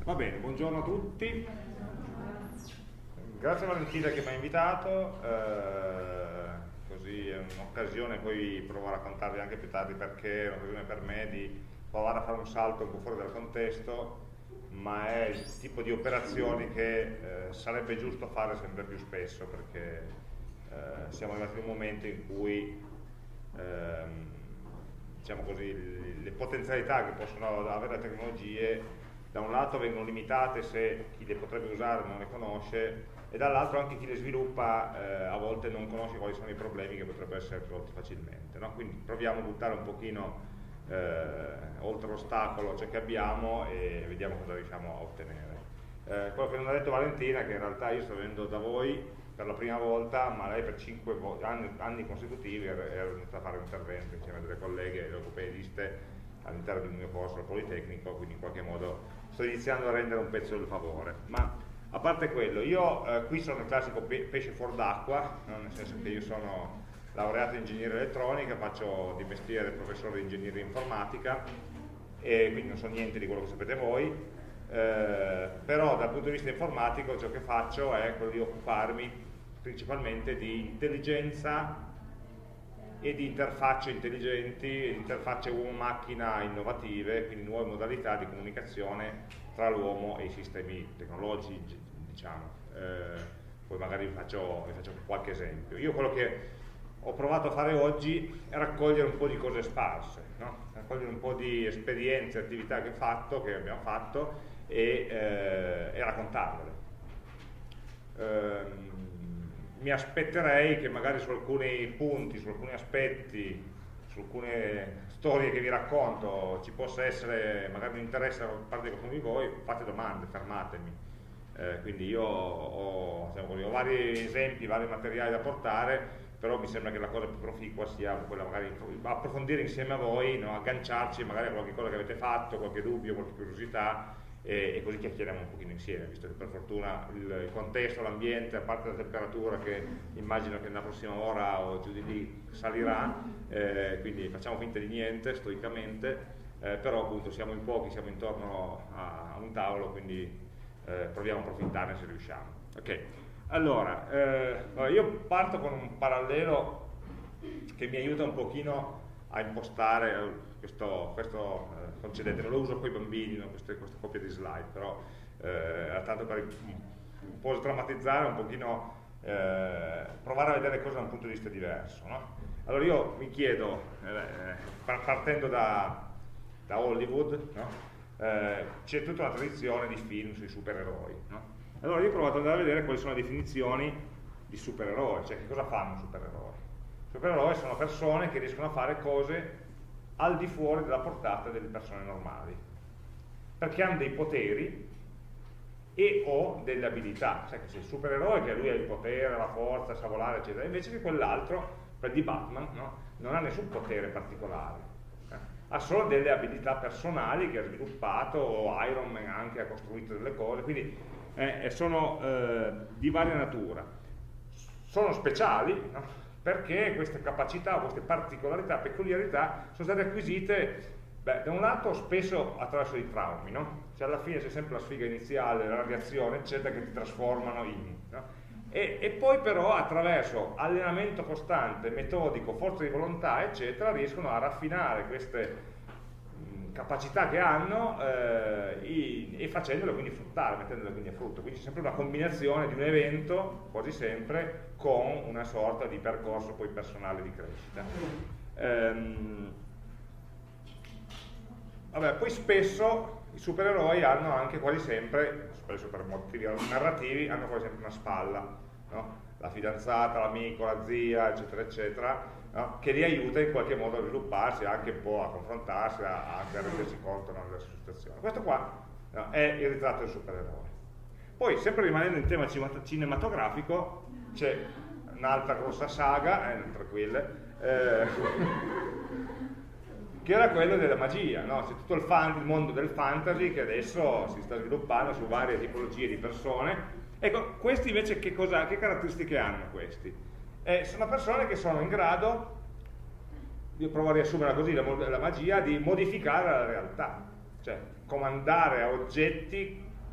Va bene, buongiorno a tutti. Grazie a Valentina che mi ha invitato, così è un'occasione, poi provo a raccontarvi anche più tardi perché è un'occasione per me di provare a fare un salto un po' fuori dal contesto, ma è il tipo di operazioni che sarebbe giusto fare sempre più spesso, perché siamo arrivati in un momento in cui diciamo così, le potenzialità che possono avere le tecnologie da un lato vengono limitate se chi le potrebbe usare non le conosce, e dall'altro anche chi le sviluppa a volte non conosce quali sono i problemi che potrebbero essere risolti facilmente, no? Quindi proviamo a buttare un pochino oltre l'ostacolo ciò che abbiamo e vediamo cosa riusciamo a ottenere. Quello che non ha detto Valentina è che in realtà io sto venendo da voi per la prima volta, ma lei per 5 anni consecutivi è venuta a fare un intervento insieme a delle colleghe logopediste all'interno del mio corso al Politecnico, quindi in qualche modo sto iniziando a rendere un pezzo del favore. Ma a parte quello, io qui sono il classico pesce fuor d'acqua, no? Nel senso che io sono laureato in ingegneria elettronica, faccio di mestiere professore di ingegneria informatica e quindi non so niente di quello che sapete voi, però dal punto di vista informatico ciò che faccio è quello di occuparmi principalmente di intelligenza e di interfacce intelligenti, e di interfacce uomo-macchina innovative, quindi nuove modalità di comunicazione tra l'uomo e i sistemi tecnologici, diciamo. Poi magari vi faccio qualche esempio. Io quello che ho provato a fare oggi è raccogliere un po' di cose sparse, no? Raccogliere un po' di esperienze, attività che abbiamo fatto e raccontarvele. Mi aspetterei che magari su alcuni punti, su alcuni aspetti, su alcune storie che vi racconto ci possa essere magari un interesse da parte di qualcuno di voi. Fate domande, fermatemi. Quindi io ho vari esempi, vari materiali da portare, però mi sembra che la cosa più proficua sia quella magari approfondire insieme a voi, no? Agganciarci magari a qualche cosa che avete fatto, qualche dubbio, qualche curiosità, e così chiacchieriamo un pochino insieme, visto che per fortuna il contesto, l'ambiente, a parte la temperatura che immagino che nella prossima ora o giù di lì salirà, quindi facciamo finta di niente, stoicamente, però appunto siamo in pochi, siamo intorno a un tavolo, quindi proviamo a approfittarne se riusciamo. Ok, allora io parto con un parallelo che mi aiuta un pochino a impostare questo concedete, non lo uso con i bambini, no? questa coppia di slide, però tanto per un po' sdrammatizzare, un pochino provare a vedere le cose da un punto di vista diverso, no? Allora io mi chiedo, partendo da Hollywood, no? C'è tutta una tradizione di film sui supereroi, no? Allora io ho provato ad andare a vedere quali sono le definizioni di supereroi, cioè che cosa fanno un supereroe. I supereroi sono persone che riescono a fare cose al di fuori della portata delle persone normali, perché hanno dei poteri e o delle abilità. Sai che c'è il supereroe che lui ha il potere, la forza, sa volare, eccetera, invece che quell'altro, per di Batman, no? Non ha nessun potere particolare, ha solo delle abilità personali che ha sviluppato, o Iron Man anche ha costruito delle cose, quindi sono di varia natura, sono speciali, no? Perché queste capacità, queste particolarità, peculiarità sono state acquisite, da un lato spesso attraverso dei traumi, no? Cioè alla fine c'è sempre la sfiga iniziale, la reazione, eccetera, che ti trasformano no? E poi però attraverso allenamento costante, metodico, forza di volontà, eccetera, riescono a raffinare queste capacità che hanno e facendole quindi fruttare, mettendole quindi a frutto. Quindi c'è sempre una combinazione di un evento, quasi sempre, con una sorta di percorso poi personale di crescita. Poi spesso i supereroi hanno anche quasi sempre, spesso per motivi narrativi, hanno quasi sempre una spalla, no? La fidanzata, l'amico, la zia, eccetera, eccetera, no? Che li aiuta in qualche modo a svilupparsi, anche un po' a confrontarsi, anche a rendersi conto della situazione. Questo qua, no, è il ritratto del supereroe. Poi, sempre rimanendo in tema cinematografico, c'è un'altra grossa saga, tra quelle, che era quello della magia, no? C'è tutto il mondo del fantasy che adesso si sta sviluppando su varie tipologie di persone. Ecco, questi invece che caratteristiche hanno questi? Sono persone che sono in grado, io provo a riassumerla così, la magia, di modificare la realtà, cioè comandare a oggetti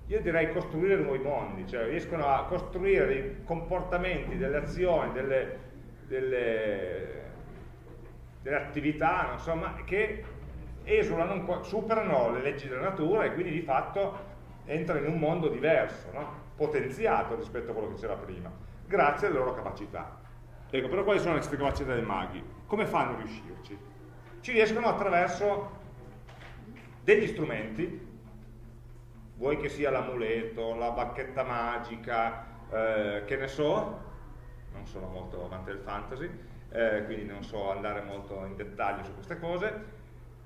io direi costruire nuovi mondi, cioè riescono a costruire dei comportamenti, delle azioni, delle attività, insomma, che esulano, superano le leggi della natura e quindi di fatto entrano in un mondo diverso, no? Potenziato rispetto a quello che c'era prima, grazie alle loro capacità. Ecco, però quali sono queste capacità dei maghi? Come fanno a riuscirci? Ci riescono attraverso degli strumenti, vuoi che sia l'amuleto, la bacchetta magica, che ne so, non sono molto amante del fantasy, quindi non so andare molto in dettaglio su queste cose,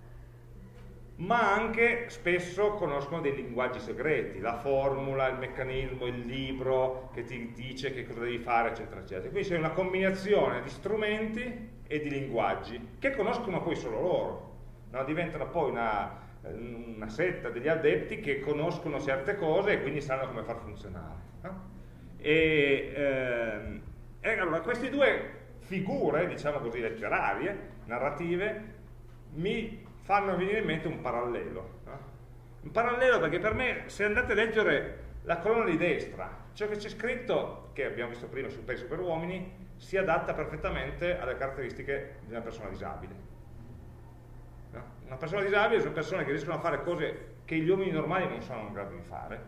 ma anche spesso conoscono dei linguaggi segreti, la formula, il meccanismo, il libro che ti dice che cosa devi fare, eccetera, eccetera. Quindi c'è una combinazione di strumenti e di linguaggi che conoscono poi solo loro, no? Diventano poi una setta degli adepti che conoscono certe cose e quindi sanno come far funzionare, no? Allora, queste due figure, diciamo così, letterarie, narrative, mi fanno venire in mente un parallelo, no? Un parallelo perché per me, se andate a leggere la colonna di destra, ciò che c'è scritto, che abbiamo visto prima per i superuomini, si adatta perfettamente alle caratteristiche di una persona disabile, no? Una persona disabile sono persone che riescono a fare cose che gli uomini normali non sono in grado di fare,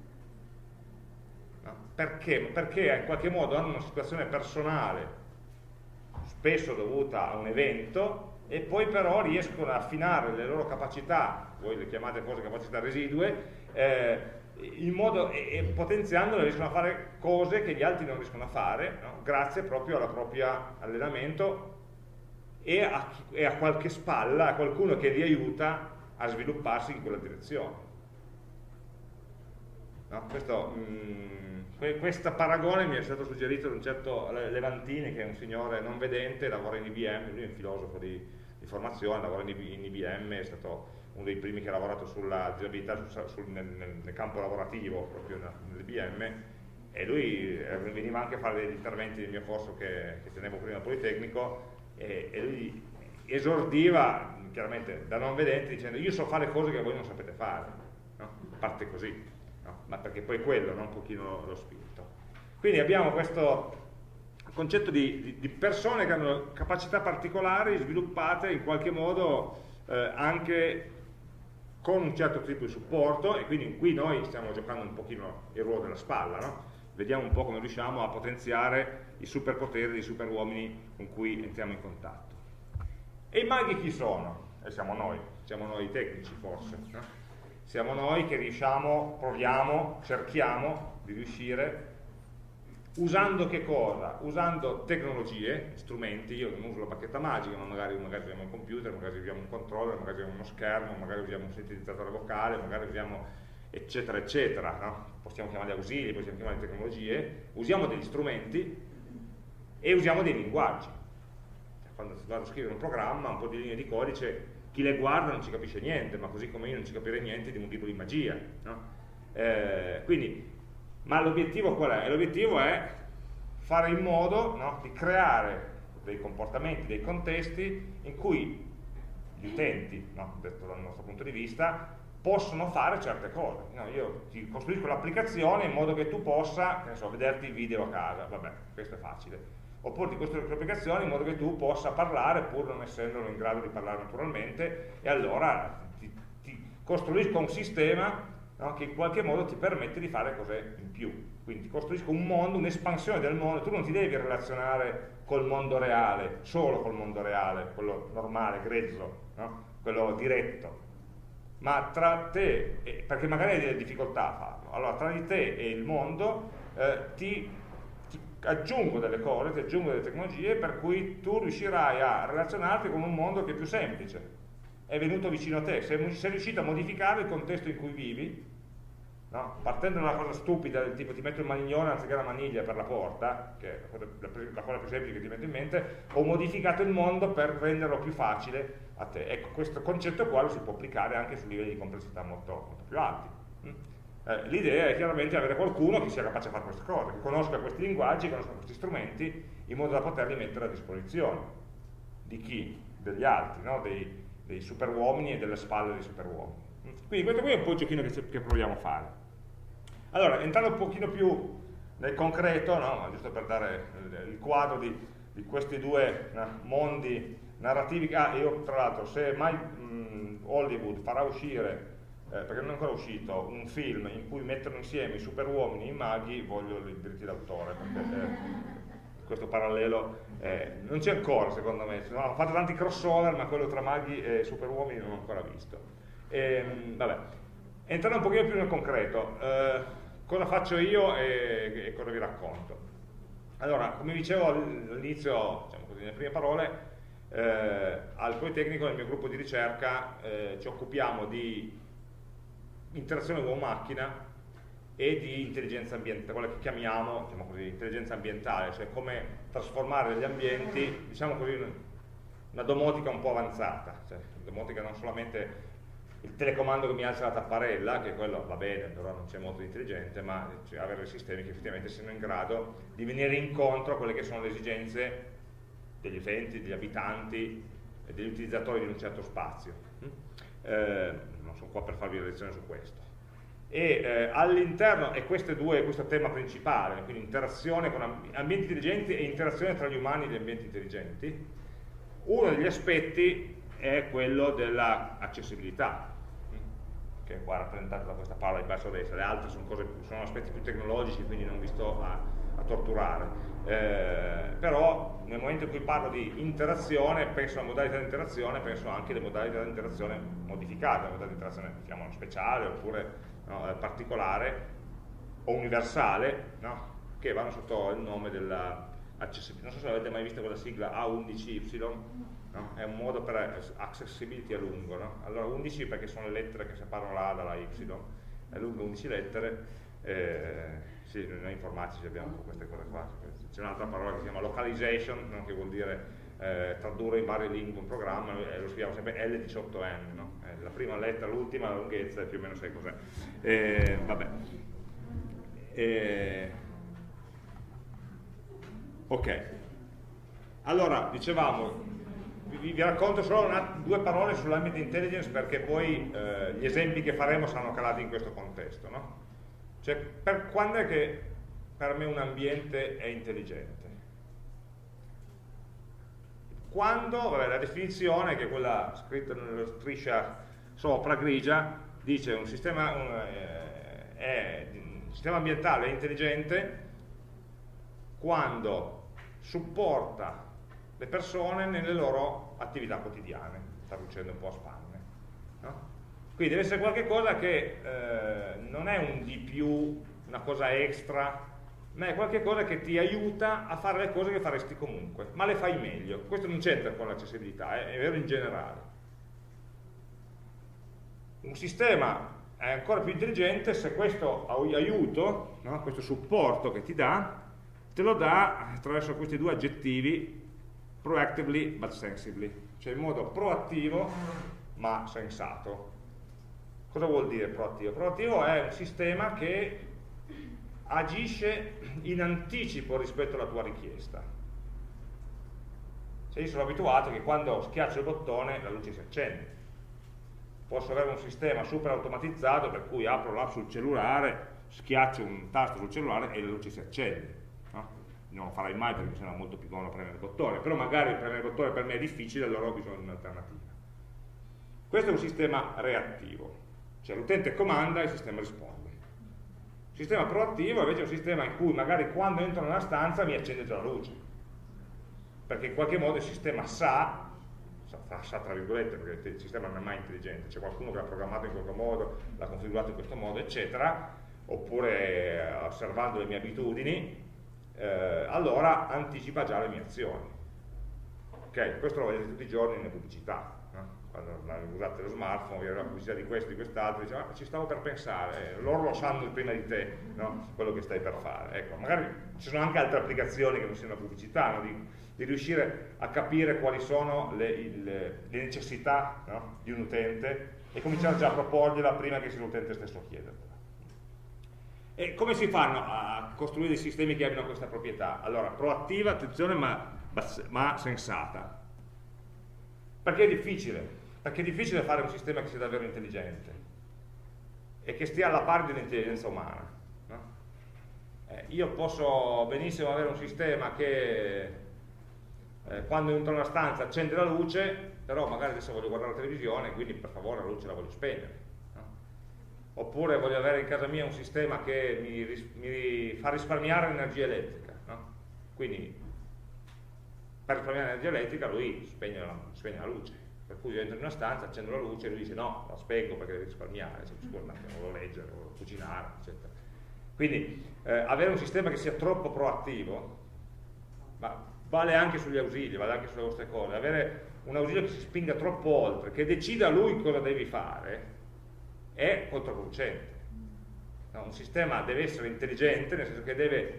no? Perché? Perché in qualche modo hanno una situazione personale, spesso dovuta a un evento, e poi però riescono a affinare le loro capacità, voi le chiamate forse capacità residue, in modo, e potenziandole riescono a fare cose che gli altri non riescono a fare, no? Grazie proprio al proprio allenamento e a qualche spalla, a qualcuno che li aiuta a svilupparsi in quella direzione, no? Questo paragone mi è stato suggerito da un certo Levantini, che è un signore non vedente, lavora in IBM, lui è un filosofo di formazione, lavora in IBM, è stato uno dei primi che ha lavorato sulla disabilità nel campo lavorativo, proprio nell'IBM, e lui veniva anche a fare degli interventi nel mio corso che tenevo prima al Politecnico, e lui esordiva, chiaramente da non vedente, dicendo: io so fare cose che voi non sapete fare, no? Parte così. No, ma perché poi quello, non un pochino lo spirito. Quindi abbiamo questo concetto di persone che hanno capacità particolari sviluppate in qualche modo anche con un certo tipo di supporto, e quindi qui noi stiamo giocando un pochino il ruolo della spalla, no? Vediamo un po' come riusciamo a potenziare i superpoteri dei superuomini con cui entriamo in contatto. E i maghi chi sono? Siamo noi tecnici forse, no? Siamo noi che riusciamo, proviamo, cerchiamo di riuscire, usando che cosa? Usando tecnologie, strumenti. Io non uso la bacchetta magica, ma magari usiamo un computer, magari usiamo un controller, magari usiamo uno schermo, magari usiamo un sintetizzatore vocale, magari usiamo eccetera eccetera, no? Possiamo chiamarli ausili, possiamo chiamarli tecnologie, usiamo degli strumenti e usiamo dei linguaggi. Quando vado a scrivere un programma, un po' di linee di codice, chi le guarda non ci capisce niente, ma così come io non ci capirei niente di un libro di magia, no? Ma l'obiettivo qual è? L'obiettivo è fare in modo, no, di creare dei comportamenti, dei contesti in cui gli utenti, no, detto dal nostro punto di vista, possono fare certe cose, no? Io ti costruisco l'applicazione in modo che tu possa, che ne so, vederti il video a casa, vabbè, questo è facile. Oppure ti costruisco l'applicazione in modo che tu possa parlare pur non essendo in grado di parlare naturalmente, e allora ti costruisco un sistema, no, che in qualche modo ti permette di fare cose in più. Quindi ti costruisco un mondo, un'espansione del mondo. Tu non ti devi relazionare col mondo reale, solo col mondo reale, quello normale, grezzo, no? Quello diretto, ma tra te, perché magari hai delle difficoltà a farlo, allora tra di te e il mondo ti aggiungo delle cose, ti aggiungo delle tecnologie per cui tu riuscirai a relazionarti con un mondo che è più semplice, è venuto vicino a te, sei riuscito a modificare il contesto in cui vivi, no? Partendo da una cosa stupida del tipo ti metto il maniglione anziché la maniglia per la porta, che è la cosa più semplice che ti metto in mente, ho modificato il mondo per renderlo più facile a te. Ecco, questo concetto qua lo si può applicare anche su livelli di complessità molto, molto più alti. L'idea è chiaramente avere qualcuno che sia capace di fare queste cose, che conosca questi linguaggi, conosca questi strumenti, in modo da poterli mettere a disposizione di chi? Degli altri, no? dei superuomini e delle spalle dei superuomini. Quindi questo qui è un po' il giochino che proviamo a fare. Allora, entrando un pochino più nel concreto, no? Giusto per dare il quadro di questi due mondi narrativi. Io tra l'altro, se mai Hollywood farà uscire, perché non è ancora uscito, un film in cui mettono insieme i superuomini e i maghi, voglio i diritti d'autore, perché questo parallelo non c'è ancora, secondo me. Hanno fatto tanti crossover, ma quello tra maghi e superuomini non ho ancora visto. Vabbè, entrando un pochino più nel concreto, cosa faccio io e cosa vi racconto? Allora, come dicevo all'inizio, diciamo così, nelle prime parole, al Politecnico, nel mio gruppo di ricerca, ci occupiamo di interazione uomo-macchina e di intelligenza ambientale, quella che chiamiamo, diciamo così, intelligenza ambientale, cioè come trasformare gli ambienti, diciamo così, una domotica un po' avanzata, cioè domotica non solamente il telecomando che mi alza la tapparella, che quello va bene, però non c'è molto di intelligente, ma cioè, avere dei sistemi che effettivamente siano in grado di venire incontro a quelle che sono le esigenze degli utenti, degli abitanti e degli utilizzatori di un certo spazio. Non sono qua per farvi una lezione su questo. E all'interno, e questo è tema principale, quindi interazione con ambienti intelligenti e interazione tra gli umani e gli ambienti intelligenti, uno degli aspetti è quello dell'accessibilità, che è qua rappresentato da questa parola in basso a destra. Le altre sono aspetti più tecnologici, quindi non vi sto a torturare. Però nel momento in cui parlo di interazione, penso a modalità di interazione, penso anche alle modalità di interazione modificate, modalità di interazione chiamiamolo speciale oppure particolare o universale, no? Che vanno sotto il nome dell'accessibilità. Non so se avete mai visto quella sigla A11Y, no? È un modo per accessibility a lungo, no? Allora 11 perché sono le lettere che separano la A dalla Y, è lungo 11 lettere. Sì, noi informatici abbiamo un po' queste cose qua. C'è un'altra parola che si chiama localization, no? Che vuol dire tradurre in varie lingue un programma, lo scriviamo sempre L18N, no? La prima lettera, l'ultima, la lunghezza e più o meno sai cos'è. Vabbè. Ok, allora dicevamo, vi racconto solo due parole sull'ambient intelligence, perché poi gli esempi che faremo saranno calati in questo contesto, no? Cioè, quando è che per me un ambiente è intelligente? Quando, vabbè, la definizione, che è quella scritta nella striscia sopra grigia, dice un sistema ambientale è intelligente quando supporta le persone nelle loro attività quotidiane, traducendo un po' a spanne, no? Quindi deve essere qualcosa che non è un di più, una cosa extra, ma è qualcosa che ti aiuta a fare le cose che faresti comunque, ma le fai meglio. Questo non c'entra con l'accessibilità, è vero in generale. Un sistema è ancora più intelligente se questo aiuto, no? Questo supporto che ti dà, te lo dà attraverso questi due aggettivi, proactively but sensibly, cioè in modo proattivo ma sensato. Cosa vuol dire proattivo? Proattivo è un sistema che agisce in anticipo rispetto alla tua richiesta. Cioè io sono abituato che quando schiaccio il bottone la luce si accende. Posso avere un sistema super automatizzato per cui apro l'app sul cellulare, schiaccio un tasto sul cellulare e la luce si accende, no? Non lo farai mai perché mi sembra molto più buono premere il bottone, però magari premere il bottone per me è difficile, allora ho bisogno di un'alternativa. Questo è un sistema reattivo, cioè l'utente comanda e il sistema risponde. Il sistema proattivo invece è un sistema in cui magari quando entro nella stanza mi accende già la luce, perché in qualche modo il sistema sa tra virgolette, perché il sistema non è mai intelligente, c'è qualcuno che l'ha programmato in questo modo, l'ha configurato in questo modo, eccetera, oppure osservando le mie abitudini, allora anticipa già le mie azioni. Ok, questo lo vedete tutti i giorni nelle pubblicità, no? Quando usate lo smartphone, vi arriva la pubblicità di questo, di quest'altro, dice, ci stavo per pensare, loro lo sanno prima di te, no? Quello che stai per fare. Ecco, magari ci sono anche altre applicazioni che non siano pubblicità, no? Di riuscire a capire quali sono le necessità, no? Di un utente e cominciare già a proporgliela prima che sia l'utente stesso a chiedertela. E come si fanno a costruire dei sistemi che abbiano questa proprietà? Allora, proattiva, attenzione, ma sensata. Perché è difficile? Perché è difficile fare un sistema che sia davvero intelligente e che stia alla pari dell'intelligenza umana, no? Io posso benissimo avere un sistema che quando entro in una stanza accende la luce, però magari adesso voglio guardare la televisione, quindi per favore la luce la voglio spegnere. No? Oppure voglio avere in casa mia un sistema che mi fa risparmiare energia elettrica. No? Quindi per risparmiare energia elettrica lui spegne la luce. Per cui io entro in una stanza, accendo la luce e lui dice no, la spengo perché devo risparmiare, scusa un attimo, devo leggere, devo cucinare, eccetera. Quindi avere un sistema che sia troppo proattivo, ma vale anche sugli ausili, vale anche sulle vostre cose, avere un ausilio che si spinga troppo oltre, che decida lui cosa devi fare, è controproducente. No, un sistema deve essere intelligente, nel senso che deve,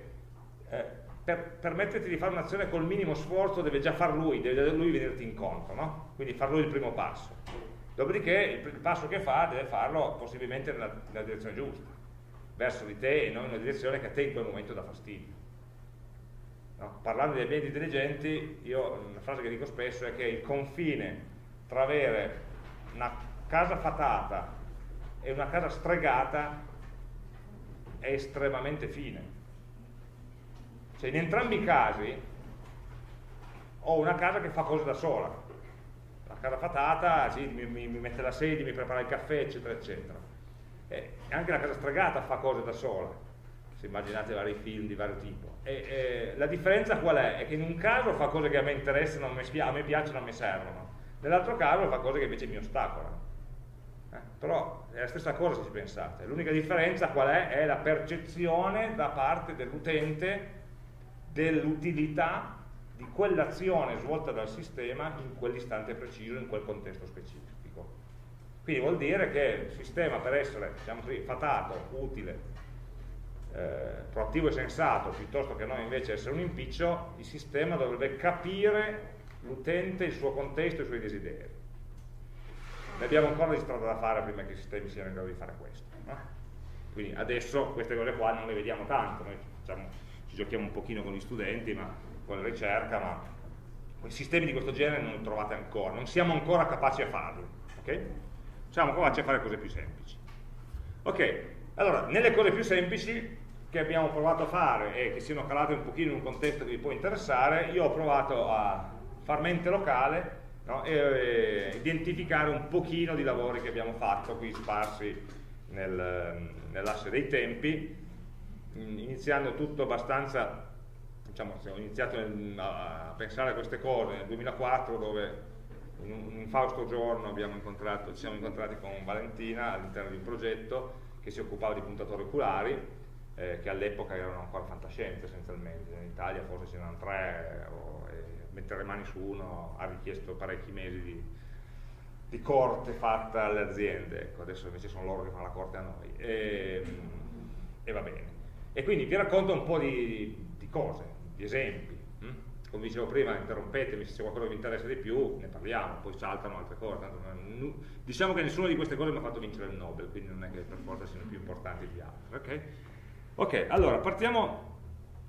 per permetterti di fare un'azione col minimo sforzo, deve già far lui, deve lui venirti incontro, no? Quindi far lui il primo passo. Dopodiché il passo che fa deve farlo possibilmente nella direzione giusta, verso di te e non in una direzione che a te in quel momento dà fastidio. No? Parlando di ambienti intelligenti, una frase che dico spesso è che il confine tra avere una casa fatata e una casa stregata è estremamente fine. Cioè in entrambi i casi ho una casa che fa cose da sola. La casa fatata, sì, mi mette la sedia, mi prepara il caffè, eccetera, eccetera. E anche la casa stregata fa cose da sola, se immaginate vari film di vario tipo. La differenza qual è? È che in un caso fa cose che a me interessano, a me piacciono, a me servono. Nell'altro caso fa cose che invece mi ostacolano. Però è la stessa cosa se ci pensate. L'unica differenza qual è? È la percezione da parte dell'utente dell'utilità di quell'azione svolta dal sistema in quell'istante preciso, in quel contesto specifico. Quindi vuol dire che il sistema, per essere, diciamo così, fatato, utile, proattivo e sensato, piuttosto che non invece essere un impiccio, il sistema dovrebbe capire l'utente, il suo contesto e i suoi desideri. Ne abbiamo ancora di strada da fare prima che i sistemi siano in grado di fare questo. No? Quindi adesso queste cose qua non le vediamo tanto, noi ci giochiamo un pochino con gli studenti, ma con la ricerca, ma quei sistemi di questo genere non li trovate ancora, non siamo ancora capaci a farli, ok? Siamo capaci a fare cose più semplici. Ok, allora, nelle cose più semplici che abbiamo provato a fare e che siano calate un pochino in un contesto che vi può interessare, io ho provato a far mente locale, no? e identificare un pochino di lavori che abbiamo fatto qui sparsi nell'asse dei tempi, iniziando tutto abbastanza, diciamo, ho iniziato a pensare a queste cose nel 2004, dove in un infausto giorno ci siamo incontrati con Valentina all'interno di un progetto che si occupava di puntatori oculari, che all'epoca erano ancora fantascienze essenzialmente. In Italia forse ce n'erano 3, e mettere le mani su uno ha richiesto parecchi mesi di corte fatta alle aziende. Ecco, adesso invece sono loro che fanno la corte a noi, e va bene. E quindi vi racconto un po' di cose, di esempi. Come dicevo prima, interrompetemi se c'è qualcosa che vi interessa di più, ne parliamo, poi saltano altre cose. Tanto diciamo che nessuna di queste cose mi ha fatto vincere il Nobel, quindi non è che per forza siano più importanti di altre. Ok? Ok, allora partiamo.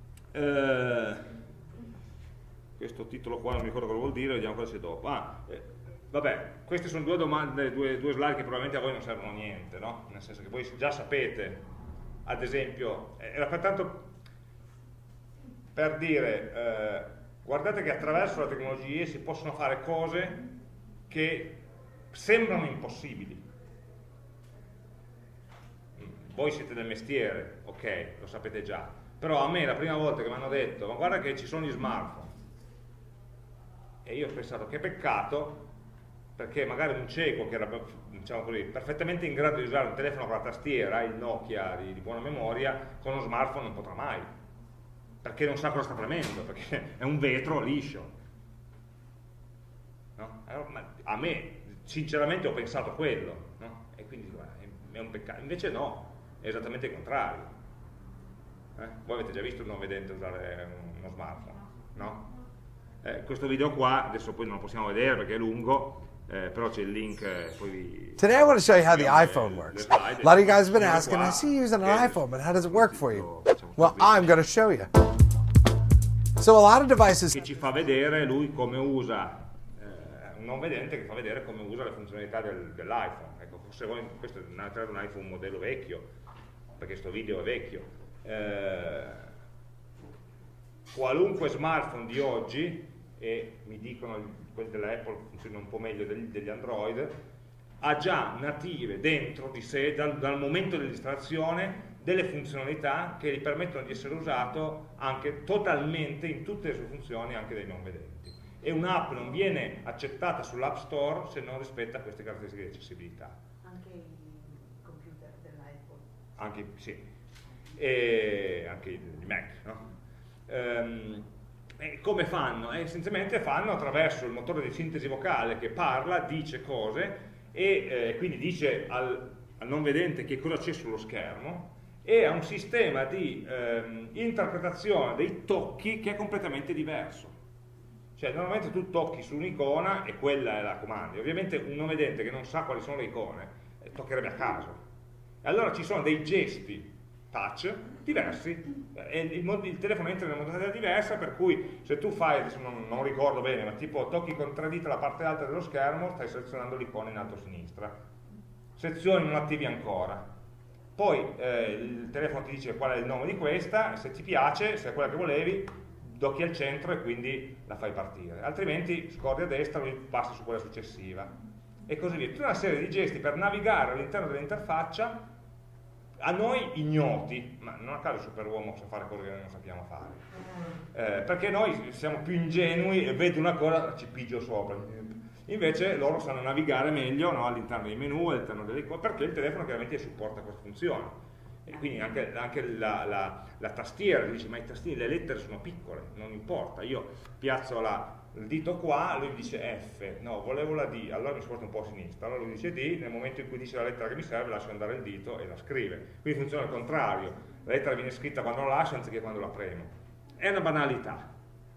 Questo titolo qua non mi ricordo cosa vuol dire, vediamo cosa c'è dopo. Vabbè, queste sono due domande, due slide che probabilmente a voi non servono a niente, no? Nel senso che voi già sapete, ad esempio, era pertanto per dire, guardate che attraverso le tecnologie si possono fare cose che sembrano impossibili. Voi siete del mestiere, ok, lo sapete già, però a me la prima volta che mi hanno detto ma guarda che ci sono gli smartphone, e io ho pensato che peccato, perché magari un cieco che era, diciamo così, perfettamente in grado di usare un telefono con la tastiera, il Nokia di buona memoria, con uno smartphone non potrà mai, perché non sa cosa sta premendo, perché è un vetro liscio, no? Allora, a me sinceramente ho pensato quello, no? E quindi è un peccato, invece no, è esattamente il contrario. Voi avete già visto un non vedente usare uno smartphone, no? Questo video qua adesso poi non lo possiamo vedere perché è lungo, però c'è il link. Today I want to show you how the iPhone works. A lot of you guys have been asking, I see you using an iPhone, but how does it work for you? Well, I'm going to show you. So a lot of devices che ci fa vedere lui come usa, un non vedente che fa vedere come usa le funzionalità dell'iPhone. Ecco, forse voi, questo è un iPhone, un modello vecchio, perché questo video è vecchio, qualunque smartphone di oggi, e mi dicono quelli della Apple funzionano un po' meglio degli Android, ha già native dentro di sé, dal momento dell'installazione, delle funzionalità che gli permettono di essere usato anche totalmente in tutte le sue funzioni anche dai non vedenti. E un'app non viene accettata sull'App Store se non rispetta queste caratteristiche di accessibilità. Anche i computer dell'iPhone? Anche, sì, e anche i Mac, no? E come fanno? Essenzialmente fanno attraverso il motore di sintesi vocale che parla, dice cose e quindi dice al non vedente che cosa c'è sullo schermo, e ha un sistema di interpretazione dei tocchi che è completamente diverso. Cioè normalmente tu tocchi su un'icona e quella è la comandi. Ovviamente un non vedente che non sa quali sono le icone toccherebbe a caso. E allora ci sono dei gesti touch diversi e il telefono entra in una modalità diversa, per cui se tu fai, adesso non ricordo bene, ma tipo tocchi con 3 dita la parte alta dello schermo, stai selezionando l'icona in alto a sinistra. Sezioni non attivi ancora. Poi il telefono ti dice qual è il nome di questa, se ti piace, se è quella che volevi, docchi al centro e quindi la fai partire. Altrimenti scorri a destra e passi su quella successiva. E così via. Tutta una serie di gesti per navigare all'interno dell'interfaccia a noi ignoti, ma non a caso Superuomo sa fare cose che noi non sappiamo fare. Perché noi siamo più ingenui e vedo una cosa, ci pigio sopra. Invece loro sanno navigare meglio, no, all'interno dei menu, all'interno delle cose, perché il telefono chiaramente supporta questa funzione. E quindi anche la tastiera, dice, ma i tastini, le lettere sono piccole, non importa, io piazzo il dito qua, lui dice F, no, volevo la D, allora mi sposto un po' a sinistra, allora lui dice D, nel momento in cui dice la lettera che mi serve lascio andare il dito e la scrive. Quindi funziona al contrario, la lettera viene scritta quando la lascio anziché quando la premo. È una banalità,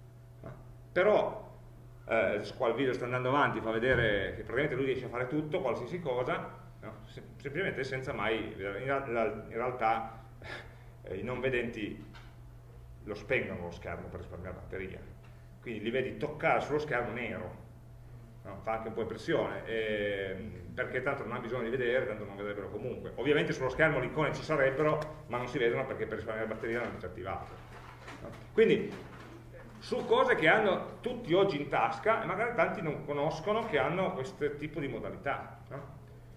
però qua il video sta andando avanti, fa vedere che praticamente lui riesce a fare tutto, qualsiasi cosa, no? Semplicemente senza mai, in realtà i non vedenti lo spengono lo schermo per risparmiare batteria, quindi li vedi toccare sullo schermo nero, no? Fa anche un po' impressione, perché tanto non ha bisogno di vedere, tanto non vedrebbero comunque. Ovviamente sullo schermo le icone ci sarebbero, ma non si vedono perché per risparmiare batteria non è disattivato, no? Quindi su cose che hanno tutti oggi in tasca e magari tanti non conoscono che hanno questo tipo di modalità, no?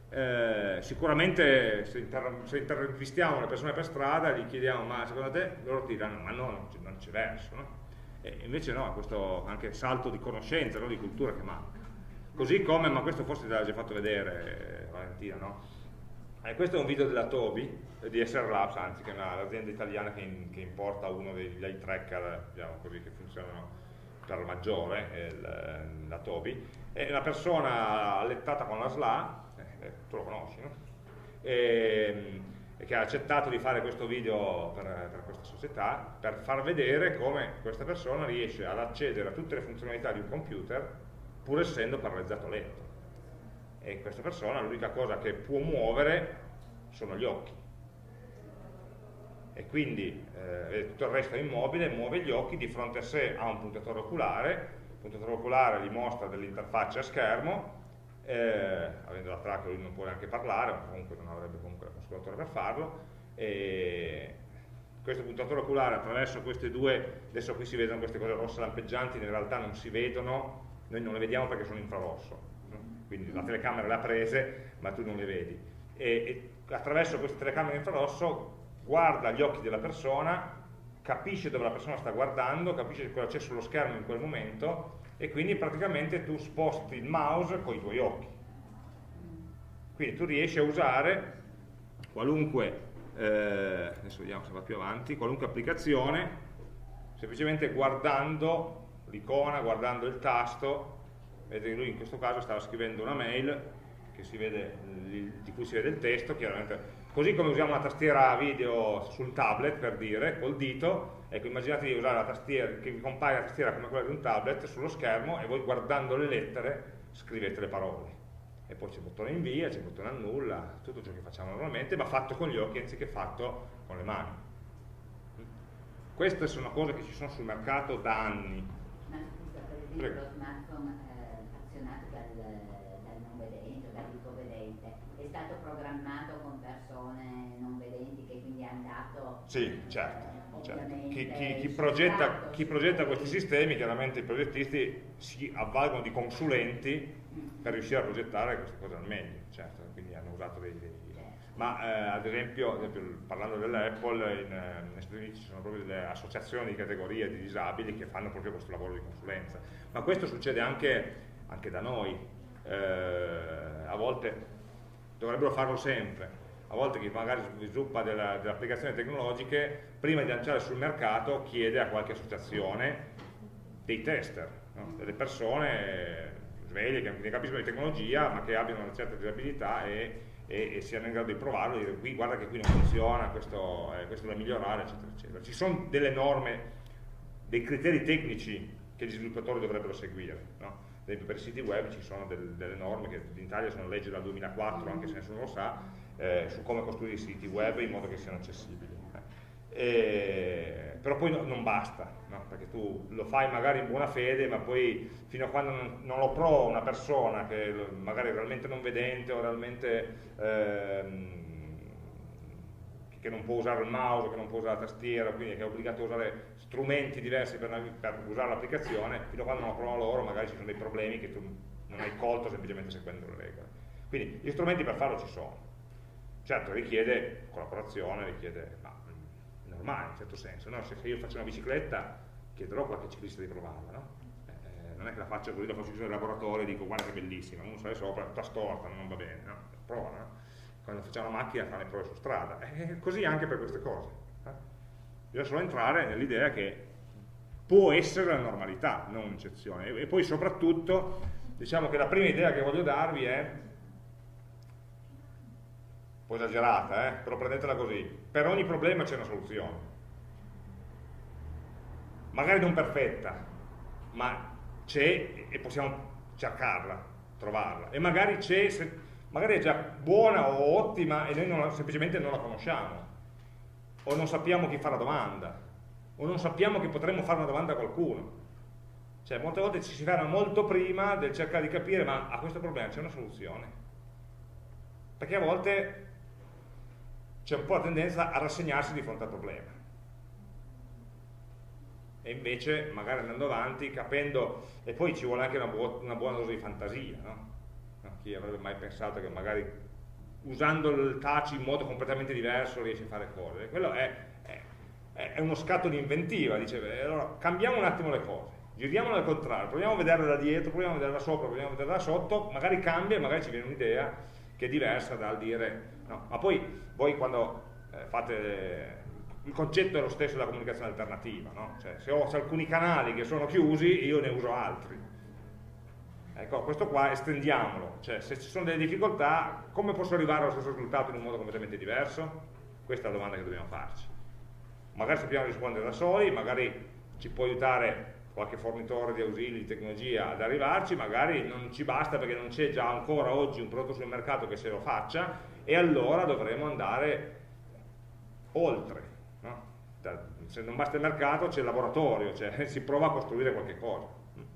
Sicuramente se intervistiamo le persone per strada gli chiediamo ma secondo te, loro ti diranno ma no, non c'è verso, no? E invece no, questo anche salto di conoscenza, no? Di cultura che manca. Così come, ma questo forse te l'ha già fatto vedere Valentina, no? Questo è un video della Tobii, di SR Labs, anzi, che è l'azienda italiana che importa uno degli eye tracker, diciamo così, che funzionano per la maggiore, la Tobii. È una persona allettata con la SLA, tu lo conosci, no? E che ha accettato di fare questo video per questa società, per far vedere come questa persona riesce ad accedere a tutte le funzionalità di un computer pur essendo paralizzato lento. E questa persona l'unica cosa che può muovere sono gli occhi, e quindi tutto il resto è immobile, muove gli occhi, di fronte a sé ha un puntatore oculare, il puntatore oculare gli mostra dell'interfaccia a schermo, avendo la traccia lui non può neanche parlare, ma comunque non avrebbe comunque la muscolatura per farlo, e questo puntatore oculare attraverso queste due, adesso qui si vedono queste cose rosse lampeggianti, in realtà non si vedono, noi non le vediamo perché sono infrarosso, quindi la telecamera le ha prese ma tu non le vedi, e attraverso queste telecamere infrarosso guarda gli occhi della persona, capisce dove la persona sta guardando, capisce cosa c'è sullo schermo in quel momento, e quindi praticamente tu sposti il mouse con i tuoi occhi, quindi tu riesci a usare qualunque adesso vediamo se va più avanti, qualunque applicazione semplicemente guardando l'icona, guardando il tasto. Vedete, lui in questo caso stava scrivendo una mail che si vede, di cui si vede il testo, chiaramente, così come usiamo una tastiera video sul tablet, per dire, col dito. Ecco, immaginate di usare la tastiera, che vi compare la tastiera come quella di un tablet sullo schermo, e voi guardando le lettere scrivete le parole. E poi c'è il bottone invia, c'è il bottone annulla, tutto ciò che facciamo normalmente, ma fatto con gli occhi anziché fatto con le mani. Queste sono cose che ci sono sul mercato da anni. Ma scusa, per esempio lo smartphone azionato dal non vedente, dall'ipovedente, è stato programmato con persone non vedenti che quindi hanno dato Sì, certo. Ovviamente, Chi progetta questi sistemi, chiaramente i progettisti si avvalgono di consulenti per riuscire a progettare queste cose al meglio, certo, quindi hanno usato ma ad esempio parlando dell'Apple, negli Stati Uniti ci sono proprio delle associazioni di categorie di disabili che fanno proprio questo lavoro di consulenza, ma questo succede anche da noi, a volte dovrebbero farlo sempre. A volte chi magari sviluppa delle applicazioni tecnologiche, prima di lanciare sul mercato chiede a qualche associazione dei tester, no? Delle persone sveglie che ne capiscono di tecnologia ma che abbiano una certa disabilità e siano in grado di provarlo e dire qui guarda che qui non funziona, questo è da migliorare, eccetera, eccetera. Ci sono delle norme, dei criteri tecnici che gli sviluppatori dovrebbero seguire, no? Ad esempio per i siti web ci sono delle norme che in Italia sono leggi dal 2004, anche se nessuno lo sa, su come costruire i siti web in modo che siano accessibili. Però poi non basta, no? Perché tu lo fai magari in buona fede, ma poi fino a quando non lo prova una persona che magari è realmente non vedente o realmente che non può usare il mouse, che non può usare la tastiera, quindi che è obbligato a usare strumenti diversi per usare l'applicazione, fino a quando non lo provano loro magari ci sono dei problemi che tu non hai colto semplicemente seguendo le regole. Quindi gli strumenti per farlo ci sono. Certo, richiede collaborazione, ma è normale in un certo senso, no? Se io faccio una bicicletta chiederò a qualche ciclista di provarla, no? Non è che la faccio così, la faccio nel laboratorio e dico guarda che bellissima, uno sale sopra, tutta storta, non va bene, no? Prova, no? Quando facciamo la macchina fa le prove su strada, così anche per queste cose. Bisogna solo entrare nell'idea che può essere la normalità, non un'eccezione. E poi soprattutto, diciamo che la prima idea che voglio darvi è un po' esagerata, però prendetela così: per ogni problema c'è una soluzione, magari non perfetta, ma c'è e possiamo cercarla, trovarla, e magari c'è, magari è già buona o ottima e noi semplicemente non la conosciamo, o non sappiamo chi fa la domanda, o non sappiamo che potremmo fare una domanda a qualcuno. Cioè molte volte ci si ferma molto prima del cercare di capire ma a questo problema c'è una soluzione, perché a volte c'è un po' la tendenza a rassegnarsi di fronte al problema, e invece magari andando avanti, capendo, e poi ci vuole anche una buona dose di fantasia, no? Chi avrebbe mai pensato che magari usando il touch in modo completamente diverso riesce a fare cose? Quello è uno scatto di inventiva, dice, allora cambiamo un attimo le cose, giriamole al contrario, proviamo a vederle da dietro, proviamo a vederla da sopra, proviamo a vederla da sotto, magari cambia e magari ci viene un'idea che è diversa dal dire no. Ma poi voi quando fate il concetto è lo stesso della comunicazione alternativa, no? Cioè, se ho alcuni canali che sono chiusi io ne uso altri, ecco, questo qua estendiamolo, cioè se ci sono delle difficoltà come posso arrivare allo stesso risultato in un modo completamente diverso? Questa è la domanda che dobbiamo farci. Magari sappiamo rispondere da soli, magari ci può aiutare qualche fornitore di ausili, di tecnologia ad arrivarci, magari non ci basta perché non c'è già ancora oggi un prodotto sul mercato che se lo faccia, e allora dovremo andare oltre, no? Se non basta il mercato c'è il laboratorio, cioè si prova a costruire qualche cosa.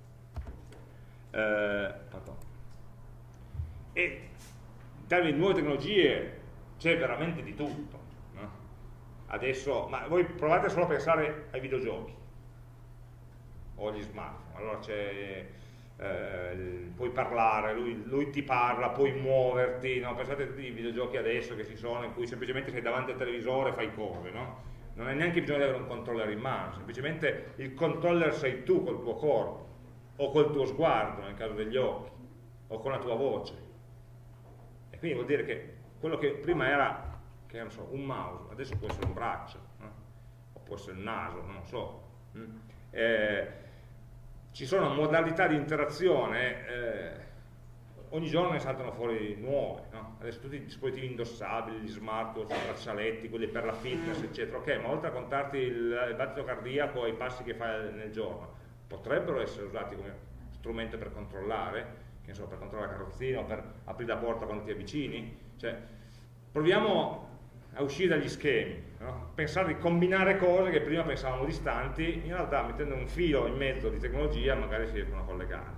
E in termini di nuove tecnologie c'è veramente di tutto, no? Adesso, ma voi provate solo a pensare ai videogiochi o agli smartphone, allora puoi parlare, lui ti parla, puoi muoverti, no? Pensate a tutti i videogiochi adesso che ci sono in cui semplicemente sei davanti al televisore e fai cose, no? Non hai neanche bisogno di avere un controller in mano, semplicemente il controller sei tu col tuo corpo o col tuo sguardo nel caso degli occhi o con la tua voce, e quindi vuol dire che quello che prima era, che non so, un mouse, adesso può essere un braccio, no? O può essere il naso, non lo so. Ci sono modalità di interazione, ogni giorno ne saltano fuori nuove, no? Adesso tutti i dispositivi indossabili, gli smartwatch, i braccialetti, quelli per la fitness, eccetera, ok, ma oltre a contarti il battito cardiaco e i passi che fai nel giorno, potrebbero essere usati come strumento per controllare, che ne so, per controllare la carrozzina o per aprire la porta quando ti avvicini. Cioè, proviamo a uscire dagli schemi, no? Pensare di combinare cose che prima pensavamo distanti, in realtà mettendo un filo in mezzo di tecnologia magari si riescono a collegare.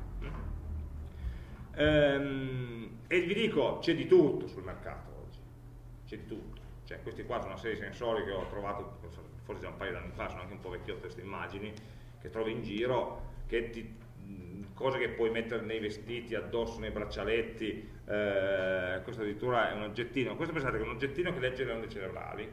E vi dico, c'è di tutto sul mercato oggi, c'è di tutto. Cioè, questi qua sono una serie di sensori che ho trovato, forse già un paio d'anni fa, sono anche un po' vecchiotto queste immagini, che trovi in giro, cose che puoi mettere nei vestiti, addosso, nei braccialetti, questo addirittura è un oggettino, questo pensate che è un oggettino che legge le onde cerebrali,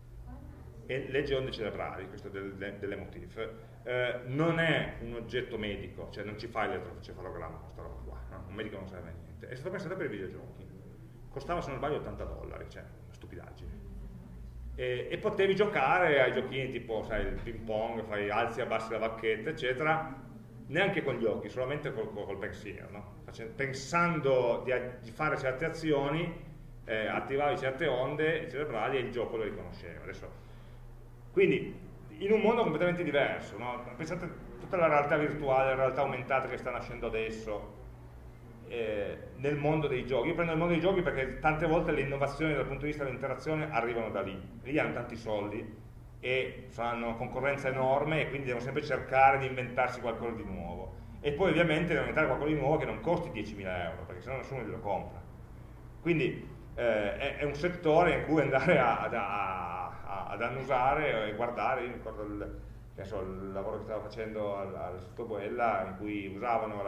questo dell'Emotif, non è un oggetto medico, cioè non ci fa l'elettrocefalogramma con questa roba qua, no? Un medico non serve a niente, è stato pensato per i videogiochi, costava se non sbaglio $80, cioè una stupidaggine. E potevi giocare ai giochini tipo, sai, il ping pong, fai alzi e abbassi la bacchetta, eccetera, neanche con gli occhi, solamente col pensiero, no? Pensando di fare certe azioni, attivavi certe onde cerebrali e il gioco lo riconosceva. Quindi, in un mondo completamente diverso, no? Pensate a tutta la realtà virtuale, la realtà aumentata che sta nascendo adesso, nel mondo dei giochi. Io prendo il mondo dei giochi perché tante volte le innovazioni dal punto di vista dell'interazione arrivano da lì. Lì hanno tanti soldi e hanno una concorrenza enorme e quindi devono sempre cercare di inventarsi qualcosa di nuovo. E poi ovviamente devono inventare qualcosa di nuovo che non costi 10.000 euro, perché sennò nessuno glielo compra. Quindi è un settore in cui andare ad annusare e guardare. Io ricordo il lavoro che stavo facendo al Sottobuella, in cui usavano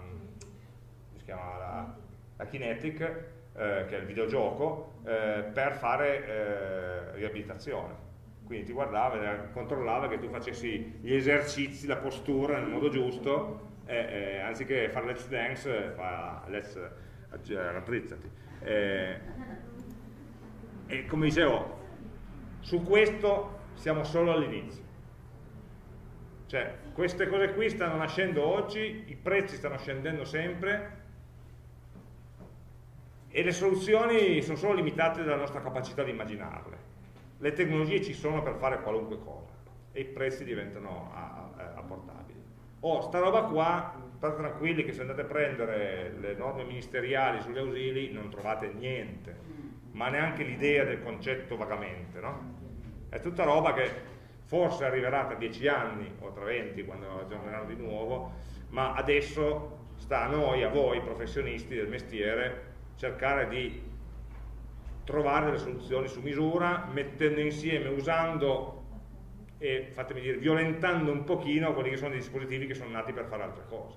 la Kinetic, che è il videogioco, per fare riabilitazione. Quindi ti guardava, controllava che tu facessi gli esercizi, la postura nel modo giusto, anziché fare let's dance, fa let's raddrizzati. E come dicevo, su questo siamo solo all'inizio. Cioè, queste cose qui stanno nascendo oggi, i prezzi stanno scendendo sempre, e le soluzioni sono solo limitate dalla nostra capacità di immaginarle. Le tecnologie ci sono per fare qualunque cosa e i prezzi diventano apportabili. Sta roba qua, state tranquilli che se andate a prendere le norme ministeriali sugli ausili non trovate niente, ma neanche l'idea del concetto vagamente, no? È tutta roba che forse arriverà tra 10 anni o tra 20 quando aggiorneranno di nuovo, ma adesso sta a noi, a voi professionisti del mestiere, cercare di trovare delle soluzioni su misura, mettendo insieme, usando e, fatemi dire, violentando un pochino quelli che sono dei dispositivi che sono nati per fare altre cose.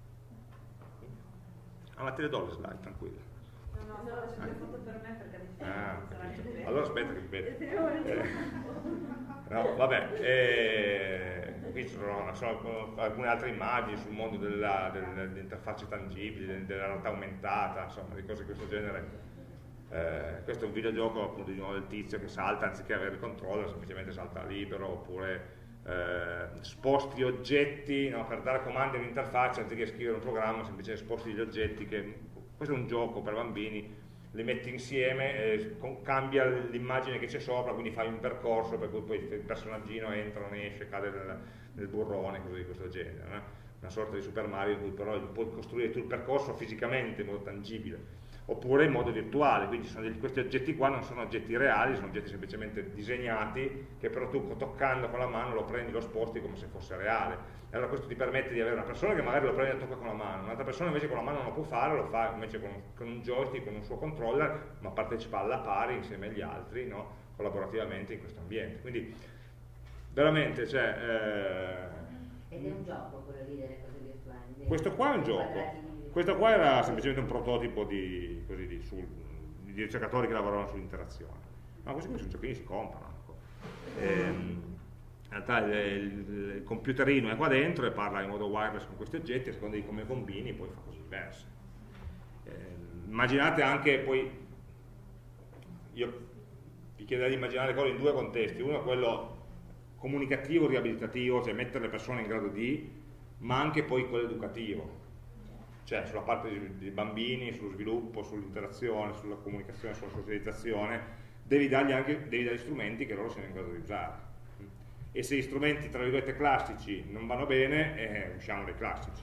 Ma te le do le slide, tranquilla. No, stavo facendo foto per me perché capito. Allora aspetta che vi vedo. No, vabbè, qui ci sono alcune altre immagini sul mondo delle interfacce tangibili, della realtà aumentata, insomma, di cose di questo genere. Questo è un videogioco appunto di nuovo del tizio che salta anziché avere il controller, semplicemente salta libero, oppure sposti oggetti, no, per dare comandi all'interfaccia anziché scrivere un programma, semplicemente sposti gli oggetti. Questo è un gioco per bambini, li metti insieme, cambia l'immagine che c'è sopra, quindi fai un percorso per cui poi il personaggino entra, non esce, cade nel burrone, cose di questo genere, no? Una sorta di Super Mario in cui però puoi costruire tu il percorso fisicamente in modo tangibile, oppure in modo virtuale, quindi questi oggetti qua non sono oggetti reali, sono oggetti semplicemente disegnati, che però tu toccando con la mano lo prendi, lo sposti come se fosse reale. E allora questo ti permette di avere una persona che magari lo prende e tocca con la mano, un'altra persona invece con la mano non lo può fare, lo fa invece con un joystick, con un suo controller, ma partecipa alla pari insieme agli altri, no? Collaborativamente in questo ambiente. Quindi veramente, cioè... Ed è un gioco quello lì delle cose virtuali? Questo qua è un gioco. Questo qua era semplicemente un prototipo di ricercatori che lavoravano sull'interazione. Ma questi sono giochini che si comprano. In realtà il computerino è qua dentro e parla in modo wireless con questi oggetti, a seconda di come combini poi fa cose diverse. Immaginate anche poi, io vi chiederei di immaginare le cose in due contesti: uno è quello comunicativo, riabilitativo, cioè mettere le persone in grado di, ma anche poi quello educativo, cioè sulla parte dei bambini, sullo sviluppo, sull'interazione, sulla comunicazione, sulla socializzazione, devi dargli strumenti che loro siano in grado di usare. E se gli strumenti, tra virgolette, classici non vanno bene, usciamo dai classici.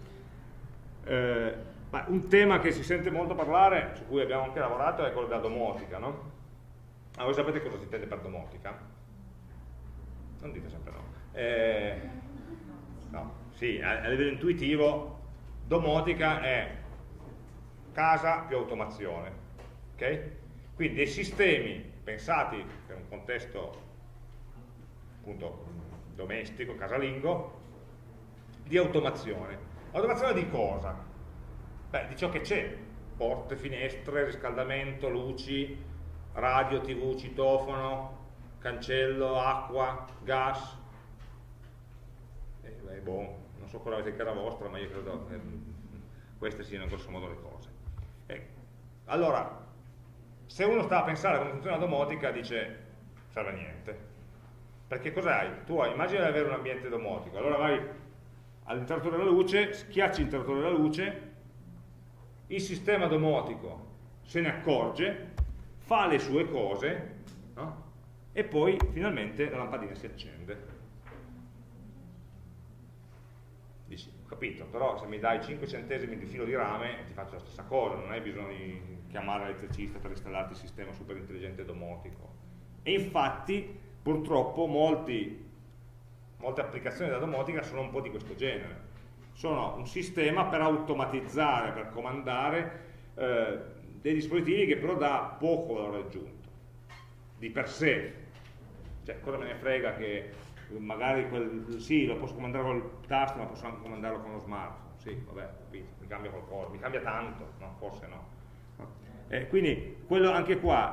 Ma un tema che si sente molto parlare, su cui abbiamo anche lavorato, è quello della domotica, no? Ah, voi sapete cosa si intende per domotica? Non dite sempre no. No, sì, a livello intuitivo, domotica è casa più automazione, ok? Quindi dei sistemi pensati per un contesto appunto domestico, casalingo, di automazione. Automazione di cosa? Beh, di ciò che c'è: porte, finestre, riscaldamento, luci, radio, tv, citofono, cancello, acqua, gas. Boh, non so cosa avete in casa vostra, ma io credo che queste siano grosso modo le cose. Allora, se uno sta a pensare a come funziona la domotica, dice serve a niente. Perché cos'hai? Tu immagina di avere un ambiente domotico, allora vai all'interruttore della luce, schiacci l'interruttore della luce, il sistema domotico se ne accorge, fa le sue cose, no? E poi finalmente la lampadina si accende. Dici, ho capito, però se mi dai 5 centesimi di filo di rame ti faccio la stessa cosa, non hai bisogno di chiamare l'elettricista per installarti il sistema super intelligente domotico. E infatti purtroppo molte applicazioni della domotica sono un po' di questo genere, sono un sistema per automatizzare, per comandare dei dispositivi che però dà poco valore aggiunto di per sé. Cioè, cosa me ne frega che magari sì, lo posso comandare col tasto, ma posso anche comandarlo con lo smartphone. Sì, vabbè, capito, mi cambia qualcosa, mi cambia tanto, no, forse no. Quindi quello anche qua,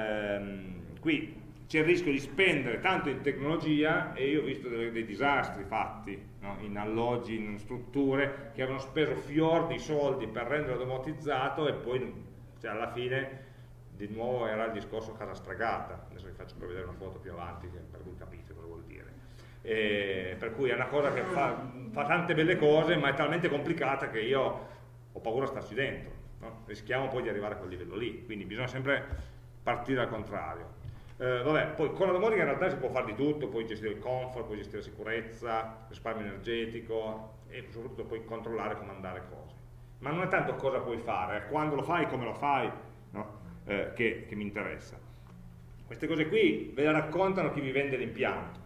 qui c'è il rischio di spendere tanto in tecnologia, e io ho visto dei disastri fatti, no? In alloggi, in strutture che avevano speso fior di soldi per renderlo domotizzato, e poi cioè, alla fine di nuovo era il discorso casa stregata. Adesso vi faccio vedere una foto più avanti per cui capite cosa vuol dire. Per cui è una cosa che fa tante belle cose, ma è talmente complicata che io ho paura a starci dentro, no? Rischiamo poi di arrivare a quel livello lì, quindi bisogna sempre partire al contrario. Vabbè, poi con la domotica in realtà si può fare di tutto, puoi gestire il comfort, puoi gestire la sicurezza, risparmio energetico, e soprattutto puoi controllare e comandare cose. Ma non è tanto cosa puoi fare, è quando lo fai, come lo fai, no? Che mi interessa. Queste cose qui ve le raccontano chi vi vende l'impianto.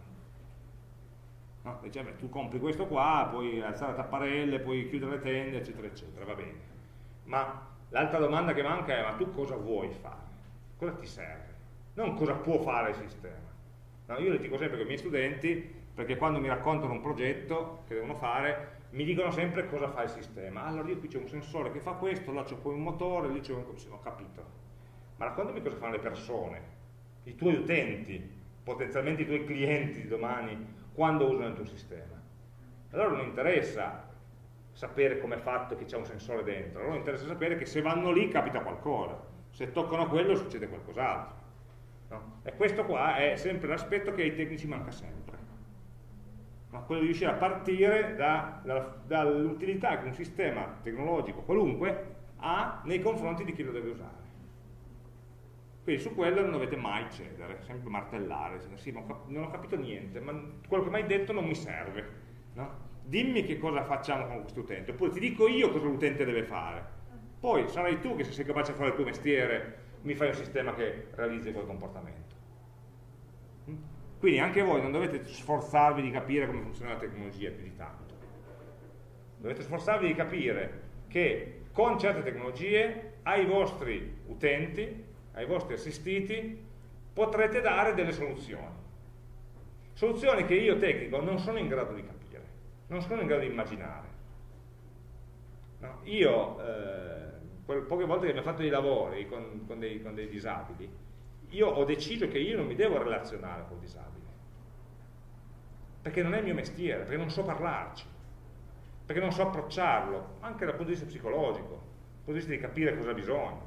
No? Dice, beh, tu compri questo qua, puoi alzare le tapparelle, puoi chiudere le tende, eccetera, eccetera, va bene. Ma l'altra domanda che manca è: ma tu cosa vuoi fare? Cosa ti serve? Non cosa può fare il sistema. No, io le dico sempre con i miei studenti, perché quando mi raccontano un progetto che devono fare, mi dicono sempre cosa fa il sistema. Allora io qui c'è un sensore che fa questo, là c'è poi un motore, lì c'è un... Ho capito. Ma raccontami cosa fanno le persone, i tuoi utenti, potenzialmente i tuoi clienti di domani, quando usano il tuo sistema. Allora non interessa sapere com'è fatto, che c'è un sensore dentro, allora interessa sapere che se vanno lì capita qualcosa, se toccano quello succede qualcos'altro. No? E questo qua è sempre l'aspetto che ai tecnici manca sempre, no? Quello di riuscire a partire dall'utilità che un sistema tecnologico qualunque ha nei confronti di chi lo deve usare. Quindi su quello non dovete mai cedere, sempre martellare, sì, non ho capito niente, ma quello che mi hai detto non mi serve, no? Dimmi che cosa facciamo con questo utente, oppure ti dico io cosa l'utente deve fare, poi sarai tu che, se sei capace di fare il tuo mestiere, mi fai un sistema che realizzi quel comportamento. Quindi anche voi non dovete sforzarvi di capire come funziona la tecnologia più di tanto, dovete sforzarvi di capire che con certe tecnologie ai vostri utenti, ai vostri assistiti, potrete dare delle soluzioni che io tecnico non sono in grado di capire, non sono in grado di immaginare, no? Io poche volte che abbiamo fatto dei lavori con dei disabili, io ho deciso che io non mi devo relazionare col disabile, perché non è il mio mestiere, perché non so parlarci, perché non so approcciarlo, anche dal punto di vista psicologico, dal punto di vista di capire cosa ha bisogno.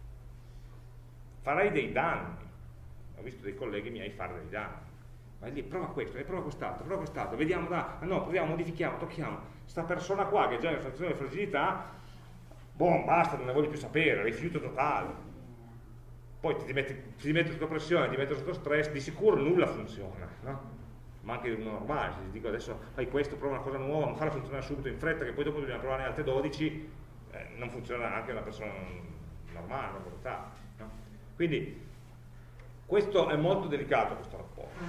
Farai dei danni, ho visto dei colleghi miei fare dei danni, vai lì, prova questo, prova quest'altro, vediamo, no, proviamo, modifichiamo, tocchiamo, sta persona qua che è già in una situazione di fragilità, boh, basta, non ne voglio più sapere, rifiuto totale, poi ti metti sotto pressione, ti metti sotto stress, di sicuro nulla funziona, no? Ma anche uno normale, se ti dico adesso fai questo, prova una cosa nuova, non farla funzionare subito in fretta, che poi dopo dobbiamo provare altre 12, non funziona anche una persona normale, una volontà, no? Quindi questo è molto delicato, questo rapporto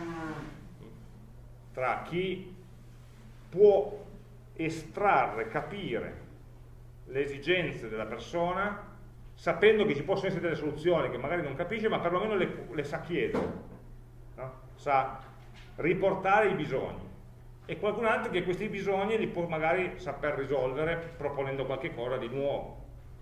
tra chi può estrarre, capire le esigenze della persona sapendo che ci possono essere delle soluzioni che magari non capisce, ma perlomeno le sa chiedere, no? Sa riportare i bisogni, e qualcun altro che questi bisogni li può magari saper risolvere proponendo qualche cosa di nuovo.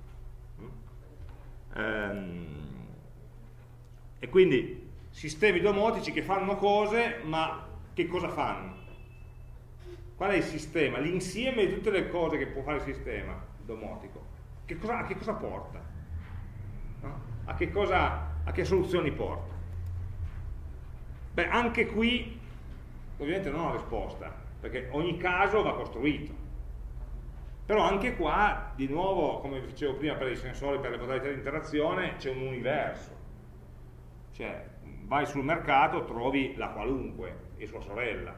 E quindi sistemi domotici che fanno cose, ma che cosa fanno? Qual è il sistema? L'insieme di tutte le cose che può fare il sistema domotico. A che cosa porta? No? A che soluzioni porta? Beh, anche qui ovviamente non ho risposta, perché ogni caso va costruito. Però anche qua, di nuovo, come dicevo prima per i sensori, per le modalità di interazione, c'è un universo. Cioè, vai sul mercato, trovi la qualunque e sua sorella.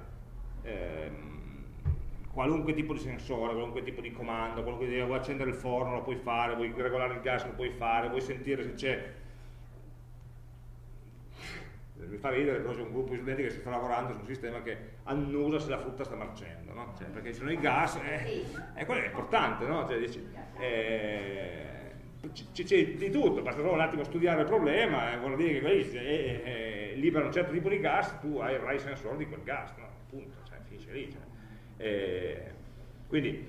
Qualunque tipo di sensore, qualunque tipo di comando, qualunque idea, vuoi accendere il forno lo puoi fare, vuoi regolare il gas lo puoi fare, vuoi sentire se c'è... Mi fa ridere, però c'è un gruppo di studenti che si sta lavorando su un sistema che annusa se la frutta sta marcendo, no? Cioè, perché ci sono i gas, quello è importante, no? Cioè, c'è di tutto, basta solo un attimo studiare il problema, vuol dire che quelli libera un certo tipo di gas, tu avrai il sensore di quel gas, no? Appunto, cioè, finisce lì. Cioè. Quindi,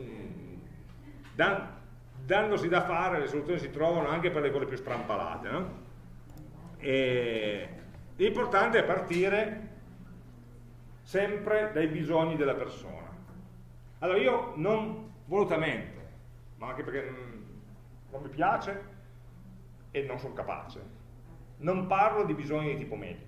dandosi da fare, le soluzioni si trovano anche per le cose più strampalate, no? L'importante è partire sempre dai bisogni della persona. Allora io non volutamente, ma anche perché non mi piace e non sono capace, non parlo di bisogni di tipo medico.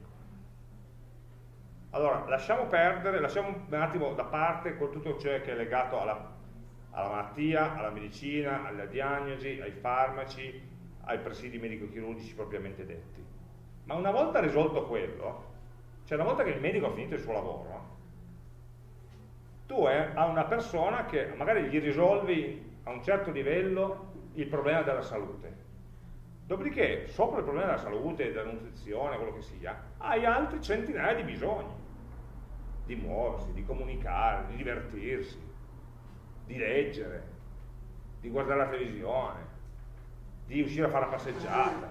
Allora lasciamo perdere, lasciamo un attimo da parte tutto ciò che è legato alla malattia, alla medicina, alla diagnosi, ai farmaci, ai presidi medico-chirurgici propriamente detti. Ma una volta risolto quello, cioè una volta che il medico ha finito il suo lavoro, tu a una persona che magari gli risolvi a un certo livello il problema della salute. Dopodiché, sopra il problema della salute, della nutrizione, quello che sia, hai altri centinaia di bisogni. Di muoversi, di comunicare, di divertirsi, di leggere, di guardare la televisione, di uscire a fare una passeggiata,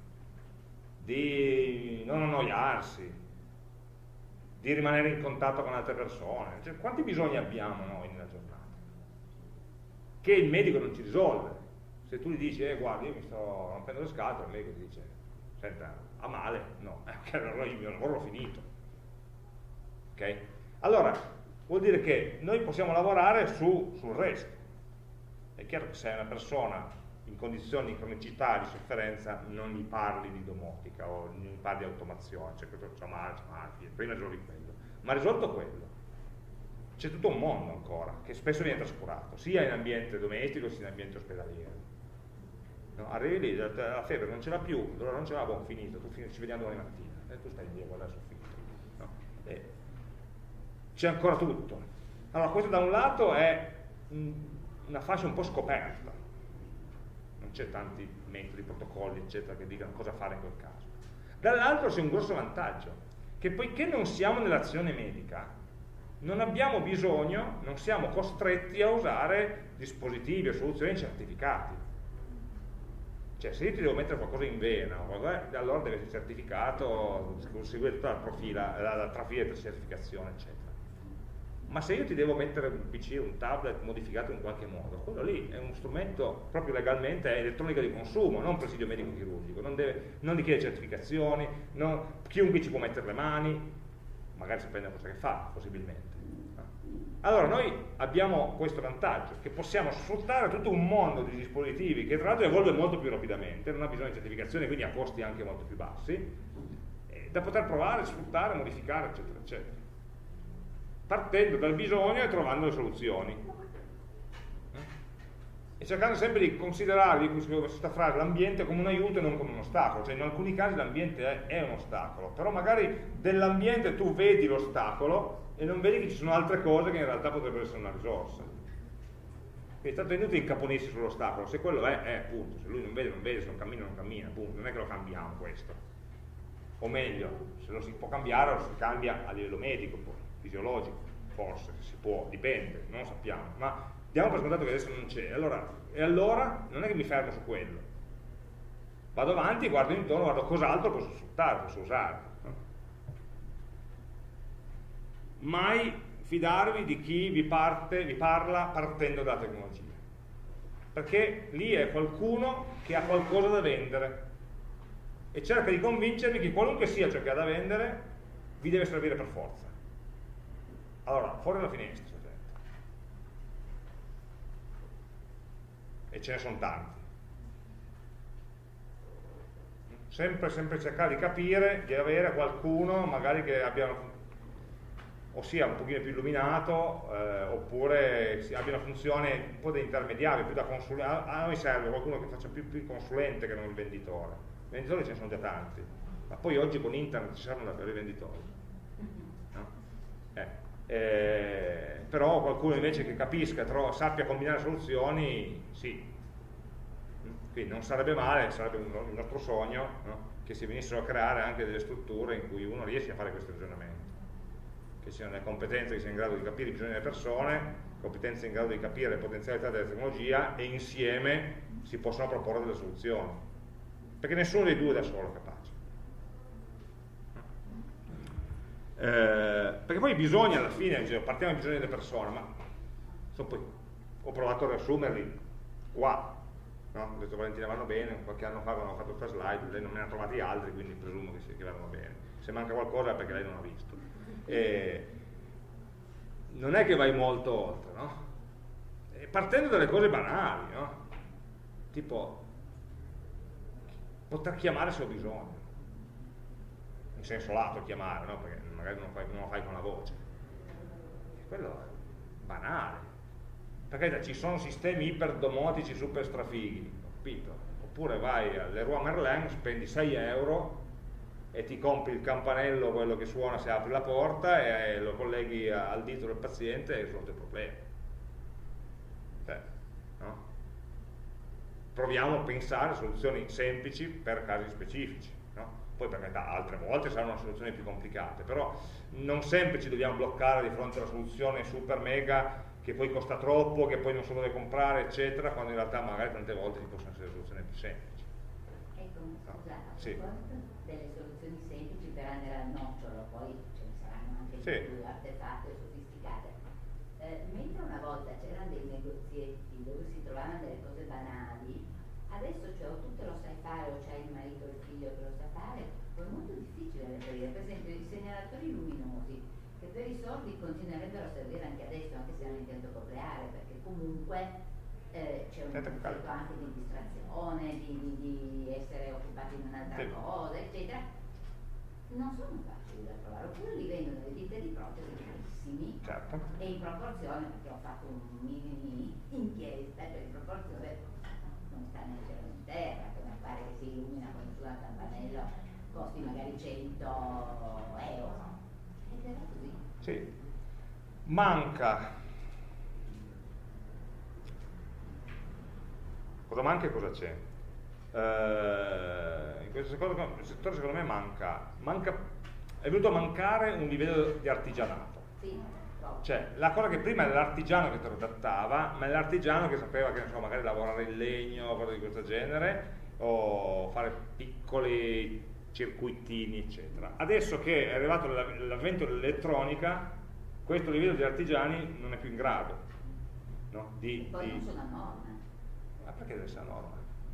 di non annoiarsi, di rimanere in contatto con altre persone. Cioè, quanti bisogni abbiamo noi nella giornata? Che il medico non ci risolve. Se tu gli dici, guarda, io mi sto rompendo le scatole, il medico ti dice, senta, ha male? No, allora io il mio lavoro l'ho finito. Ok? Allora, vuol dire che noi possiamo lavorare sul resto. È chiaro che se è una persona in condizioni di cronicità, di sofferenza, non gli parli di domotica o non gli parli di automazione, cioè questo c'è male, prima risolvi quello. Ma risolto quello, c'è tutto un mondo ancora, che spesso viene trascurato, sia in ambiente domestico sia in ambiente ospedaliero. No? Arrivi lì, la febbre non ce l'ha più, allora non ce l'ha, buon, finito, ci vediamo domani mattina, e tu stai lì a guardare sul film. No? C'è ancora tutto. Allora, questo da un lato è una fascia un po' scoperta. Non c'è tanti metodi, protocolli, eccetera, che dicano cosa fare in quel caso. Dall'altro c'è un grosso vantaggio, che poiché non siamo nell'azione medica, non abbiamo bisogno, non siamo costretti a usare dispositivi o soluzioni certificati. Cioè, se io ti devo mettere qualcosa in vena, allora deve essere certificato, seguire tutta la trafila di certificazione, eccetera. Ma se io ti devo mettere un PC, un tablet modificato in qualche modo, quello lì è uno strumento proprio legalmente, è elettronica di consumo, non presidio medico-chirurgico, non richiede certificazioni, chiunque ci può mettere le mani, magari sapendo cosa che fa, possibilmente. Allora noi abbiamo questo vantaggio, che possiamo sfruttare tutto un mondo di dispositivi che tra l'altro evolve molto più rapidamente, non ha bisogno di certificazione, quindi ha costi anche molto più bassi, da poter provare, sfruttare, modificare, eccetera, eccetera. Partendo dal bisogno e trovando le soluzioni. E cercando sempre di considerare questa frase, l'ambiente come un aiuto e non come un ostacolo. Cioè in alcuni casi l'ambiente è un ostacolo, però magari dell'ambiente tu vedi l'ostacolo e non vedi che ci sono altre cose che in realtà potrebbero essere una risorsa. Quindi è stato inutile incaponirsi sull'ostacolo, se quello è appunto, se lui non vede, se non cammina, appunto, non è che lo cambiamo questo. O meglio, se lo si può cambiare lo si cambia a livello medico poi. Fisiologico, forse, si può, dipende, non lo sappiamo, ma diamo per scontato che adesso non c'è, e allora non è che mi fermo su quello, vado avanti, guardo intorno, guardo cos'altro posso sfruttare, posso usare. Mai fidarvi di chi vi parla partendo dalla tecnologia, perché lì è qualcuno che ha qualcosa da vendere e cerca di convincervi che qualunque sia ciò che ha da vendere vi deve servire per forza. Allora, fuori dalla finestra, gente. E ce ne sono tanti. Sempre cercare di capire, di avere qualcuno magari che abbia, o sia un pochino più illuminato, oppure abbia una funzione un po' da intermediario, più da consulente. A noi serve qualcuno che faccia più consulente che non il venditore. I venditori ce ne sono già tanti, ma poi oggi con internet ci servono davvero i venditori. No? Però qualcuno invece che capisca, sappia combinare soluzioni, sì. Quindi non sarebbe male, sarebbe il nostro sogno, no? Che si venissero a creare anche delle strutture in cui uno riesce a fare questi ragionamenti, che siano le competenze che siano in grado di capire i bisogni delle persone, competenze in grado di capire le potenzialità della tecnologia, e insieme si possono proporre delle soluzioni, perché nessuno dei due da solo è capace. Perché poi i bisogni alla fine, partiamo dai bisogni delle persone, ma poi ho provato a riassumerli qua. No? Ho detto Valentina vanno bene, qualche anno fa quando ho fatto questa slide lei non me ne ha trovati altri, quindi presumo che vadano bene. Se manca qualcosa è perché lei non ha visto. Non è che vai molto oltre, no? Partendo dalle cose banali, no? Tipo poter chiamare se ho bisogno, in senso lato chiamare, no? Perché magari non lo fai con la voce, quello è banale. Perché ci sono sistemi iperdomotici super strafighi, capito? Oppure vai al Leroy Merlin, spendi 6 euro e ti compri il campanello, quello che suona se apri la porta, e lo colleghi al dito del paziente e risolvi il problema. No? Proviamo a pensare a soluzioni semplici per casi specifici, no? Poi per carità altre volte saranno soluzioni più complicate, però non sempre ci dobbiamo bloccare di fronte alla soluzione super mega che poi costa troppo, che poi non si deve comprare, eccetera, quando in realtà magari tante volte ci possono essere soluzioni più semplici. Ecco, scusa, a Sì. proposito delle soluzioni semplici per andare al nocciolo, poi ce ne saranno anche Sì. più artefatte e sofisticate. Mentre una volta c'erano dei negozietti dove si trovavano delle cose banali, adesso cioè, o tu te lo sai fare o c'hai il marito o il figlio che lo sa fare, o è molto difficile reperire. Per esempio i segnalatori luminosi, che per i soldi continuerebbero a servire anche adesso, anche se hanno l'impianto cocleare, perché comunque c'è un concetto anche di distrazione, di essere occupati in un'altra cosa, eccetera. Non sono facili da trovare, oppure li vendono le ditte di protesi carissimi, Certo. e in proporzione, perché ho fatto un mini inchiesta, cioè in proporzione non sta nel cielo né in terra, che mi pare che si illumina con il suo campanello costi magari 100 euro. Ed era così. Sì. Manca. Cosa manca e cosa c'è? In questo settore secondo me manca, è venuto a mancare un livello di artigianato. Sì, proprio. Cioè, la cosa che prima era l'artigiano che te lo adattava, ma è l'artigiano che sapeva che, insomma, magari lavorare in legno o cose di questo genere, o fare piccoli circuitini, eccetera. Adesso che è arrivato l'avvento dell'elettronica, questo livello di artigiani non è più in grado, no? Poi non sono a norma. Ma perché deve essere a norma?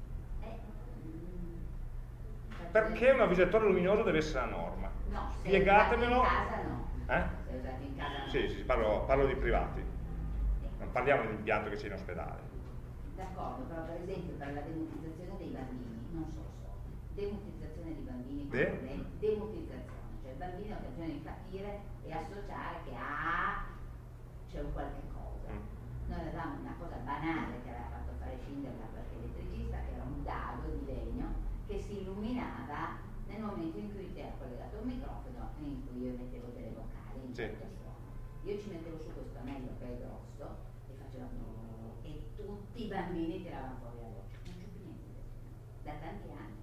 Perché Perché un avvisatore luminoso deve essere a norma? No, se Spiegatemelo. usato in casa no. Eh? Se usato in casa no. Sì, parlo di privati, non parliamo dell'impianto che c'è in ospedale. D'accordo, però per esempio per la demotizzazione dei bambini, non so demotizzazione di bambini con problemi, demotizzazione, cioè il bambino ha bisogno di capire e associare che c'è un qualche cosa. Noi avevamo una cosa banale che aveva fatto fare scendere da qualche elettricista, che era un dado di legno che si illuminava nel momento in cui era collegato un microfono e in cui io mettevo delle vocali in certo suono. Io ci mettevo su questo anello che è grosso e facevo e tutti i bambini tiravano fuori la voce. Non c'è più niente da tanti anni.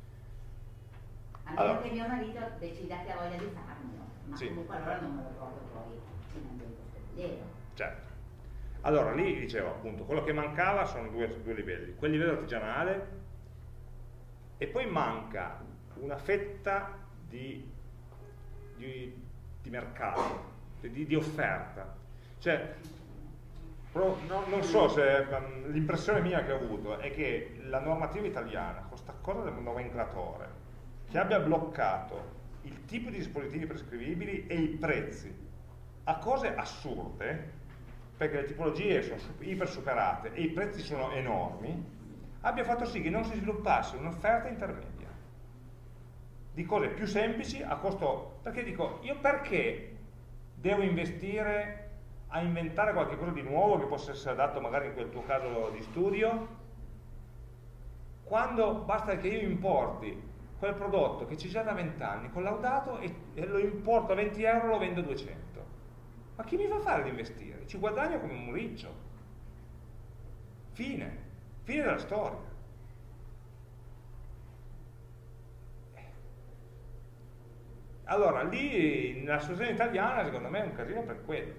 A meno che mio marito decida che ha voglia di farmelo, ma comunque allora non me lo ricordo poi in ambiente ospedaliero. Certo. Allora, lì dicevo appunto, quello che mancava sono due livelli, quel livello artigianale e poi manca una fetta di mercato, di offerta. Cioè, non so se l'impressione mia che ho avuto è che la normativa italiana, con questa cosa del nomenclatore, che abbia bloccato il tipo di dispositivi prescrivibili e i prezzi a cose assurde, perché le tipologie sono iper superate e i prezzi sono enormi, abbia fatto sì che non si sviluppasse un'offerta intermedia di cose più semplici a costo. Perché dico, io perché devo investire a inventare qualche cosa di nuovo che possa essere adatto magari in quel tuo caso di studio, quando basta che io importi quel prodotto che c'è già da 20 anni collaudato e lo importo a 20 euro e lo vendo a 200. Ma chi mi fa fare di investire? Ci guadagno come un riccio. Fine della storia. Allora, lì nella situazione italiana secondo me è un casino per quello.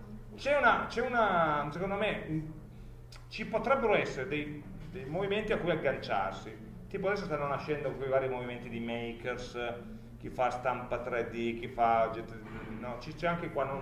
Secondo me ci potrebbero essere dei movimenti a cui agganciarsi, tipo adesso stanno nascendo quei vari movimenti di makers, chi fa stampa 3D, chi fa no, c'è anche qua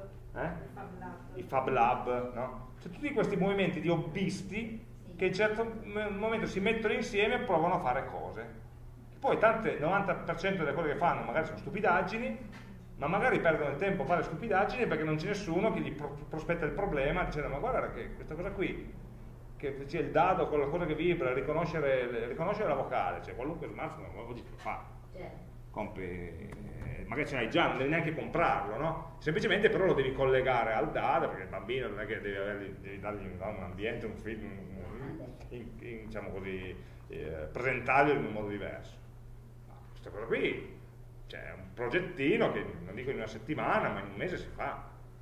i Fab Lab, no? C'è tutti questi movimenti di hobbisti che in un certo momento si mettono insieme e provano a fare cose. Poi tante, 90% delle cose che fanno magari sono stupidaggini, ma magari perdono il tempo a fare stupidaggini perché non c'è nessuno che gli prospetta il problema dicendo: ma guarda che questa cosa qui, che c'è il dado con la cosa che vibra, riconoscere la vocale, cioè qualunque smartphone oggi lo fa. Compri, magari ce l'hai già, non devi neanche comprarlo, no? Semplicemente però lo devi collegare al dado, perché il bambino non è che devi dargli un ambiente, un film, diciamo così, presentargli in un modo diverso. Questa cosa qui, cioè, è un progettino che non dico in una settimana, ma in un mese si fa.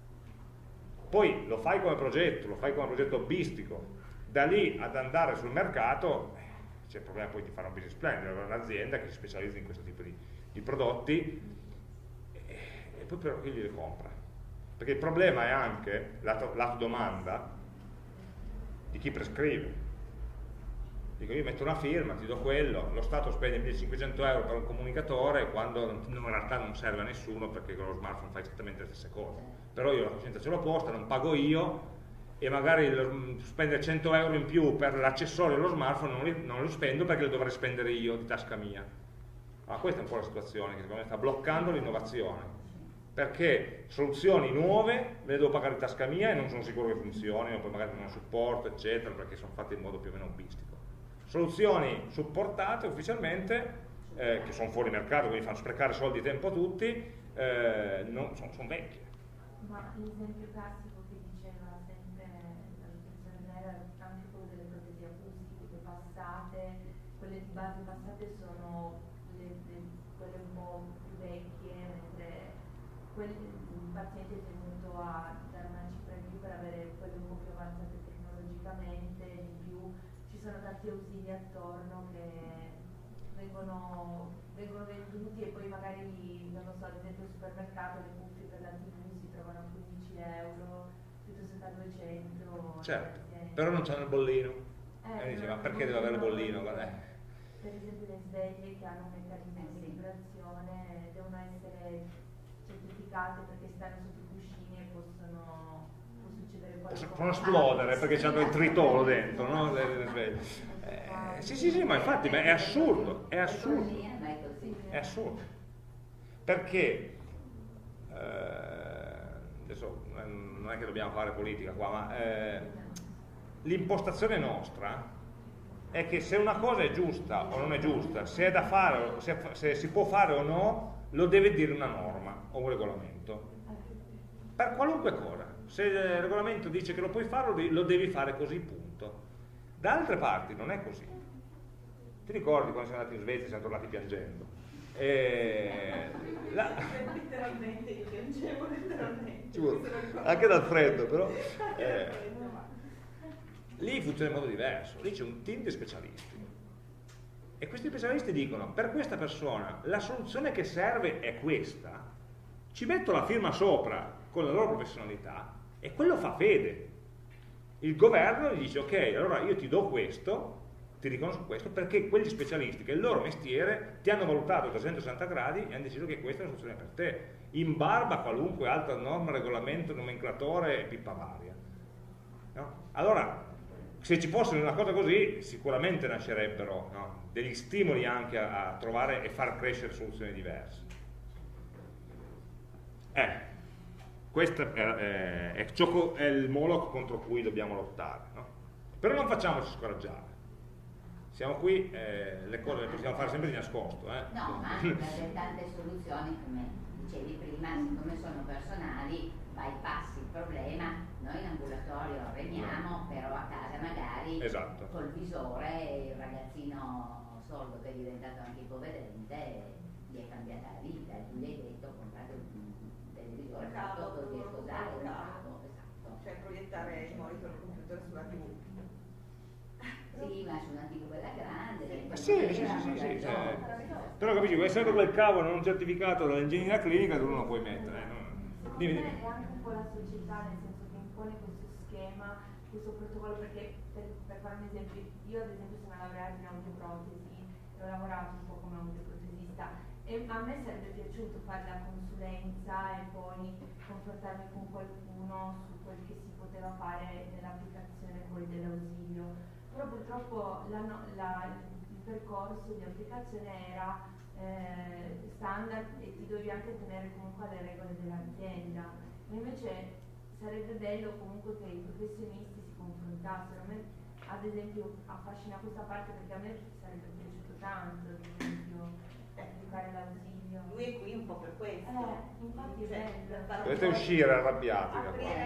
Poi lo fai come progetto hobbistico, da lì ad andare sul mercato c'è il problema poi di fare un business plan, di avere un'azienda che si specializza in questo tipo di prodotti e poi però chi li compra? Perché il problema è anche lato domanda di chi prescrive. Dico, io metto una firma, ti do quello, lo Stato spende 1500 euro per un comunicatore quando in realtà non serve a nessuno, perché con lo smartphone fai esattamente le stesse cose. Però io la coscienza ce l'ho posta, non pago io, e magari spendere 100 euro in più per l'accessorio allo smartphone non lo spendo perché lo dovrei spendere io di tasca mia. Ma questa è un po' la situazione che secondo me sta bloccando l'innovazione, perché soluzioni nuove me le devo pagare di tasca mia e non sono sicuro che funzionino, poi magari non ho supporto eccetera, perché sono fatte in modo più o meno hobbistico. Soluzioni supportate ufficialmente, che sono fuori mercato, quindi fanno sprecare soldi e tempo a tutti, sono vecchie. Ma l'esempio classico che diceva sempre la dottoressa era anche quello delle protesi acustiche passate, quelle di base passate sono quelle un po' più vecchie, mentre il paziente è tenuto a dare una cifra in più per avere quelle un po' più avanzate tecnologicamente, in più ci sono tanti ausili attorno che vengono venduti e poi magari, non lo so, ad esempio al supermercato le cuffie per la TV si trovano a 15 euro piuttosto che a 200. Certo, però non c'hanno il bollino. E dice, ma perché devo avere il bollino? Per esempio le sveglie che hanno un meccanismo di vibrazione devono essere certificate perché stanno sotto i cuscini e può succedere qualcosa. Possono esplodere perché c'hanno il tritolo dentro, no? Le sveglie. Sì, ma infatti è assurdo, è assurdo. Perché adesso non è che dobbiamo fare politica qua, ma l'impostazione nostra è che se una cosa è giusta o non è giusta, se è da fare, se si può fare o no, lo deve dire una norma o un regolamento. Per qualunque cosa. Se il regolamento dice che lo puoi fare, lo devi fare così, punto. Da altre parti non è così. Ti ricordi quando siamo andati in Svezia e siamo tornati piangendo? Letteralmente, io piangevo letteralmente. Anche dal freddo, però. Lì funziona in modo diverso, lì c'è un team di specialisti. E questi specialisti dicono, per questa persona la soluzione che serve è questa, ci metto la firma sopra con la loro professionalità e quello fa fede. Il governo gli dice, ok, allora io ti do questo, ti riconosco questo perché quegli specialisti, che è il loro mestiere, ti hanno valutato a 360 gradi e hanno deciso che questa è la soluzione per te, in barba a qualunque altra norma, regolamento, nomenclatore e pippa varia. No? Allora, se ci fosse una cosa così, sicuramente nascerebbero, no, degli stimoli anche a trovare e far crescere soluzioni diverse. Questo è il Moloch contro cui dobbiamo lottare, no? Però non facciamoci scoraggiare. Siamo qui, le cose le possiamo fare sempre di nascosto. No, ma anche per tante soluzioni, come dicevi prima, siccome sono personali, bypassi il problema, noi in ambulatorio remiamo, però a casa magari col visore il ragazzino sordo che è diventato anche ipovedente gli è cambiata la vita, e tu gli hai detto comprate un televisore fatto di sposare un cavo, esatto. Cioè proiettare il monitor del computer sulla TV. Sì, ma su una TV quella grande. Sì. Però capisci, essendo quel cavo non certificato dall'ingegneria clinica, tu non lo puoi mettere. Dimmi. È anche un po' la società, nel senso che impone questo schema, questo protocollo, perché per fare un esempio, io ad esempio sono laureata in audioprotesi e ho lavorato un po' come audioprotesista e a me sarebbe piaciuto fare la consulenza e poi confrontarmi con qualcuno su quel che si poteva fare nell'applicazione poi dell'ausilio. Però purtroppo il percorso di applicazione era standard e ti dovevi anche tenere comunque alle regole dell'azienda. E invece sarebbe bello comunque che i professionisti si confrontassero. A me ad esempio affascina questa parte perché a me sarebbe piaciuto tanto, ad esempio, applicare l'ausilio. Lui è qui un po' per questo. Infatti è bello. Dovete uscire arrabbiati.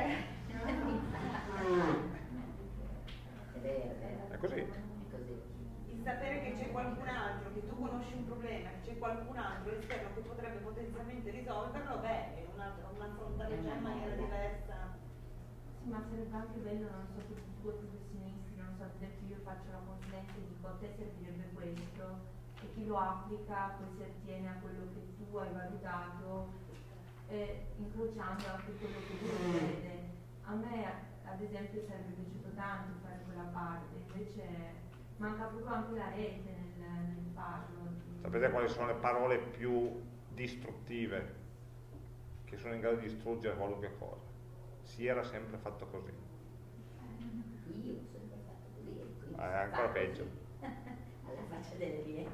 È così. Il sapere che c'è qualcun altro, che tu conosci un problema, che c'è qualcun altro esterno che potrebbe potenzialmente risolverlo, è un affrontare già in maniera diversa. Sì, ma sarebbe anche bello, non so, tutti i tuoi professionisti, non so, ad esempio io faccio la consulenza e dico a te servirebbe questo, e chi lo applica poi si attiene a quello che tu hai valutato, incrociando anche quello che tu vede. A me ad esempio sarebbe piaciuto tanto fare quella parte, invece manca proprio anche la rete nel farlo. Sapete quali sono le parole più distruttive che sono in grado di distruggere qualunque cosa? Si era sempre fatto così. Io ho sempre fatto così. È ancora peggio. Alla faccia delle vie.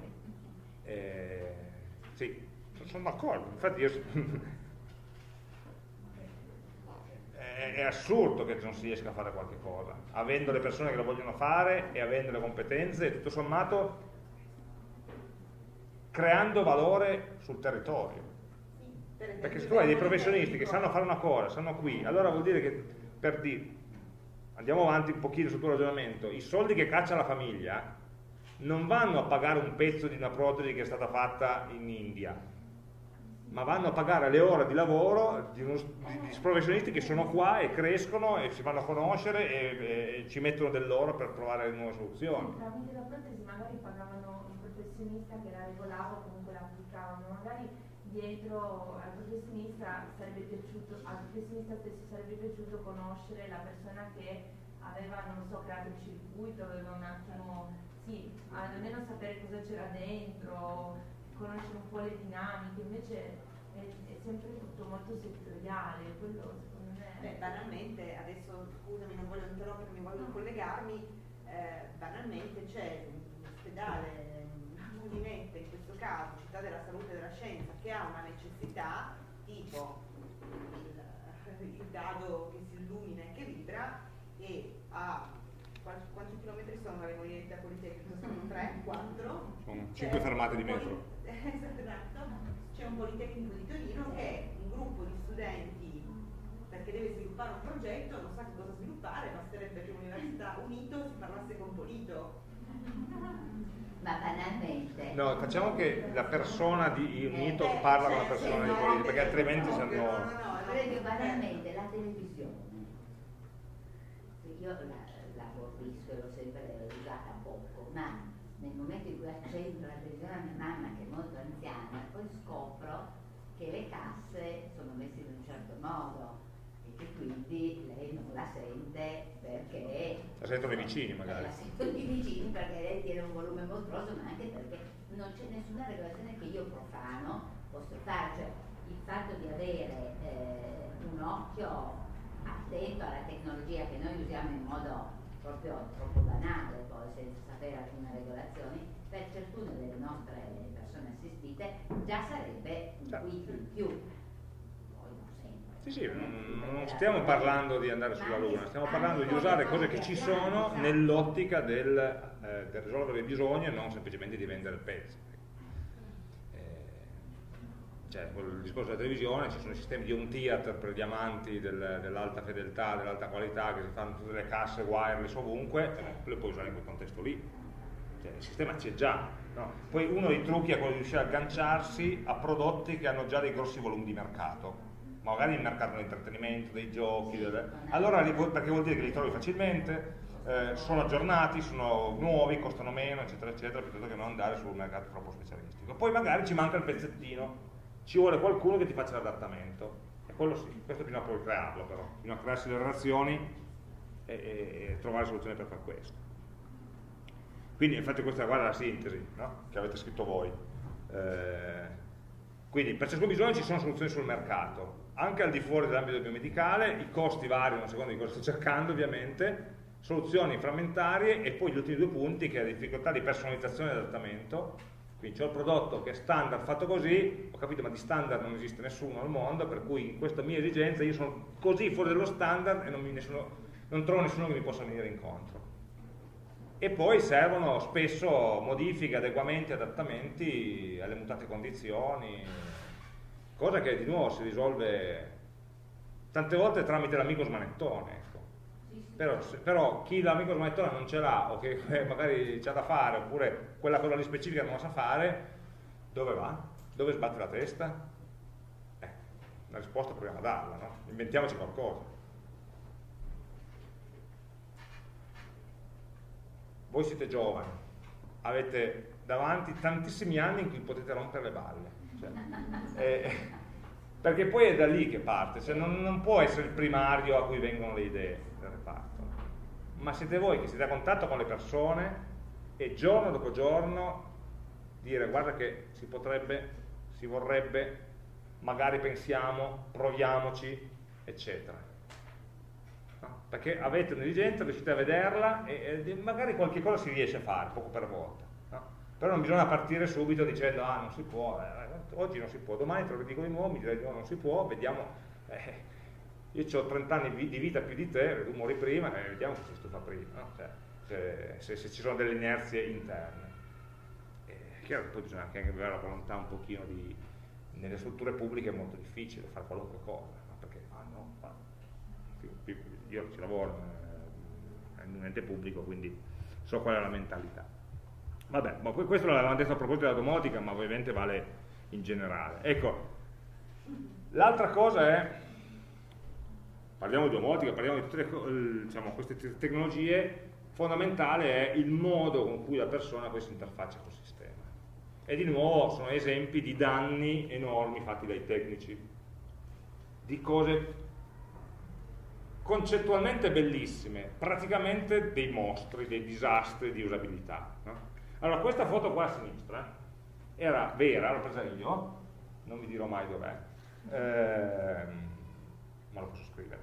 Sì, sono d'accordo. Infatti io è assurdo che non si riesca a fare qualche cosa, avendo le persone che lo vogliono fare e avendo le competenze e tutto sommato creando valore sul territorio. Perché se tu hai dei professionisti che sanno fare una cosa, sanno qui, allora vuol dire che andiamo avanti un pochino sul tuo ragionamento, i soldi che caccia la famiglia non vanno a pagare un pezzo di una protesi che è stata fatta in India, ma vanno a pagare le ore di lavoro di professionisti che sono qua e crescono e si vanno a conoscere e ci mettono del loro per trovare nuove soluzioni. Tramite la protesi magari pagavano il professionista che la regolava o comunque la applicavano, magari dietro al professionista stesso sarebbe piaciuto conoscere la persona che aveva, non so, creato il circuito, aveva un attimo, sì, almeno sapere cosa c'era dentro, conoscere un po' le dinamiche, invece è sempre tutto molto settoriale, quello secondo me... banalmente, adesso scusami, non voglio interrompermi, voglio collegarmi, banalmente c'è un ospedale, Mulinette in questo caso, Città della Salute e della Scienza, che ha una necessità tipo il dado che si illumina e che vibra, e a quanti chilometri sono le Mulinette a Politecnico? Sono 3, 4? Sono 5 fermate di metro. Esatto, c'è un Politecnico di Torino che è un gruppo di studenti perché deve sviluppare un progetto, non sa cosa sviluppare, basterebbe che l'università Unito si parlasse con Polito. Ma banalmente. No, facciamo che la persona di Unito parla con la persona di Polito, perché altrimenti no, banalmente la televisione. Io la aborrisco e l'ho sempre usata poco, ma nel momento in cui accendo la televisione a mia mamma, che è molto anziana, poi scopro che le casse sono messe in un certo modo e e quindi lei non la sente perché la sentono i vicini magari. La sentono i vicini perché lei tiene un volume mostruoso, ma anche perché non c'è nessuna regolazione che io profano posso fare, cioè il fatto di avere un occhio attento alla tecnologia che noi usiamo in modo proprio troppo banale, poi senza sapere alcune regolazioni, per ciascuna delle nostre persone assistite già sarebbe un quid in più. Poi non sempre. Sì, non stiamo parlando di andare sulla Luna, stiamo parlando di usare cose che ci sono nell'ottica del risolvere i bisogni e non semplicemente di vendere pezzi. Cioè, il discorso della televisione, ci sono i sistemi di home theater per gli amanti dell'alta fedeltà, dell'alta qualità, che si fanno tutte le casse wireless ovunque, le puoi usare in quel contesto lì. Cioè, il sistema c'è già, no? Poi uno dei trucchi è quello di riuscire a agganciarsi a prodotti che hanno già dei grossi volumi di mercato, magari il mercato dell'intrattenimento, dei giochi, allora perché vuol dire che li trovi facilmente, sono aggiornati, sono nuovi, costano meno, eccetera, eccetera, piuttosto che non andare sul mercato troppo specialistico. Poi magari ci manca il pezzettino, ci vuole qualcuno che ti faccia l'adattamento, e quello sì, questo bisogna poi crearlo però, bisogna crearsi le relazioni e trovare soluzioni per fare questo. Quindi infatti questa è la sintesi, no? Che avete scritto voi. Quindi per ciascun bisogno ci sono soluzioni sul mercato, anche al di fuori dell'ambito biomedicale, i costi variano a seconda di cosa sto cercando ovviamente, soluzioni frammentarie e poi gli ultimi due punti che è la difficoltà di personalizzazione e adattamento. Quindi c'ho il prodotto che è standard fatto così, ho capito, ma di standard non esiste nessuno al mondo, per cui in questa mia esigenza io sono così fuori dallo standard e non trovo nessuno che mi possa venire incontro. E poi servono spesso modifiche, adeguamenti, adattamenti alle mutate condizioni, cosa che di nuovo si risolve tante volte tramite l'amico smanettone. Ecco. Però chi l'amico smanettone non ce l'ha o che magari c'ha da fare, oppure quella cosa lì specifica non la sa fare, dove va? Dove sbatte la testa? Una risposta proviamo a darla, no? Inventiamoci qualcosa. Voi siete giovani, avete davanti tantissimi anni in cui potete rompere le balle, cioè, perché poi è da lì che parte, cioè non può essere il primario a cui vengono le idee del reparto, ma siete voi che siete a contatto con le persone e giorno dopo giorno dire guarda che si potrebbe, si vorrebbe, magari pensiamo, proviamoci, eccetera. No? Perché avete un'esigenza, riuscite a vederla e magari qualche cosa si riesce a fare, poco per volta. No? Però non bisogna partire subito dicendo non si può, oggi non si può, domani te lo dico di nuovo, mi direi di no, non si può, vediamo, io ho 30 anni di vita più di te, tu muori prima, vediamo se si stufa prima, no? Cioè, se ci sono delle inerzie interne. È chiaro che poi bisogna anche avere la volontà un pochino nelle strutture pubbliche è molto difficile fare qualunque cosa, no? Perché io ci lavoro in un ente pubblico, quindi so qual è la mentalità. Vabbè, ma questo l'avevamo detto a proposito della domotica, ma ovviamente vale in generale. Ecco, l'altra cosa è, parliamo di domotica, parliamo di tutte queste tecnologie, fondamentale è il modo con cui la persona poi si interfaccia col sistema. E di nuovo sono esempi di danni enormi fatti dai tecnici, di cose concettualmente bellissime, praticamente dei mostri, dei disastri di usabilità. No? Allora, questa foto qua a sinistra era vera, l'ho presa io, non vi dirò mai dov'è, ma lo posso scrivere.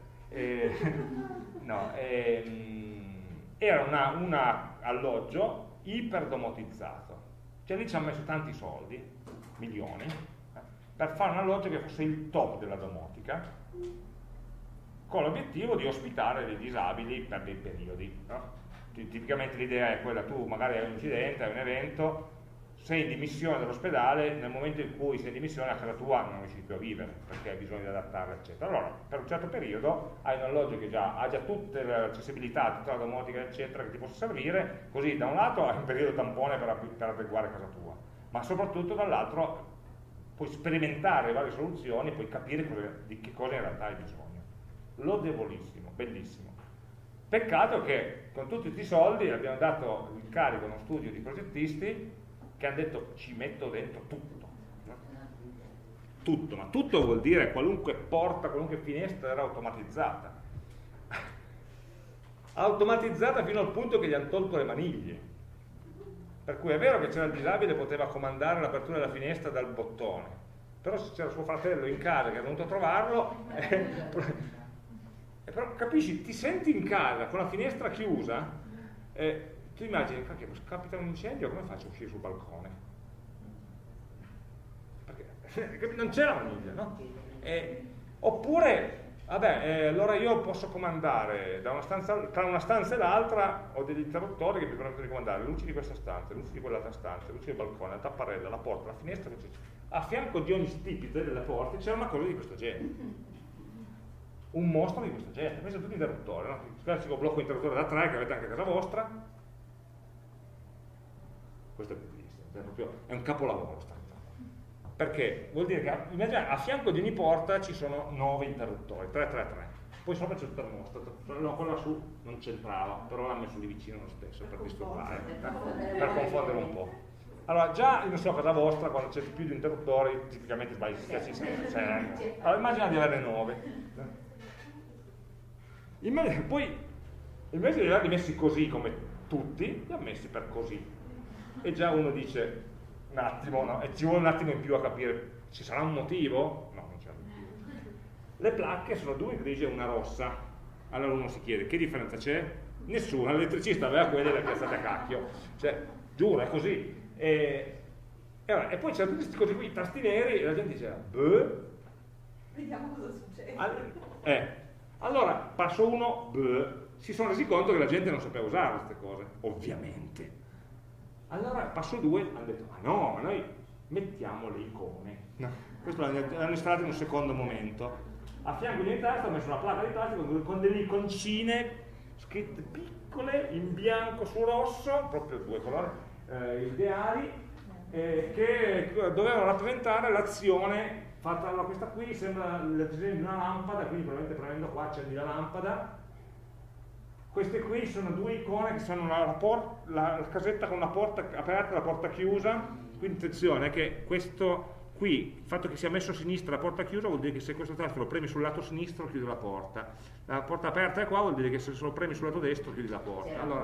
Era un alloggio iperdomotizzato, cioè lì ci hanno messo tanti soldi, milioni, per fare un alloggio che fosse il top della domotica, con l'obiettivo di ospitare dei disabili per dei periodi. No? Tipicamente l'idea è quella, tu magari hai un incidente, hai un evento, sei in dimissione dall'ospedale, nel momento in cui sei in dimissione a casa tua non riesci più a vivere, perché hai bisogno di adattarla, eccetera. Allora, per un certo periodo hai un alloggio che ha già tutte le accessibilità, tutta la domotica, eccetera, che ti possa servire, così da un lato hai un periodo tampone per adeguare casa tua, ma soprattutto dall'altro puoi sperimentare varie soluzioni, puoi capire di che cosa in realtà hai bisogno. Lodevolissimo, bellissimo. Peccato che con tutti questi soldi abbiamo dato il carico a uno studio di progettisti che hanno detto ci metto dentro tutto. No? tutto, ma tutto vuol dire qualunque porta, qualunque finestra era automatizzata. Automatizzata fino al punto che gli hanno tolto le maniglie. Per cui è vero che c'era il disabile, poteva comandare l'apertura della finestra dal bottone, però se c'era suo fratello in casa che è venuto a trovarlo, però capisci, ti senti in casa con la finestra chiusa, tu immagini, capita un incendio, come faccio a uscire sul balcone? Perché non c'è la maniglia, no? Oppure, vabbè, allora io posso comandare da una stanza, tra una stanza e l'altra ho degli interruttori che mi permettono di comandare le luci di questa stanza, le luci di quell'altra stanza, le luci del balcone, la tapparella, la porta, la finestra. A fianco di ogni stipite delle porte c'è una cosa di questo genere, un mostro di questo genere. Questo è tutto interruttore, no? Il classico blocco interruttore da 3 che avete anche a casa vostra. Questo è bellissimo, è un capolavoro. Perché vuol dire che a fianco di ogni porta ci sono 9 interruttori, 3. Poi sopra c'è il termostato, no, quello lassù non c'entrava, però l'ha messo lì vicino lo stesso per disturbare, per confondere un po'. Allora, già non so a casa vostra, quando c'è più di interruttori, tipicamente sbagli 6. Allora, immagina di averne 9. Poi, invece di averli messi così come tutti, li ha messi per così. E già uno dice, un attimo, no? E ci vuole un attimo in più a capire, ci sarà un motivo? No, non c'è un motivo. Le placche sono 2 grigie e una rossa. Allora uno si chiede, che differenza c'è? Nessuna, l'elettricista aveva quelle e le ha piazzate a cacchio. Cioè, giuro, è così. E poi c'erano tutti questi cosi qui, i tasti neri, e la gente diceva, vediamo cosa succede. Allora, passo 1, si sono resi conto che la gente non sapeva usare queste cose, ovviamente. Allora, passo 2, hanno detto, ma noi mettiamo le icone. No. Questo l'hanno installato in un secondo momento. A fianco di ogni tasto ho messo una placa di plastico con delle iconcine scritte piccole, in bianco su rosso, proprio 2 colori ideali, che dovevano rappresentare l'azione fatta. Allora, questa qui sembra il disegno di una lampada, quindi probabilmente premendo qua accendi la lampada. Queste qui sono 2 icone che sono la casetta con la porta aperta e la porta chiusa. Quindi attenzione che questo qui, il fatto che sia messo a sinistra la porta chiusa vuol dire che se questo tasto lo premi sul lato sinistro chiude la porta. La porta aperta è qua, vuol dire che se lo premi sul lato destro chiudi la porta. Allora,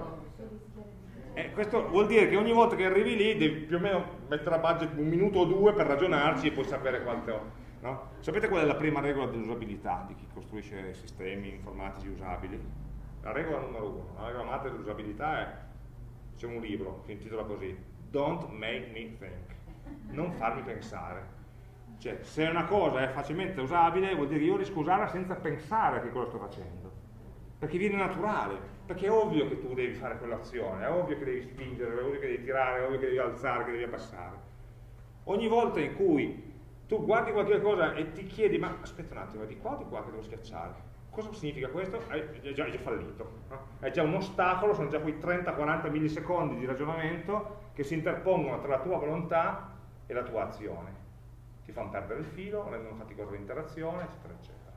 questo vuol dire che ogni volta che arrivi lì devi più o meno mettere a budget 1 minuto o 2 per ragionarci e poi sapere quanto, no? Sapete qual è la prima regola dell'usabilità di chi costruisce sistemi informatici usabili? La regola numero 1, la regola madre dell'usabilità è, c'è un libro che intitola così, Don't make me think, non farmi pensare. Cioè, se una cosa è facilmente usabile vuol dire che io riesco a usarla senza pensare a che cosa sto facendo, perché viene naturale, perché è ovvio che tu devi fare quell'azione, è ovvio che devi spingere, è ovvio che devi tirare, è ovvio che devi alzare, che devi abbassare. Ogni volta in cui tu guardi qualche cosa e ti chiedi, ma aspetta un attimo, è di qua o di qua che devo schiacciare? Cosa significa questo? È già fallito, no? È già un ostacolo, sono già quei 30-40 millisecondi di ragionamento che si interpongono tra la tua volontà e la tua azione. Ti fanno perdere il filo, rendono faticosa l'interazione, eccetera, eccetera.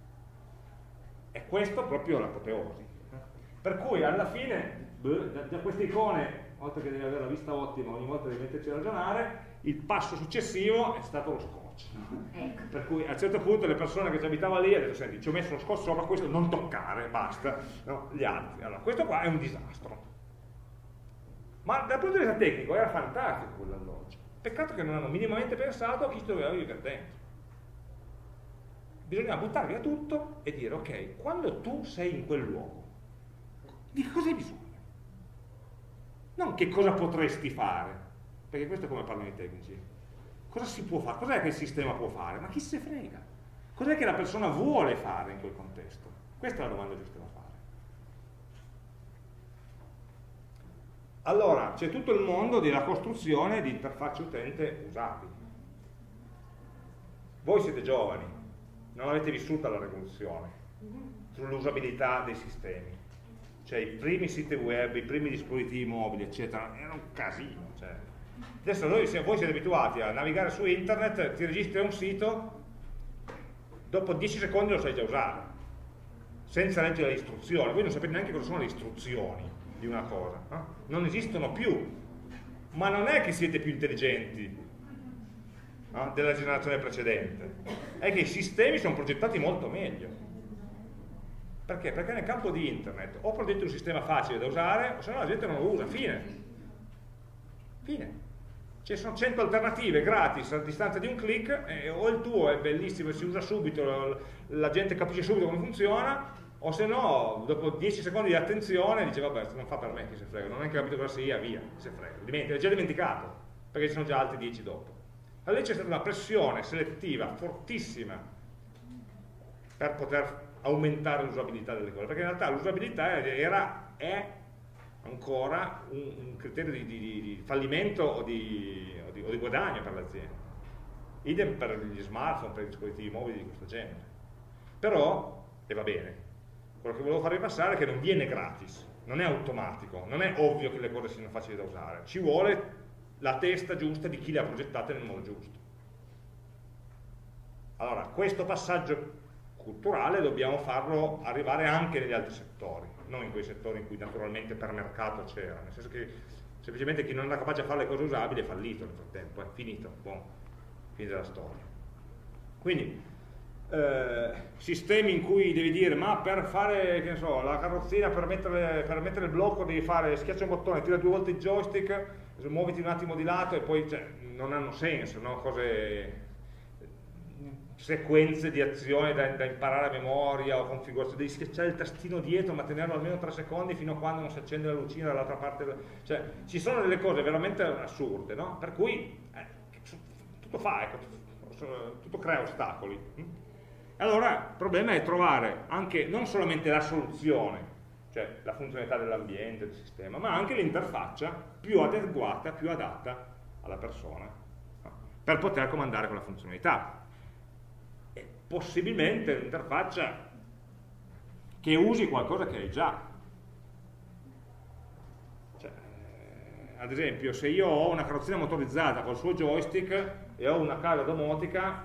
E questo proprio l'apoteosi. Per cui alla fine, da queste icone, oltre che devi avere la vista ottima, ogni volta devi metterci a ragionare, il passo successivo è stato lo scotch. Per cui a un certo punto le persone che ci abitavano lì hanno detto, senti, ci ho messo lo scotch sopra, questo non toccare, basta, no? Gli altri. Allora, questo qua è un disastro. Ma dal punto di vista tecnico era fantastico quell'alloggio. Peccato che non hanno minimamente pensato a chi ci doveva vivere dentro. Bisognava buttare via tutto e dire, ok, quando tu sei in quel luogo, di cosa hai bisogno? Non che cosa potresti fare, perché questo è come parlano i tecnici. Cosa si può fare? Cos'è che il sistema può fare? Ma chi se frega? Cos'è che la persona vuole fare in quel contesto? Questa è la domanda giusta da fare. Allora, c'è tutto il mondo della costruzione di interfacce utente usabili. Voi siete giovani, non avete vissuto la rivoluzione sull'usabilità dei sistemi. Cioè i primi siti web, i primi dispositivi mobili, eccetera, era un casino. Ciooi. Adesso voi siete abituati a navigare su internet, ti registri a un sito, dopo 10 secondi lo sai già usare, senza leggere le istruzioni. Voi non sapete neanche cosa sono le istruzioni di una cosa, no? Non esistono più, ma non è che siete più intelligenti, no, della generazione precedente, è che i sistemi sono progettati molto meglio. Perché? Perché nel campo di internet o progetti un sistema facile da usare o se no la gente non lo usa, fine. Ci sono 100 alternative gratis a distanza di un click, o il tuo è bellissimo e si usa subito, la gente capisce subito come funziona, o se no dopo 10 secondi di attenzione dice vabbè, non fa per me, chi se frega, non ho neanche capito cosa sia, via, chi se frega, è già dimenticato, perché ci sono già altri 10 dopo. Allora c'è stata una pressione selettiva fortissima per poter aumentare l'usabilità delle cose, perché in realtà l'usabilità è ancora un criterio di fallimento o di guadagno per l'azienda. Idem per gli smartphone, per i dispositivi mobili di questo genere. Però, e va bene, quello che volevo farvi passare è che non viene gratis, non è automatico, non è ovvio che le cose siano facili da usare, ci vuole la testa giusta di chi le ha progettate nel modo giusto. Allora, questo passaggio culturale dobbiamo farlo arrivare anche negli altri settori, non in quei settori in cui naturalmente per mercato c'era, nel senso che semplicemente chi non era capace di fare le cose usabili è fallito nel frattempo, è finito, buon, fine della storia. Quindi sistemi in cui devi dire ma per fare, che ne so, la carrozzina per mettere il blocco devi fare, schiaccia un bottone, tira 2 volte il joystick, muoviti un attimo di lato e poi non hanno senso, no? Cose, sequenze di azioni da imparare a memoria o configurazione, devi schiacciare il tastino dietro ma tenerlo almeno 3 secondi fino a quando non si accende la lucina dall'altra parte, cioè ci sono delle cose veramente assurde, no? Per cui tutto tutto crea ostacoli. Allora il problema è trovare anche non solamente la soluzione, cioè la funzionalità dell'ambiente, del sistema, ma anche l'interfaccia più adeguata, più adatta alla persona, no? Per poter comandare quella funzionalità. E possibilmente l'interfaccia che usi qualcosa che hai già. Cioè, ad esempio, se io ho una carrozzina motorizzata col suo joystick e ho una casa domotica,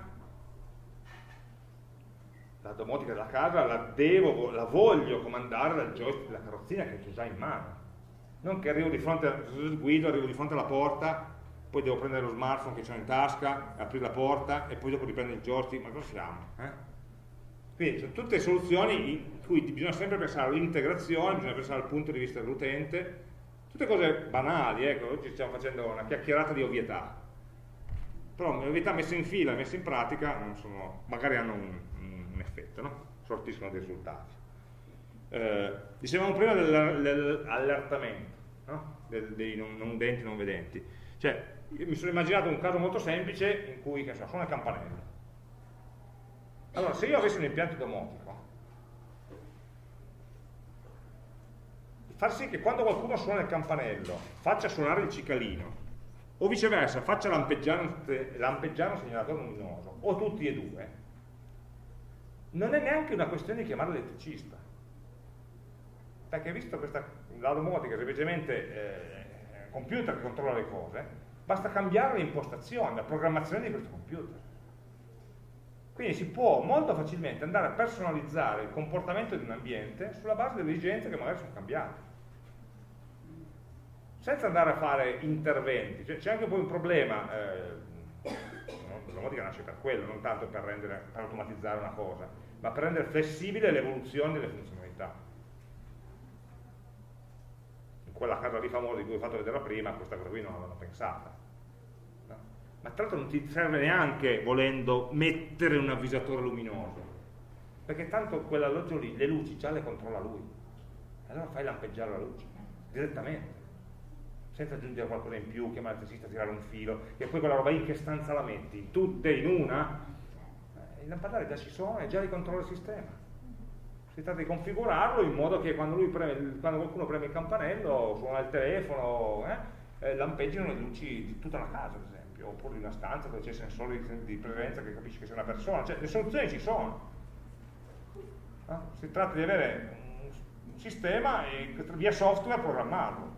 la domotica della casa la voglio comandare dal joystick della carrozzina che ho già in mano, non che arrivo di fronte arrivo di fronte alla porta, poi devo prendere lo smartphone che ho in tasca, aprire la porta e poi dopo riprendere il joystick, ma cosa siamo? Quindi sono tutte soluzioni in cui bisogna sempre pensare all'integrazione, bisogna pensare al punto di vista dell'utente, tutte cose banali, ecco, oggi stiamo facendo una chiacchierata di ovvietà, però le ovvietà messe in fila, messe in pratica, non sono, magari hanno un effetto, no? Sortiscono dei risultati. Dicevamo prima dell'allertamento, no? Dei non udenti, non vedenti. Cioè, io mi sono immaginato un caso molto semplice in cui, che so, suona il campanello. Allora, se io avessi un impianto domotico, far sì che quando qualcuno suona il campanello faccia suonare il cicalino, o viceversa faccia lampeggiare un segnalatore luminoso, o tutti e due, non è neanche una questione di chiamare l'elettricista, perché visto la domotica è semplicemente computer che controlla le cose, basta cambiare le impostazioni, la programmazione di questo computer. Quindi si può molto facilmente andare a personalizzare il comportamento di un ambiente sulla base delle esigenze che magari sono cambiate, senza andare a fare interventi. C'è anche poi un problema, la domotica nasce per quello, non tanto per automatizzare una cosa, ma per rendere flessibile l'evoluzione delle funzionalità. In quella casa lì famosa di cui ho fatto vedere prima, questa cosa qui non l'hanno pensata, no? Ma tra l'altro non ti serve neanche, volendo, mettere un avvisatore luminoso, perché tanto quell'alloggio lì, le luci già le controlla lui, e allora fai lampeggiare la luce direttamente, senza aggiungere qualcosa in più, chiamare l'elettricista, tirare un filo, e poi quella roba in che stanza la metti? Tutte in una? I lampadari già ci sono e già li controlla il sistema. Si tratta di configurarlo in modo che quando qualcuno preme il campanello, suona il telefono, lampeggino le luci di tutta la casa, ad esempio, oppure di una stanza dove c'è sensori di presenza che capisce che c'è una persona. Cioè, le soluzioni ci sono. Si tratta di avere un sistema e via software programmarlo.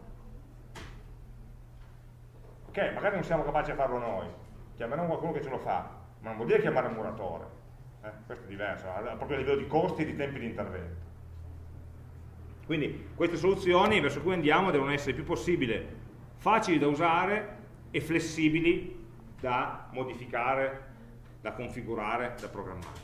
Ok, magari non siamo capaci a farlo noi, chiameremo qualcuno che ce lo fa, ma non vuol dire chiamare un muratore. Questo è diverso, proprio a livello di costi e di tempi di intervento. Quindi queste soluzioni verso cui andiamo devono essere il più possibile facili da usare e flessibili da modificare, da configurare, da programmare.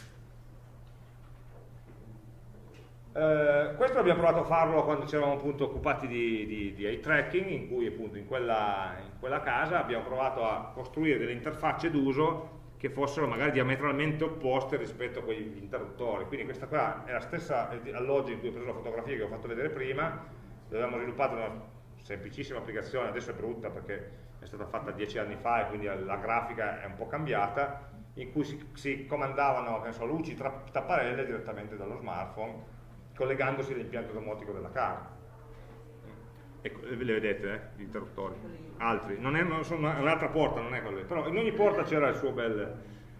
Questo abbiamo provato a farlo quando ci eravamo appunto occupati di eye tracking, in cui appunto in quella casa abbiamo provato a costruire delle interfacce d'uso che fossero magari diametralmente opposte rispetto a quegli interruttori. Quindi questa qua è la stessa alloggio in cui ho preso la fotografia che ho fatto vedere prima, dove abbiamo sviluppato una semplicissima applicazione, adesso è brutta perché è stata fatta 10 anni fa e quindi la grafica è un po' cambiata, in cui si comandavano, che ne so, luci, tapparelle direttamente dallo smartphone, collegandosi all'impianto domotico della casa. Ecco, le vedete, gli interruttori? Altri, non sono un'altra porta, non è quello, però in ogni porta c'era il suo bel...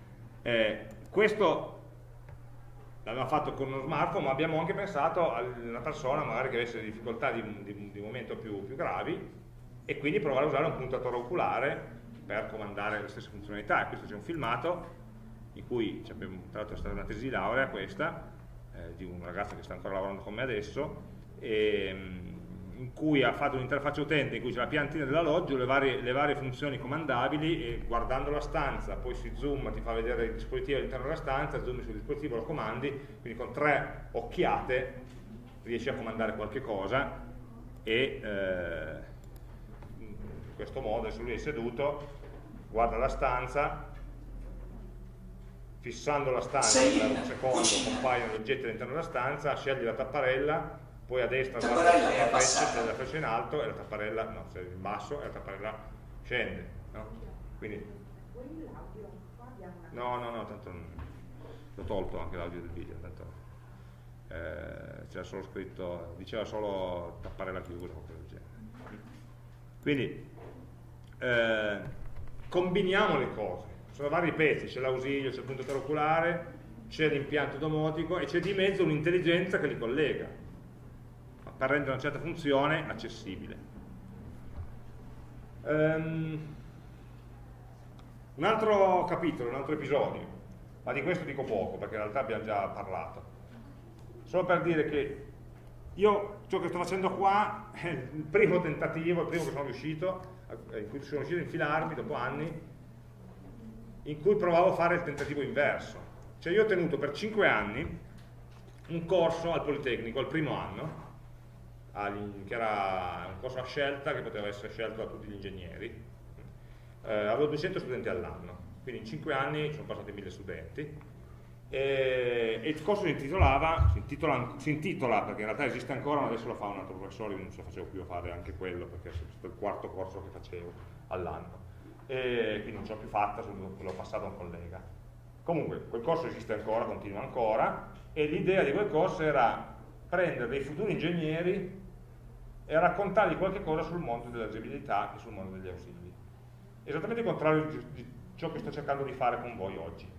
questo l'abbiamo fatto con uno smartphone, ma abbiamo anche pensato a una persona magari che avesse difficoltà di momento più gravi, e quindi provare a usare un puntatore oculare per comandare le stesse funzionalità. E questo c'è un filmato in cui, tra l'altro è stata una tesi di laurea questa, di un ragazzo che sta ancora lavorando con me adesso, in cui ha fatto un'interfaccia utente in cui c'è la piantina dell'alloggio, le varie funzioni comandabili, e guardando la stanza poi si zoom, ti fa vedere il dispositivo all'interno della stanza, zoom sul dispositivo, lo comandi, quindi con 3 occhiate riesci a comandare qualche cosa. E in questo modo adesso lui è seduto, guarda la stanza, fissando la stanza per un secondo compaiono gli oggetti all'interno della stanza, scegli la tapparella, poi a destra guarda la freccia in alto e la tapparella, no, se è in basso e la tapparella scende, no? Quindi no, tanto l'ho tolto anche l'audio del video, tanto c'era solo scritto, diceva solo tapparella chiusa o qualcosa del genere. Quindi combiniamo le cose. Sono vari pezzi, c'è l'ausilio, c'è il puntatore oculare, c'è l'impianto domotico e c'è di mezzo un'intelligenza che li collega per rendere una certa funzione accessibile. Un altro capitolo, un altro episodio, ma di questo dico poco perché in realtà abbiamo già parlato. Solo per dire che io ciò che sto facendo qua è il primo tentativo, il primo che sono riuscito, in cui sono riuscito a infilarmi dopo anni, in cui provavo a fare il tentativo inverso. Cioè io ho tenuto per 5 anni un corso al Politecnico, al primo anno, che era un corso a scelta che poteva essere scelto da tutti gli ingegneri. Avevo 200 studenti all'anno, quindi in 5 anni sono passati 1000 studenti. E il corso si intitola, perché in realtà esiste ancora, ma adesso lo fa un altro professore, io non ce la facevo più a fare anche quello, perché è stato il 4º corso che facevo all'anno. E quindi non ce l'ho più fatta, l'ho passato a un collega. Comunque quel corso esiste ancora, continua ancora, e l'idea di quel corso era prendere dei futuri ingegneri e raccontargli qualche cosa sul mondo dell'agibilità e sul mondo degli ausili. Esattamente il contrario di ciò che sto cercando di fare con voi oggi.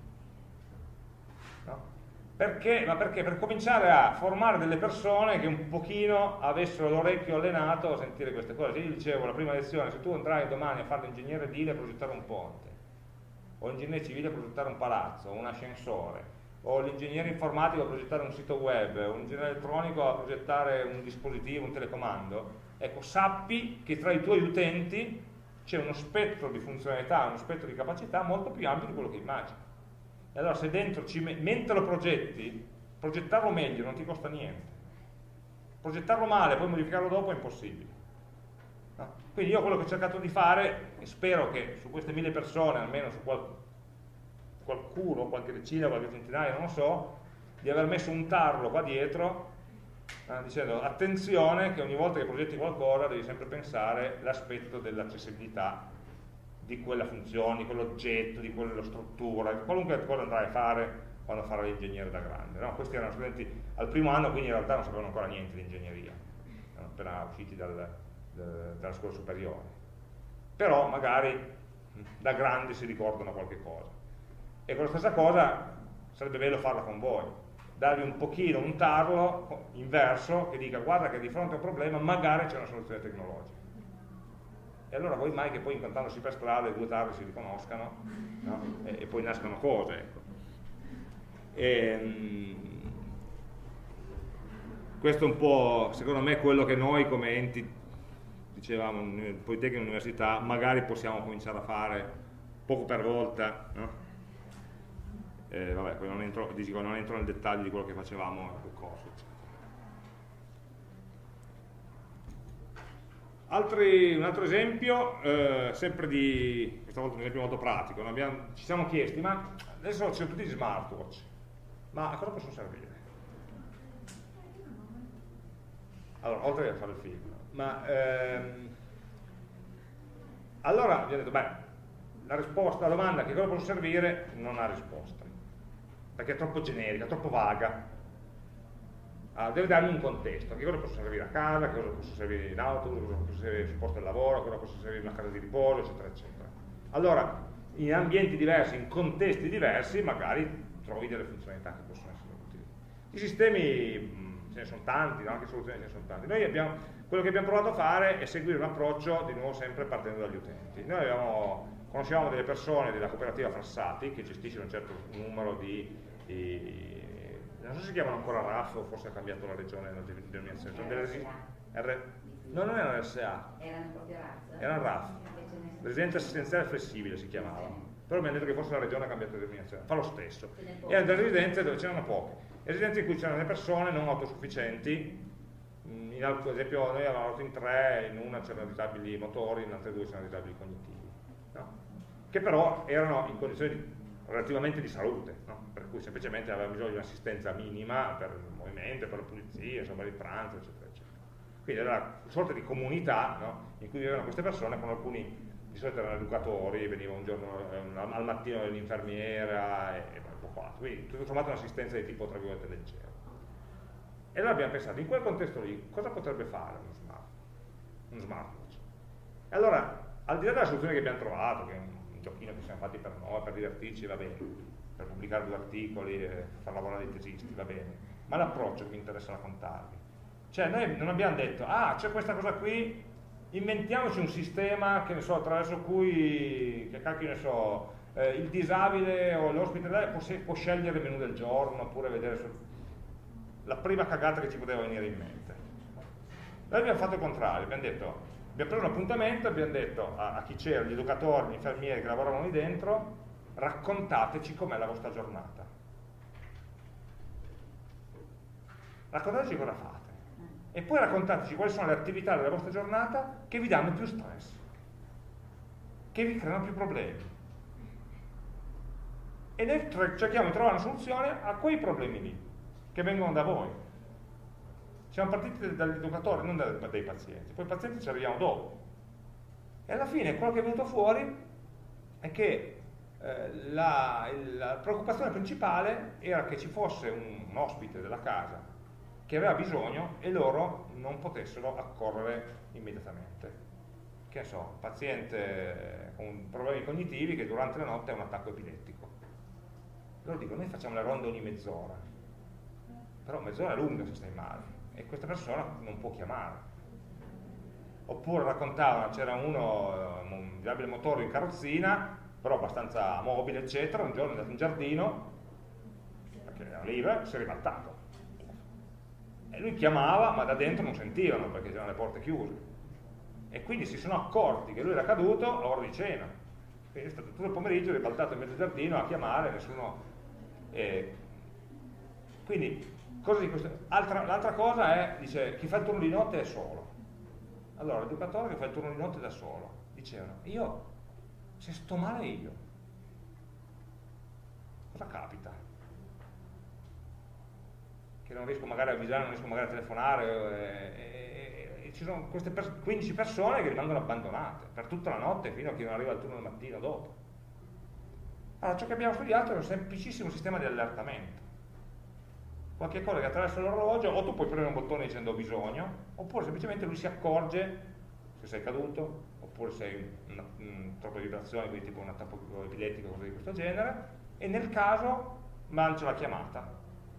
No? Perché? Ma perché? Per cominciare a formare delle persone che un pochino avessero l'orecchio allenato a sentire queste cose. Io dicevo alla prima lezione, se tu andrai domani a fare l'ingegnere edile a progettare un ponte, o l'ingegnere civile a progettare un palazzo, un ascensore, o l'ingegnere informatico a progettare un sito web, o un ingegnere elettronico a progettare un dispositivo, un telecomando, ecco, sappi che tra i tuoi utenti c'è uno spettro di funzionalità, uno spettro di capacità molto più ampio di quello che immagini. E allora se dentro, mentre lo progetti, progettarlo meglio non ti costa niente. Progettarlo male e poi modificarlo dopo è impossibile. No? Quindi io quello che ho cercato di fare, e spero che su queste 1000 persone, almeno su qualcuno, qualche decina, qualche centinaia, non lo so, di aver messo un tarlo qua dietro, dicendo attenzione che ogni volta che progetti qualcosa devi sempre pensare l'aspetto dell'accessibilità di quella funzione, di quell'oggetto, di quella struttura, di qualunque cosa andrai a fare quando farai l'ingegnere da grande. No? Questi erano studenti al primo anno, quindi in realtà non sapevano ancora niente di ingegneria, erano appena usciti dalla scuola superiore. Però magari da grandi si ricordano qualche cosa. E quella stessa cosa sarebbe bello farla con voi, darvi un pochino un tarlo inverso che dica guarda che di fronte a un problema magari c'è una soluzione tecnologica. E allora voi mai che poi incontrandosi per strada i due tarli si riconoscano, no? e poi nascono cose, ecco. Questo è un po', secondo me, quello che noi come enti, dicevamo, Politecnico e Università, magari possiamo cominciare a fare poco per volta, no? Vabbè, poi non entro nel dettaglio di quello che facevamo nel corso, eccetera. Un altro esempio, sempre questa volta un esempio molto pratico, ci siamo chiesti, ma adesso ci sono tutti gli smartwatch, ma a cosa possono servire? Allora, oltre a fare il film, allora abbiamo detto, beh, la domanda che cosa può servire non ha risposta, perché è troppo generica, troppo vaga. Deve darmi un contesto, che cosa posso servire a casa, che cosa posso servire in autobus, cosa posso servire sul posto di lavoro, cosa posso servire in una casa di riposo, eccetera, eccetera. Allora, in ambienti diversi, in contesti diversi, magari trovi delle funzionalità che possono essere utili. I sistemi ce ne sono tanti, no? Anche soluzioni ce ne sono tanti. Quello che abbiamo provato a fare è seguire un approccio, di nuovo sempre partendo dagli utenti. Noi conoscevamo delle persone della cooperativa Frassati, che gestisce un certo numero non so se si chiamano ancora RAF o forse ha cambiato la regione nella denominazione. No, non erano RSA. Erano proprio RAF. Erano RAF. Residenza assistenziale flessibile si chiamavano. Però mi hanno detto che forse la regione ha cambiato denominazione. Fa lo stesso. Erano delle residenze dove c'erano poche. Residenze in cui c'erano le persone non autosufficienti. Ad esempio noi avevamo in 3, in una c'erano disabili motori, in altre 2 c'erano disabili cognitivi. No? Che però erano in condizioni relativamente di salute, no? Per cui semplicemente aveva bisogno di un'assistenza minima per il movimento, per la pulizia, insomma il pranzo, eccetera, eccetera. Quindi era una sorta di comunità, no? In cui vivevano queste persone, con alcuni di solito erano educatori, veniva un giorno al mattino l'infermiera e poco altro. Quindi tutto sommato un'assistenza di tipo tra virgolette leggero. E allora abbiamo pensato, in quel contesto lì, cosa potrebbe fare uno smartwatch? E allora, al di là della soluzione che abbiamo trovato, che è un giochino che siamo fatti per noi, per divertirci, va bene, per pubblicare 2 articoli e far lavorare dei tesisti, va bene, ma l'approccio che mi interessa raccontarvi. Cioè noi non abbiamo detto, c'è questa cosa qui, inventiamoci un sistema, che ne so, attraverso cui, che cacchio ne so, il disabile o l'ospite può scegliere il menù del giorno, oppure vedere la prima cagata che ci poteva venire in mente. Noi abbiamo fatto il contrario, abbiamo preso un appuntamento e abbiamo detto a chi c'era, gli educatori, gli infermieri che lavoravano lì dentro, raccontateci com'è la vostra giornata. Raccontateci cosa fate. E poi raccontateci quali sono le attività della vostra giornata che vi danno più stress, che vi creano più problemi. E noi cerchiamo di trovare una soluzione a quei problemi lì, che vengono da voi. Siamo partiti dagli educatori, non dai pazienti, poi i pazienti ci arriviamo dopo. E alla fine quello che è venuto fuori è che la preoccupazione principale era che ci fosse un ospite della casa che aveva bisogno e loro non potessero accorrere immediatamente. Che ne so, un paziente con problemi cognitivi che durante la notte ha un attacco epilettico. Loro dicono, noi facciamo la ronda ogni mezz'ora, però mezz'ora è lunga se stai male e questa persona non può chiamare. Oppure raccontavano, c'era uno, un disabile motore in carrozzina, però abbastanza mobile, eccetera, un giorno è andato in giardino, perché era libero, si è ribaltato. E lui chiamava, ma da dentro non sentivano, perché c'erano le porte chiuse. E quindi si sono accorti che lui era caduto all'ora di cena. Quindi è stato tutto il pomeriggio ribaltato in mezzo al giardino a chiamare, nessuno... Quindi, cosa di questo? L'altra cosa è, dice, chi fa il turno di notte è solo. Allora, l'educatore che fa il turno di notte da solo, dicevano, se sto male io, cosa capita? Che non riesco magari a avvisare, non riesco magari a telefonare, e ci sono queste 15 persone che rimangono abbandonate per tutta la notte fino a che non arriva il turno del mattino dopo. Allora, ciò che abbiamo studiato è un semplicissimo sistema di allertamento. Qualche cosa che attraverso l'orologio, o tu puoi premere un bottone dicendo ho bisogno, oppure semplicemente lui si accorge se sei caduto, oppure se hai troppe vibrazioni, quindi tipo un attacco epilettico o cose di questo genere, e nel caso lancia la chiamata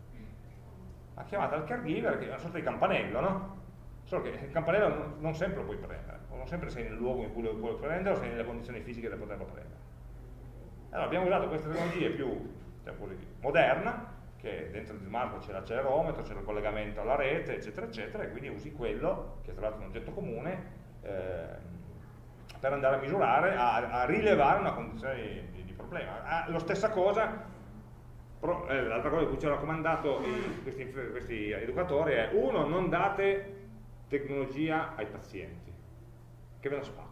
al caregiver, che è una sorta di campanello, no? Solo che il campanello non sempre lo puoi prendere, o non sempre sei nel luogo in cui lo puoi prendere, o sei nelle condizioni fisiche da poterlo prendere. Allora abbiamo usato queste tecnologie più, così, moderna, che dentro il smartphone c'è l'accelerometro, c'è il collegamento alla rete, eccetera, eccetera, e quindi usi quello, che è tra l'altro un oggetto comune, per andare a misurare, a rilevare una condizione di problema. La stessa cosa, l'altra cosa di cui ci hanno raccomandato questi educatori è: uno, non date tecnologia ai pazienti, che ve la spaccano.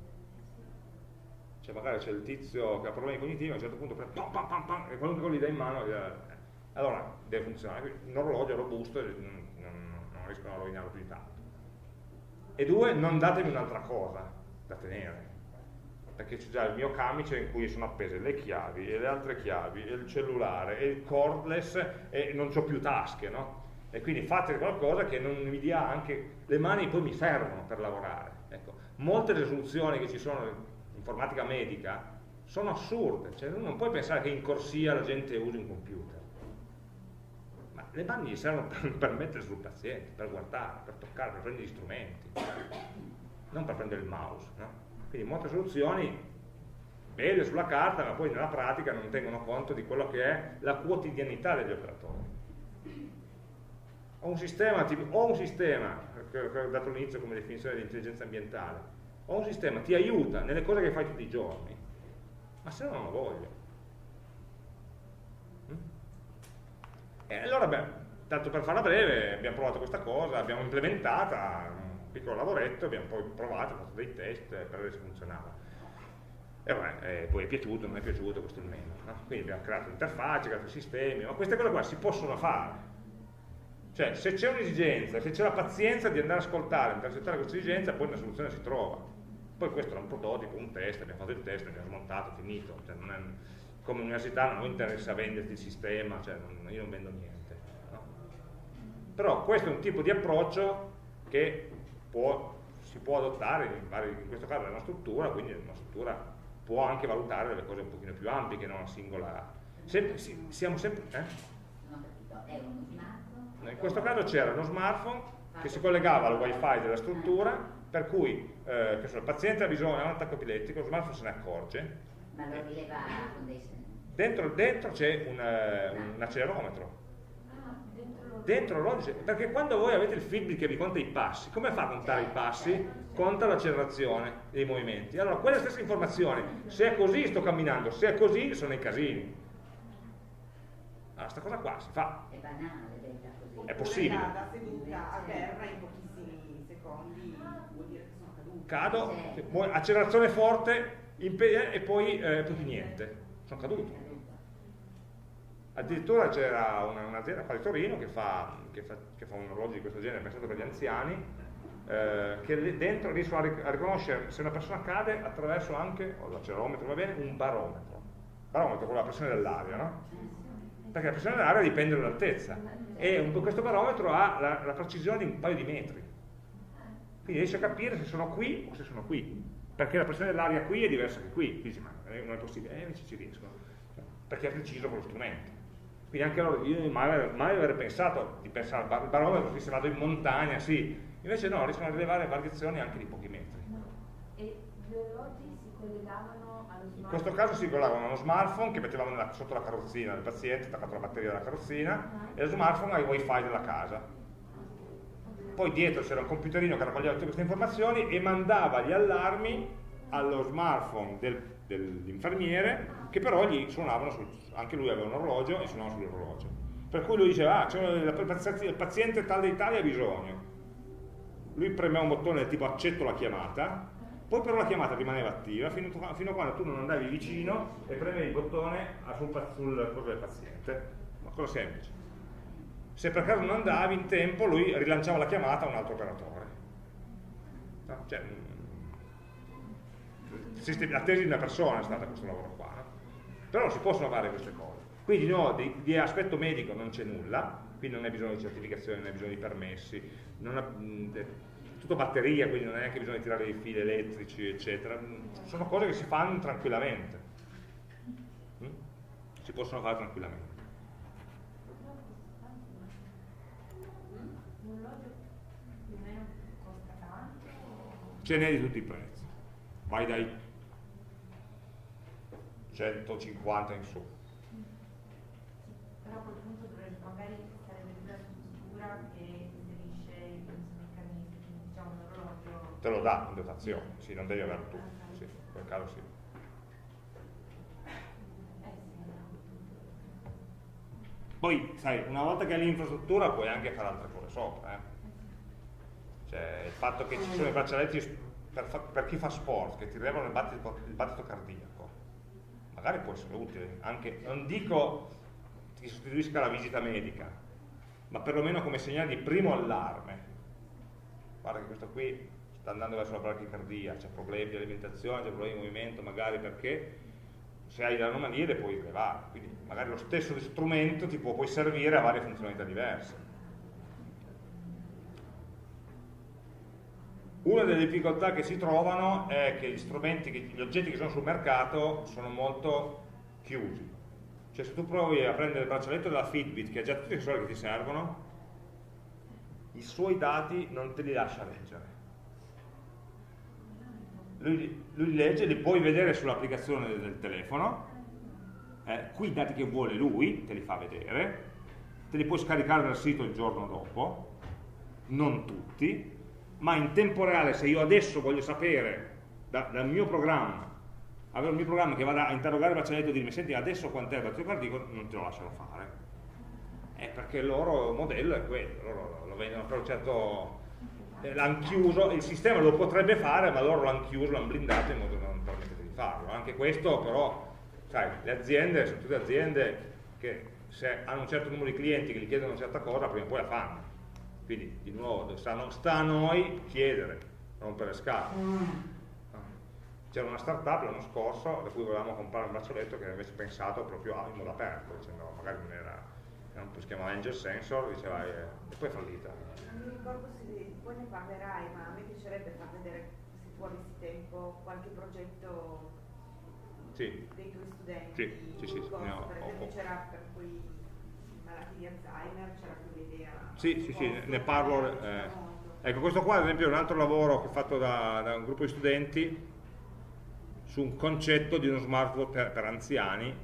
Cioè magari c'è il tizio che ha problemi cognitivi, a un certo punto pam, pam, pam, pam, e qualunque cosa gli dai in mano, allora deve funzionare. Un orologio robusto non riescono a rovinarlo più di tanto. E due, non datemi un'altra cosa da tenere, perché c'è già il mio camice in cui sono appese le chiavi e le altre chiavi e il cellulare e il cordless e non c'ho più tasche, no? E quindi fate qualcosa che non mi dia anche le mani, poi mi servono per lavorare. Ecco, molte delle soluzioni che ci sono in informatica medica sono assurde, cioè non puoi pensare che in corsia la gente usi un computer, ma le mani gli servono per mettere sul paziente, per guardare, per toccare, per prendere gli strumenti, non per prendere il mouse, no? Quindi molte soluzioni belle sulla carta, ma poi nella pratica non tengono conto di quello che è la quotidianità degli operatori. Ho un sistema, che ho dato all'inizio come definizione di intelligenza ambientale, ho un sistema, ti aiuta nelle cose che fai tutti i giorni, ma se no non lo voglio. E allora, tanto per farla breve, abbiamo provato questa cosa, l'abbiamo implementata, un piccolo lavoretto, abbiamo poi provato, fatto dei test per vedere se funzionava. E poi è piaciuto, non è piaciuto, questo è il meno, no? Quindi abbiamo creato interfacce, creato sistemi, ma queste cose qua si possono fare. Cioè, se c'è un'esigenza, se c'è la pazienza di andare ad ascoltare, intercettare questa esigenza, poi una soluzione si trova. Poi questo era un prototipo, un test, abbiamo fatto il test, abbiamo smontato, finito. Cioè, non è, come università non mi interessa venderti il sistema, cioè io non vendo niente. No? Però questo è un tipo di approccio che si può adottare, in questo caso è una struttura, quindi una struttura può anche valutare delle cose un pochino più ampie che non una singola. Siamo sempre. Non ho capito, è uno smartphone? In questo caso c'era uno smartphone che si collegava al wifi della struttura, per cui il paziente ha bisogno di un attacco epilettico, lo smartphone se ne accorge. Ma lo rileva condition. Dentro c'è un accelerometro. Dentro l'orologio, perché quando voi avete il Fitbit che vi conta i passi, come fa a contare i passi? Conta l'accelerazione dei movimenti. Allora, quelle stesse informazioni, se è così sto camminando, se è così sono i casini. Allora, sta cosa qua si fa. È banale, detta così. È possibile. Da seduta a terra in pochissimi secondi vuol dire che sono caduti. Cado, accelerazione forte e poi più niente. Sono caduto. Addirittura c'era un'azienda qua di Torino che fa un orologio di questo genere pensato per gli anziani, che dentro riescono a riconoscere se una persona cade attraverso anche, o l'accelerometro va bene, un barometro. Barometro con la pressione dell'aria, no? Perché la pressione dell'aria dipende dall'altezza e questo barometro ha la precisione di un paio di metri. Quindi riesce a capire se sono qui o se sono qui, perché la pressione dell'aria qui è diversa che qui. Dici, ma non è possibile, invece ci riescono, perché è preciso con lo strumento. Quindi anche loro, io mai avrei pensato di pensare al barometro, se vado in montagna, sì, invece no, riescono a rilevare variazioni anche di pochi metri. E gli orologi si collegavano allo smartphone? In questo caso si collegavano a uno smartphone che mettevamo sotto la carrozzina del paziente, attaccato alla batteria della carrozzina, e lo smartphone ai wifi della casa. Poi dietro c'era un computerino che raccoglieva tutte queste informazioni e mandava gli allarmi allo smartphone dell'infermiere, che però gli suonavano anche lui aveva un orologio e suonava sull'orologio. Per cui lui diceva, il paziente tal dei tali ha bisogno. Lui premeva un bottone del tipo accetto la chiamata, poi però la chiamata rimaneva attiva fino a quando tu non andavi vicino e premevi il bottone sul coso del paziente. Una cosa semplice. Se per caso non andavi in tempo, lui rilanciava la chiamata a un altro operatore. No? Cioè, la tesi di una persona è stata questo lavoro qua, no? Però si possono fare queste cose. Quindi no, di aspetto medico non c'è nulla, quindi non hai bisogno di certificazione, non hai bisogno di permessi, è tutto batteria, quindi non hai neanche bisogno di tirare dei fili elettrici, eccetera. Sono cose che si fanno tranquillamente. Si possono fare tranquillamente. Un orologio più o meno costa tanto? Ce n'è di tutti i prezzi. Vai dai 150 in su. Però a quel punto magari sarebbe più la struttura che inserisce i meccanismi, diciamo un orologio te lo dà in dotazione, sì, non devi averlo tu, sì, in quel caso sì. Poi, sai, una volta che hai l'infrastruttura puoi anche fare altre cose sopra. Cioè, il fatto che ci sono i braccialetti per chi fa sport, che ti rilevano il battito cardiaco, magari può essere utile, anche, non dico che sostituisca la visita medica, ma perlomeno come segnale di primo allarme. Guarda che questo qui sta andando verso la brachicardia, c'è problemi di alimentazione, c'è problemi di movimento, magari perché se hai delle anomalie le puoi rilevare, quindi magari lo stesso strumento ti può poi servire a varie funzionalità diverse. Una delle difficoltà che si trovano è che gli oggetti che sono sul mercato sono molto chiusi. Cioè se tu provi a prendere il braccialetto della Fitbit, che ha già tutti i sensori che ti servono, i suoi dati non te li lascia leggere. Lui legge, li puoi vedere sull'applicazione del telefono, qui i dati che vuole lui, te li fa vedere, te li puoi scaricare dal sito il giorno dopo, non tutti, ma in tempo reale se io adesso voglio sapere dal mio programma, avere un mio programma che vada a interrogare il braccialetto e dirmi senti adesso quant'è il battito cardiaco, non te lo lasciano fare. Perché il loro modello è quello, loro lo vendono per un certo... l'hanno chiuso, il sistema lo potrebbe fare, ma loro l'hanno chiuso, l'hanno blindato in modo da non permettere di farlo. Anche questo però, sai, le aziende, sono tutte aziende che se hanno un certo numero di clienti che gli chiedono una certa cosa, prima o poi la fanno. Quindi, di nuovo, sta a noi chiedere, rompere le scatole. C'era una startup l'anno scorso da cui volevamo comprare un braccialetto che avesse pensato proprio in modo aperto, dicendo magari non era, si chiamava Angel Sensor, diceva, e poi è fallita. Non mi ricordo se poi ne parlerai, ma a me piacerebbe far vedere, se tu avessi tempo, qualche progetto dei tuoi studenti. Sì, per esempio c'era per quei malati di Alzheimer, c'era quell'idea. Sì, ne parlo. Ecco, questo qua ad esempio è un altro lavoro che ho fatto da un gruppo di studenti su un concetto di uno smartphone per anziani,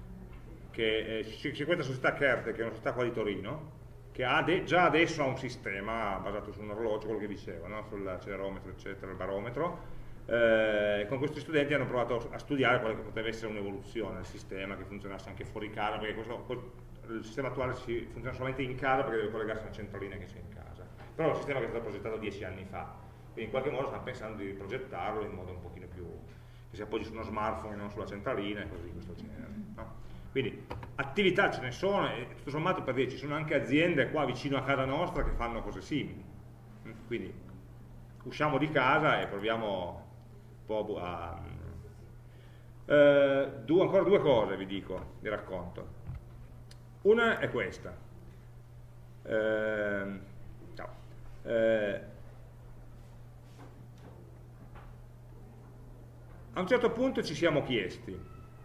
che c'è questa società Kerte, che è una società qua di Torino, che già adesso ha un sistema basato su un orologio, quello che dicevo, no? Sull'accelerometro, eccetera, il barometro. Con questi studenti hanno provato a studiare quale poteva essere un'evoluzione del sistema che funzionasse anche fuori casa, perché il sistema attuale funziona solamente in casa perché deve collegarsi a una centralina che c'è in casa. Però è un sistema che è stato progettato 10 anni fa, quindi in qualche modo stanno pensando di progettarlo in modo un pochino più che si appoggi su uno smartphone e non sulla centralina e cose di questo genere, no? Quindi attività ce ne sono e tutto sommato, per dire, ci sono anche aziende qua vicino a casa nostra che fanno cose simili. Quindi usciamo di casa e proviamo un po' a... ancora due cose vi dico, vi racconto. Una è questa. A un certo punto ci siamo chiesti,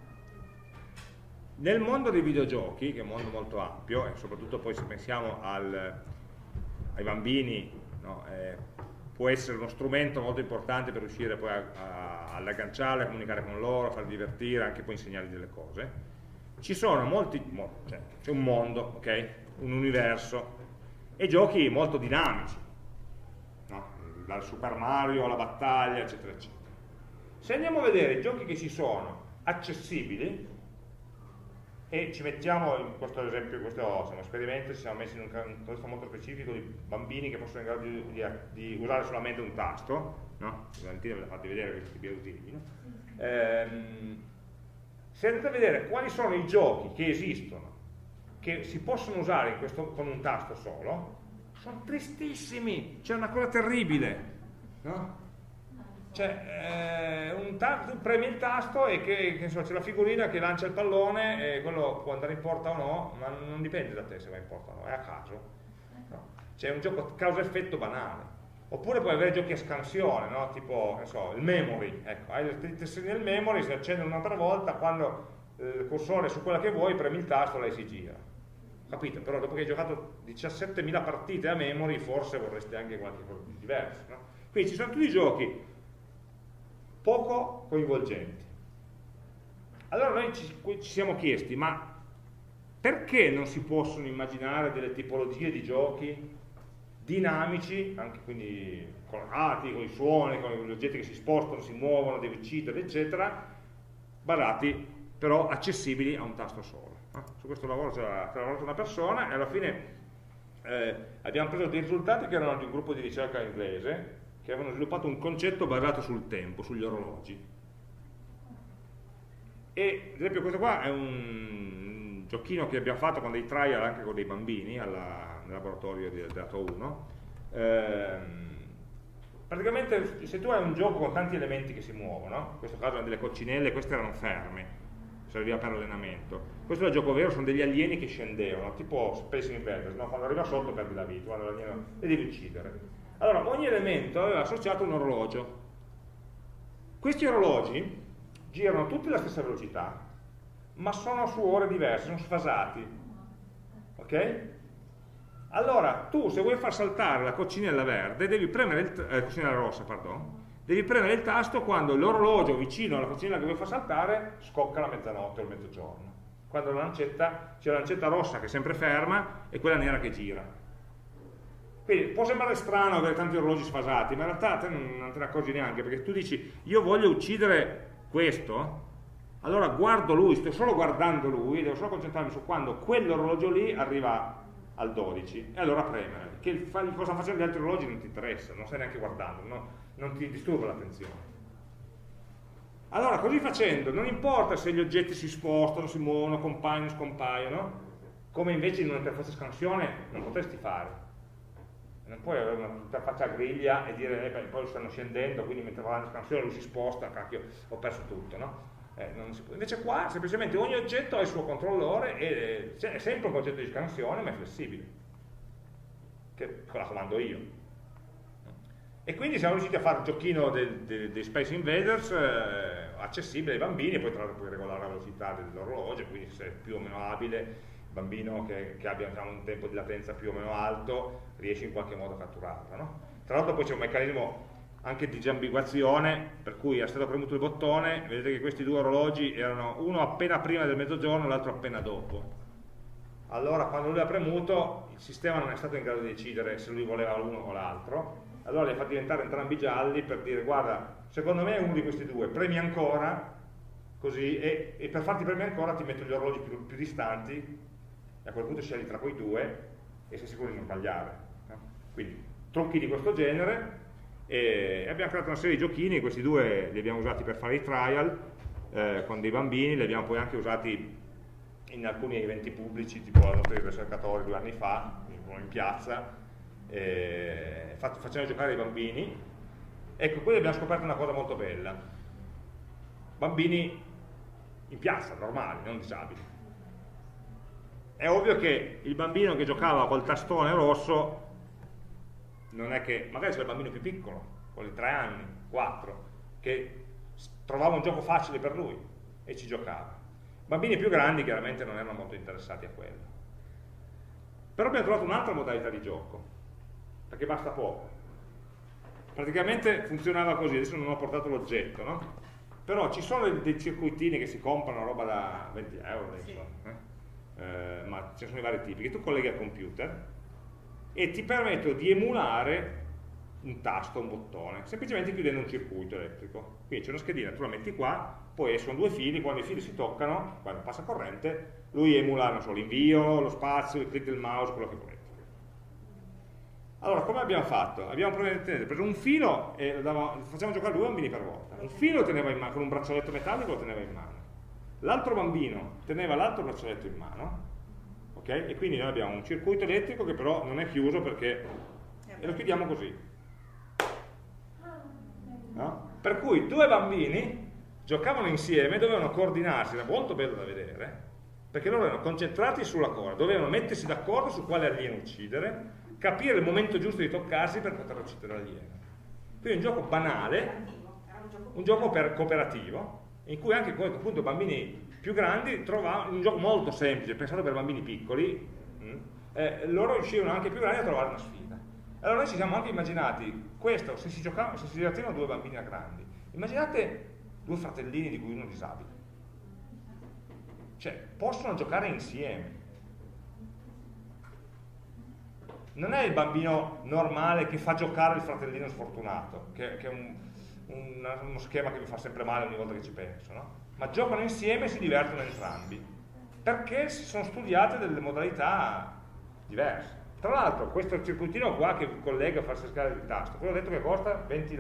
nel mondo dei videogiochi, che è un mondo molto ampio, e soprattutto poi se pensiamo ai bambini, no, può essere uno strumento molto importante per riuscire poi ad agganciarli, a comunicare con loro, a farli divertire, anche poi insegnargli delle cose. Ci sono c'è un mondo, ok? Un universo, e giochi molto dinamici, no? Dal Super Mario alla battaglia, eccetera, eccetera. Se andiamo a vedere i giochi che ci sono accessibili, e ci mettiamo in questo esempio, in questo esperimento, ci siamo messi in un contesto molto specifico di bambini che possono in grado di usare solamente un tasto, no? Valentina ve l'ha fatti vedere questi tipi di utili, no? Se andate a vedere quali sono i giochi che esistono, che si possono usare con un tasto solo, sono tristissimi, c'è una cosa terribile, no? Cioè, tu premi il tasto e c'è la figurina che lancia il pallone e quello può andare in porta o no, ma non dipende da te se va in porta o no, è a caso. No? C'è un gioco causa-effetto banale. Oppure puoi avere giochi a scansione, no? Tipo, non so, il memory. Ecco, hai il tessino del memory, si accende un'altra volta, quando il cursore è su quella che vuoi, premi il tasto e lei si gira. Capito? Però dopo che hai giocato 17.000 partite a memory, forse vorresti anche qualche cosa di diverso. No? Quindi ci sono tutti i giochi poco coinvolgenti. Allora noi ci siamo chiesti, ma perché non si possono immaginare delle tipologie di giochi dinamici, anche quindi colorati, con i suoni, con gli oggetti che si spostano, si muovono, devi uccidere, eccetera, basati però accessibili a un tasto solo. Su questo lavoro c'era lavorato una persona e alla fine abbiamo preso dei risultati che erano di un gruppo di ricerca inglese che avevano sviluppato un concetto basato sul tempo, sugli orologi. E ad esempio questo qua è un giochino che abbiamo fatto con dei trial anche con dei bambini nel laboratorio di Dato 1. Praticamente se tu hai un gioco con tanti elementi che si muovono, in questo caso erano delle coccinelle, queste erano ferme, serviva per allenamento. Questo è il gioco vero, sono degli alieni che scendevano, tipo Space Invaders, no? Quando arriva sotto perdi la vita, quando l'alieno li devi uccidere. Allora, ogni elemento aveva associato un orologio. Questi orologi girano tutti alla stessa velocità, ma sono su ore diverse, sono sfasati. Ok? Allora, tu se vuoi far saltare la coccinella verde, devi premere coccinella rossa, pardon, devi premere il tasto quando l'orologio vicino alla coccinella che vuoi far saltare scocca la mezzanotte o il mezzogiorno. Quando c'è la lancetta rossa che è sempre ferma e quella nera che gira. Quindi può sembrare strano avere tanti orologi sfasati, ma in realtà te non te ne accorgi neanche, perché tu dici io voglio uccidere questo, allora guardo lui, sto solo guardando lui, devo solo concentrarmi su quando quell'orologio lì arriva al 12 e allora premere, che cosa facendo gli altri orologi non ti interessa, non stai neanche guardando, no? Non ti disturba l'attenzione. Allora così facendo non importa se gli oggetti si spostano, si muovono, compaiono, scompaiono, come invece in un'interfaccia scansione non potresti fare. Non puoi avere un'interfaccia a griglia e dire poi stanno scendendo, quindi mentre va in scansione lui si sposta, cacchio, ho perso tutto, no? Non si può. Invece qua semplicemente ogni oggetto ha il suo controllore e è sempre un concetto di scansione, ma è flessibile, che la comando io. E quindi siamo riusciti a fare un giochino dei Space Invaders accessibile ai bambini, e poi tra l'altro puoi regolare la velocità dell'orologio, quindi se sei più o meno abile, il bambino che abbia, diciamo, un tempo di latenza più o meno alto, riesci in qualche modo a catturarla, no? Tra l'altro poi c'è un meccanismo anche di disambiguazione, per cui è stato premuto il bottone, vedete che questi due orologi erano uno appena prima del mezzogiorno e l'altro appena dopo. Allora quando lui ha premuto il sistema non è stato in grado di decidere se lui voleva l'uno o l'altro, allora li ha fatti diventare entrambi gialli per dire guarda, secondo me è uno di questi due, premi ancora, così, e per farti premere ancora ti metto gli orologi più distanti e a quel punto scegli tra quei due e sei sicuro di non sbagliare, no? Quindi trucchi di questo genere. E abbiamo creato una serie di giochini, questi due li abbiamo usati per fare i trial con dei bambini, li abbiamo poi anche usati in alcuni eventi pubblici, tipo la notte dei ricercatori 2 anni fa, in piazza, facendo giocare i bambini. Ecco, qui abbiamo scoperto una cosa molto bella: bambini in piazza, normali, non disabili. È ovvio che il bambino che giocava col tastone rosso non è che, magari c'è il bambino più piccolo, con i 3 anni, 4, che trovava un gioco facile per lui e ci giocava. Bambini più grandi chiaramente non erano molto interessati a quello. Però abbiamo trovato un'altra modalità di gioco, perché basta poco. Praticamente funzionava così, adesso non ho portato l'oggetto, no? Però ci sono dei circuitini che si comprano, roba da 20 euro, Sì. Ma ce ne sono i vari tipi, che tu colleghi al computer e ti permettono di emulare un tasto, un bottone, semplicemente chiudendo un circuito elettrico. Quindi c'è una schedina, tu la metti qua, poi escono due fili, quando i fili si toccano, quando passa corrente, lui emula, non so, l'invio, lo spazio, il click del mouse, quello che volete. Allora, come abbiamo fatto? Abbiamo preso un filo e facciamo giocare 2 bambini per volta. Un filo lo teneva in mano, con un braccialetto metallico lo teneva in mano. L'altro bambino teneva l'altro braccialetto in mano. Okay? E quindi noi abbiamo un circuito elettrico che però non è chiuso perché e lo chiudiamo così, no? Per cui 2 bambini giocavano insieme, dovevano coordinarsi, era molto bello da vedere, perché loro erano concentrati sulla cosa, dovevano mettersi d'accordo su quale alieno uccidere, capire il momento giusto di toccarsi per poter uccidere l'alieno. Quindi un gioco banale, un gioco cooperativo, in cui anche appunto bambini più grandi trovavano un gioco molto semplice, pensato per bambini piccoli, loro riuscivano anche più grandi a trovare una sfida. Allora noi ci siamo anche immaginati questo, se si divertivano 2 bambini a grandi, immaginate 2 fratellini di cui uno disabile, cioè possono giocare insieme, non è il bambino normale che fa giocare il fratellino sfortunato, che è uno schema che mi fa sempre male ogni volta che ci penso, no? Ma giocano insieme e si divertono entrambi, perché si sono studiate delle modalità diverse. Tra l'altro questo circuitino qua che collega a farsi scalare il tasto, quello ho detto che costa $20,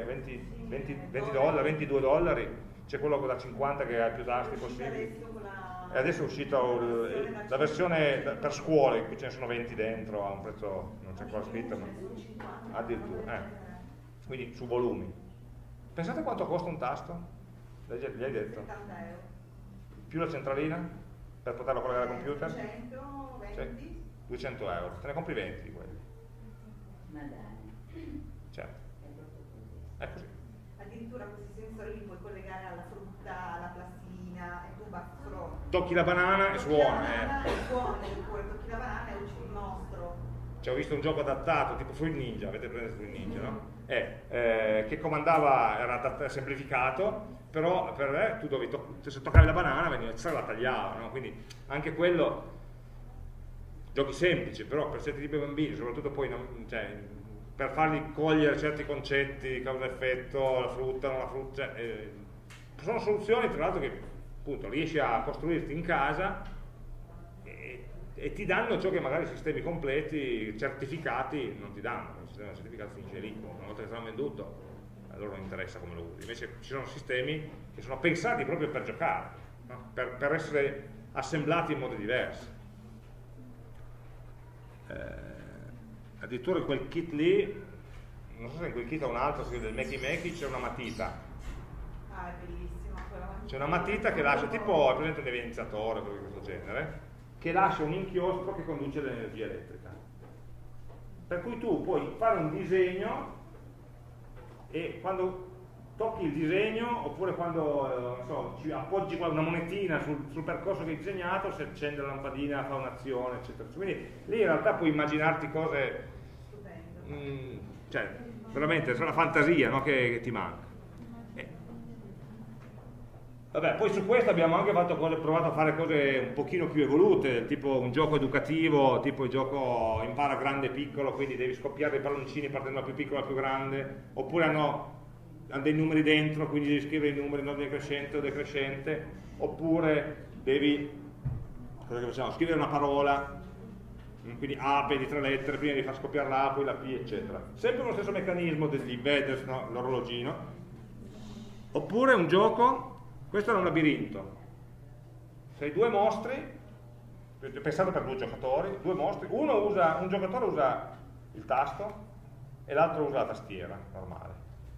$22, c'è quello da 50 che ha più tasti possibili. E adesso è uscita la versione per scuole, in cui ce ne sono 20 dentro, a un prezzo, non c'è ancora scritto, ma addirittura, quindi su volumi. Pensate quanto costa un tasto? Gli hai detto? 70 euro. Più la centralina? Per poterlo collegare al computer? 120. Sì. 200 euro, te ne compri 20 di quelli. Ma dai. Certo. È proprio così. È così. Addirittura questi sensori li puoi collegare alla frutta, alla plastilina, e tu basta solo Tocchi la banana e suona. oppure tocchi la banana e uccidi il mostro. Cioè, ho visto un gioco adattato, tipo Fruit Ninja, avete preso Fruit Ninja, no? Che comandava, era semplificato, però tu dovevi se toccavi la banana la tagliava, no? Quindi anche quello, giochi semplici, però per certi tipi di bambini, soprattutto poi per fargli cogliere certi concetti, causa-effetto, la frutta, non la frutta, sono soluzioni tra l'altro che appunto riesci a costruirti in casa e ti danno ciò che magari sistemi completi, certificati, non ti danno. Il sistema certificato finisce lì, una volta che te l'hanno venduto, a loro non interessa come lo usi. Invece ci sono sistemi che sono pensati proprio per giocare, no? per essere assemblati in modi diversi. Addirittura in quel kit lì, non so se in quel kit o un altro, del Makey Makey, c'è una matita. Ah, è bellissima quella matita. C'è una matita che lascia, tipo, è presente un evidenziatore, di questo genere, che lascia un inchiostro che conduce l'energia elettrica. Per cui tu puoi fare un disegno e quando tocchi il disegno, oppure quando non so, ci appoggi una monetina sul percorso che hai disegnato, si accende la lampadina, fa un'azione, eccetera. Quindi lì in realtà puoi immaginarti cose, cioè veramente è la fantasia, no, che ti manca. Vabbè, poi su questo abbiamo anche provato a fare cose un pochino più evolute, tipo un gioco educativo, tipo il gioco impara grande e piccolo, quindi devi scoppiare dei palloncini partendo da più piccolo a più grande, oppure hanno dei numeri dentro, quindi devi scrivere i numeri in ordine crescente o decrescente, oppure devi, cosa che facciamo? Scrivere una parola, quindi A di 3 lettere, prima di far scoppiare la A, poi la P, eccetera. Sempre lo stesso meccanismo degli embedders, no? L'orologino. Oppure un gioco, questo è un labirinto, sei due mostri, pensate per due giocatori, due mostri, un giocatore usa il tasto e l'altro usa la tastiera normale.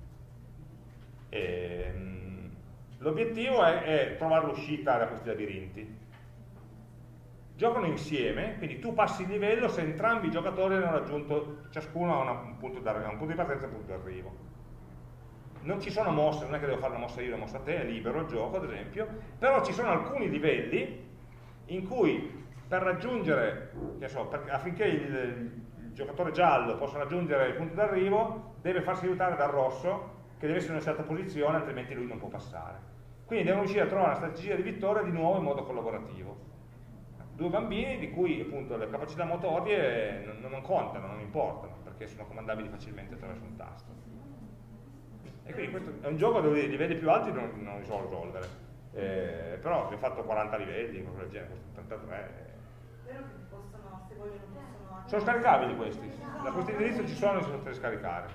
L'obiettivo è trovare l'uscita da questi labirinti. Giocano insieme, quindi tu passi il livello se entrambi i giocatori hanno raggiunto, ciascuno ha un punto di partenza e un punto di arrivo. Non ci sono mosse, non è che devo fare una mossa io e una mossa a te, è libero il gioco ad esempio, però ci sono alcuni livelli in cui per raggiungere, affinché il giocatore giallo possa raggiungere il punto d'arrivo, deve farsi aiutare dal rosso, che deve essere in una certa posizione, altrimenti lui non può passare. Quindi devono riuscire a trovare una strategia di vittoria di nuovo in modo collaborativo. Due bambini di cui appunto le capacità motorie non contano, non importano, perché sono comandabili facilmente attraverso un tasto. E quindi questo è un gioco dove i livelli più alti non li so risolvere, però abbiamo fatto 40 livelli, questo 83. Vero che possono, se vogliono, possono anche... Sono scaricabili questi, da questo indirizzo ci sono e si possono scaricare.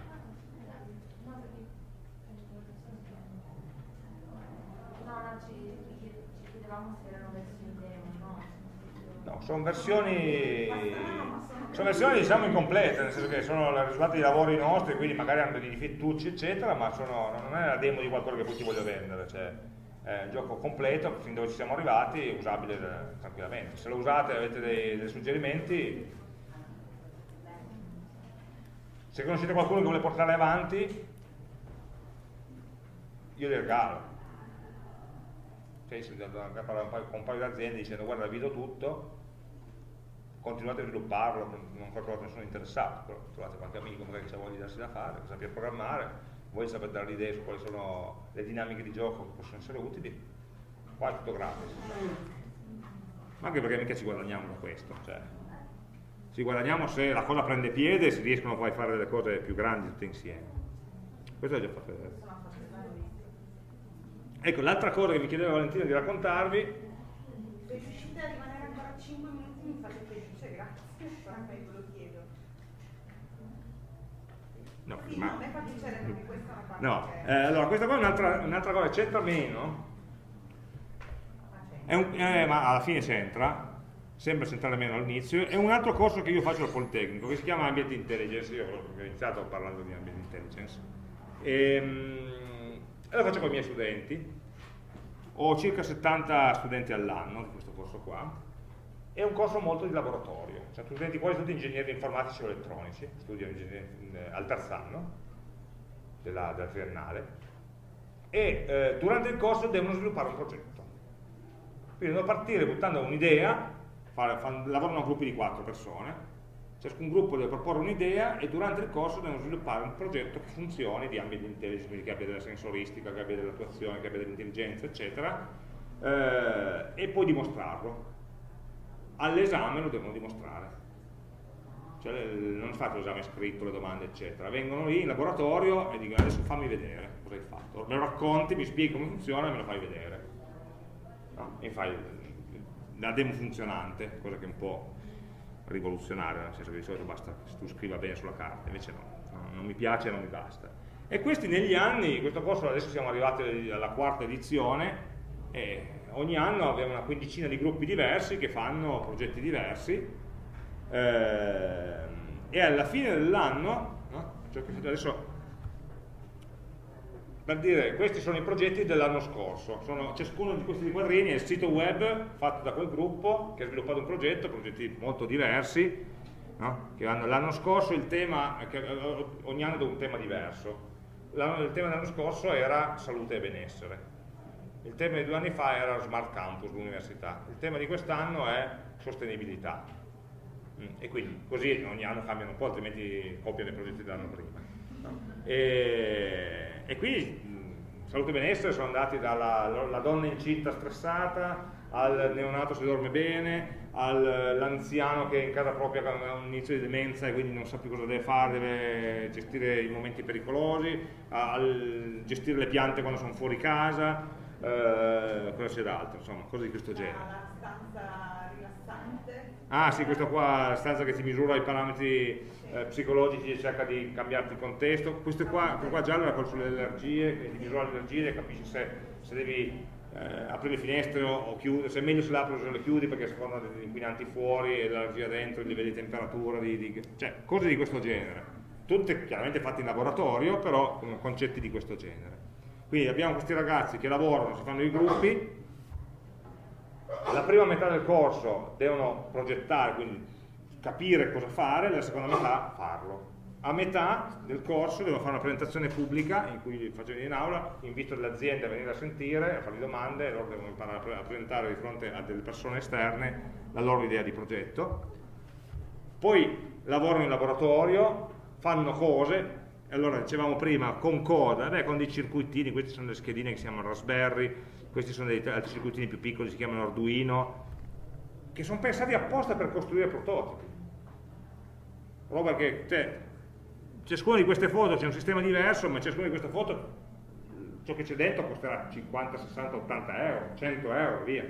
No, ci chiedevamo se erano versioni demo, no? No, sono versioni diciamo incomplete, nel senso che sono il risultato di lavori nostri, quindi magari hanno degli difettucci eccetera, ma non è la demo di qualcosa che poi ti voglio vendere, cioè è un gioco completo, fin dove ci siamo arrivati, usabile tranquillamente. Se lo usate e avete dei suggerimenti, se conoscete qualcuno che vuole portare avanti, io li regalo. Cioè, con un paio di aziende dicendo guarda vi do tutto, continuate a svilupparlo, non ho trovato nessuno interessato, però trovate qualche amico magari che ha voglia di darsi da fare, che sappia programmare, voi sapete dare l'idea su quali sono le dinamiche di gioco che possono essere utili, qua è tutto gratis. Ma anche perché mica ci guadagniamo da questo, cioè, ci guadagniamo se la cosa prende piede e si riescono poi a fare delle cose più grandi tutte insieme. Questo l'ho già fatto vedere. Ecco, l'altra cosa che mi chiedeva Valentina di raccontarvi. Se riuscite a rimanere ancora 5 minuti mi fate felice, grazie, ve lo chiedo. No, sì, ma... no, a me fa piacere perché questa è una parte No, che... allora questa qua è un'altra cosa, c'entra meno, ma alla fine c'entra, sembra c'entrare meno all'inizio, è un altro corso che io faccio al Politecnico, che si chiama Ambient Intelligence, io ho iniziato parlando di Ambient Intelligence, e lo faccio con i miei studenti, ho circa 70 studenti all'anno di questo corso qua, è un corso molto di laboratorio, cioè studenti quasi tutti ingegneri informatici o elettronici, studiano al terzo anno della triennale, e durante il corso devono sviluppare un progetto. Quindi devono partire buttando un'idea, lavorano a gruppi di 4 persone, ciascun gruppo deve proporre un'idea e durante il corso devono sviluppare un progetto che funzioni di ambient intelligence, quindi che abbia della sensoristica, che abbia dell'attuazione, che abbia dell'intelligenza, eccetera, e poi dimostrarlo. All'esame lo devono dimostrare, cioè non fate l'esame scritto, le domande eccetera, vengono lì in laboratorio e dicono adesso fammi vedere cosa hai fatto, me lo racconti, mi spieghi come funziona e me lo fai vedere, no? E fai la demo funzionante, cosa che è un po' rivoluzionaria, nel senso che di solito basta che tu scriva bene sulla carta, invece no, non mi piace e non mi basta. E questi negli anni, questo corso adesso siamo arrivati alla 4ª edizione, e ogni anno abbiamo una quindicina di gruppi diversi che fanno progetti diversi, e alla fine dell'anno, no? Cioè adesso, per dire, questi sono i progetti dell'anno scorso, ciascuno di questi quadrini è il sito web fatto da quel gruppo che ha sviluppato un progetto, progetti molto diversi, no? Che hanno l'anno scorso il tema, ogni anno è un tema diverso. Il tema dell'anno scorso era salute e benessere, il tema di 2 anni fa era Smart Campus, l'università, il tema di quest'anno è sostenibilità, e quindi così ogni anno cambiano un po', altrimenti copiano i progetti dell'anno prima, no? E quindi salute e benessere sono andati dalla donna incinta stressata al neonato se dorme bene, all'anziano che in casa propria ha un inizio di demenza e quindi non sa più cosa deve fare, deve gestire i momenti pericolosi, al gestire le piante quando sono fuori casa, cosa c'è d'altro, insomma, cose di questo genere. La stanza rilassante. Ah sì, questa qua, la stanza che ti misura i parametri psicologici e cerca di cambiarti il contesto. Questo qua giallo era quello sulle allergie, che ti misura le allergie e capisci se devi aprire le finestre o chiudere, se è meglio se le apri o se le chiudi, perché secondo degli inquinanti fuori e l'allergia dentro, i livelli di temperatura, cioè cose di questo genere. Tutte chiaramente fatte in laboratorio, però con concetti di questo genere. Quindi abbiamo questi ragazzi che lavorano, si fanno i gruppi, la prima metà del corso devono progettare, quindi capire cosa fare, la seconda metà farlo. A metà del corso devono fare una presentazione pubblica in cui faccio venire in aula, invito le aziende a venire a sentire, a fargli domande, e loro devono imparare a presentare di fronte a delle persone esterne la loro idea di progetto. Poi lavorano in laboratorio, fanno cose. Allora, dicevamo prima, con cosa? Con dei circuitini, queste sono le schedine che si chiamano Raspberry, questi sono dei altri circuitini più piccoli, si chiamano Arduino, che sono pensati apposta per costruire prototipi. Roba che, ciascuna di queste foto c'è un sistema diverso, ma ciascuna di queste foto, ciò che c'è dentro costerà 50, 60, 80 euro, 100 euro, via.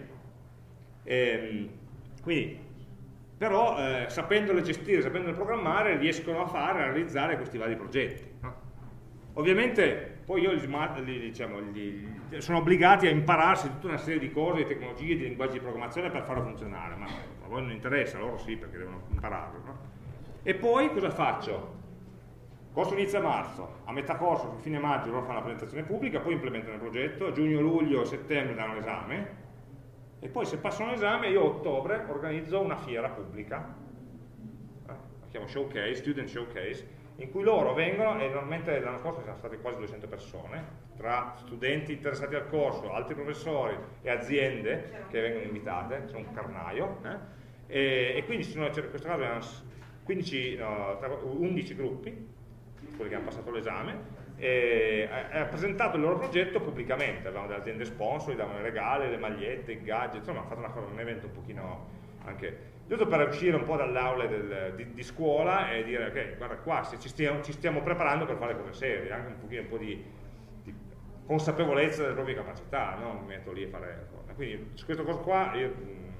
Quindi, però sapendole gestire, sapendole programmare, riescono a realizzare questi vari progetti, no? Ovviamente poi sono obbligati a impararsi tutta una serie di cose, di tecnologie, di linguaggi di programmazione per farlo funzionare, ma a voi non interessa, loro sì, perché devono impararlo, no? E poi cosa faccio? Il corso inizia a marzo, a metà corso, fine maggio, loro fanno la presentazione pubblica, poi implementano il progetto, a giugno, luglio, settembre danno l'esame, e poi se passano l'esame io a ottobre organizzo una fiera pubblica, la chiamo Showcase, Student Showcase, in cui loro vengono, e normalmente l'anno scorso sono state quasi 200 persone, tra studenti interessati al corso, altri professori e aziende che vengono invitate, c'è un carnaio, e quindi in questo caso erano 11 gruppi, quelli che hanno passato l'esame, e ha presentato il loro progetto pubblicamente. Avevamo delle aziende sponsor, gli davano i regali, le magliette, i gadget, insomma ha fatto un evento un pochino giusto per uscire un po' dall'aula di scuola e dire ok, guarda qua, se ci stiamo preparando per fare cose serie, anche un po' di consapevolezza delle proprie capacità, no? Mi metto lì a fare cose. Quindi su questo corso qua io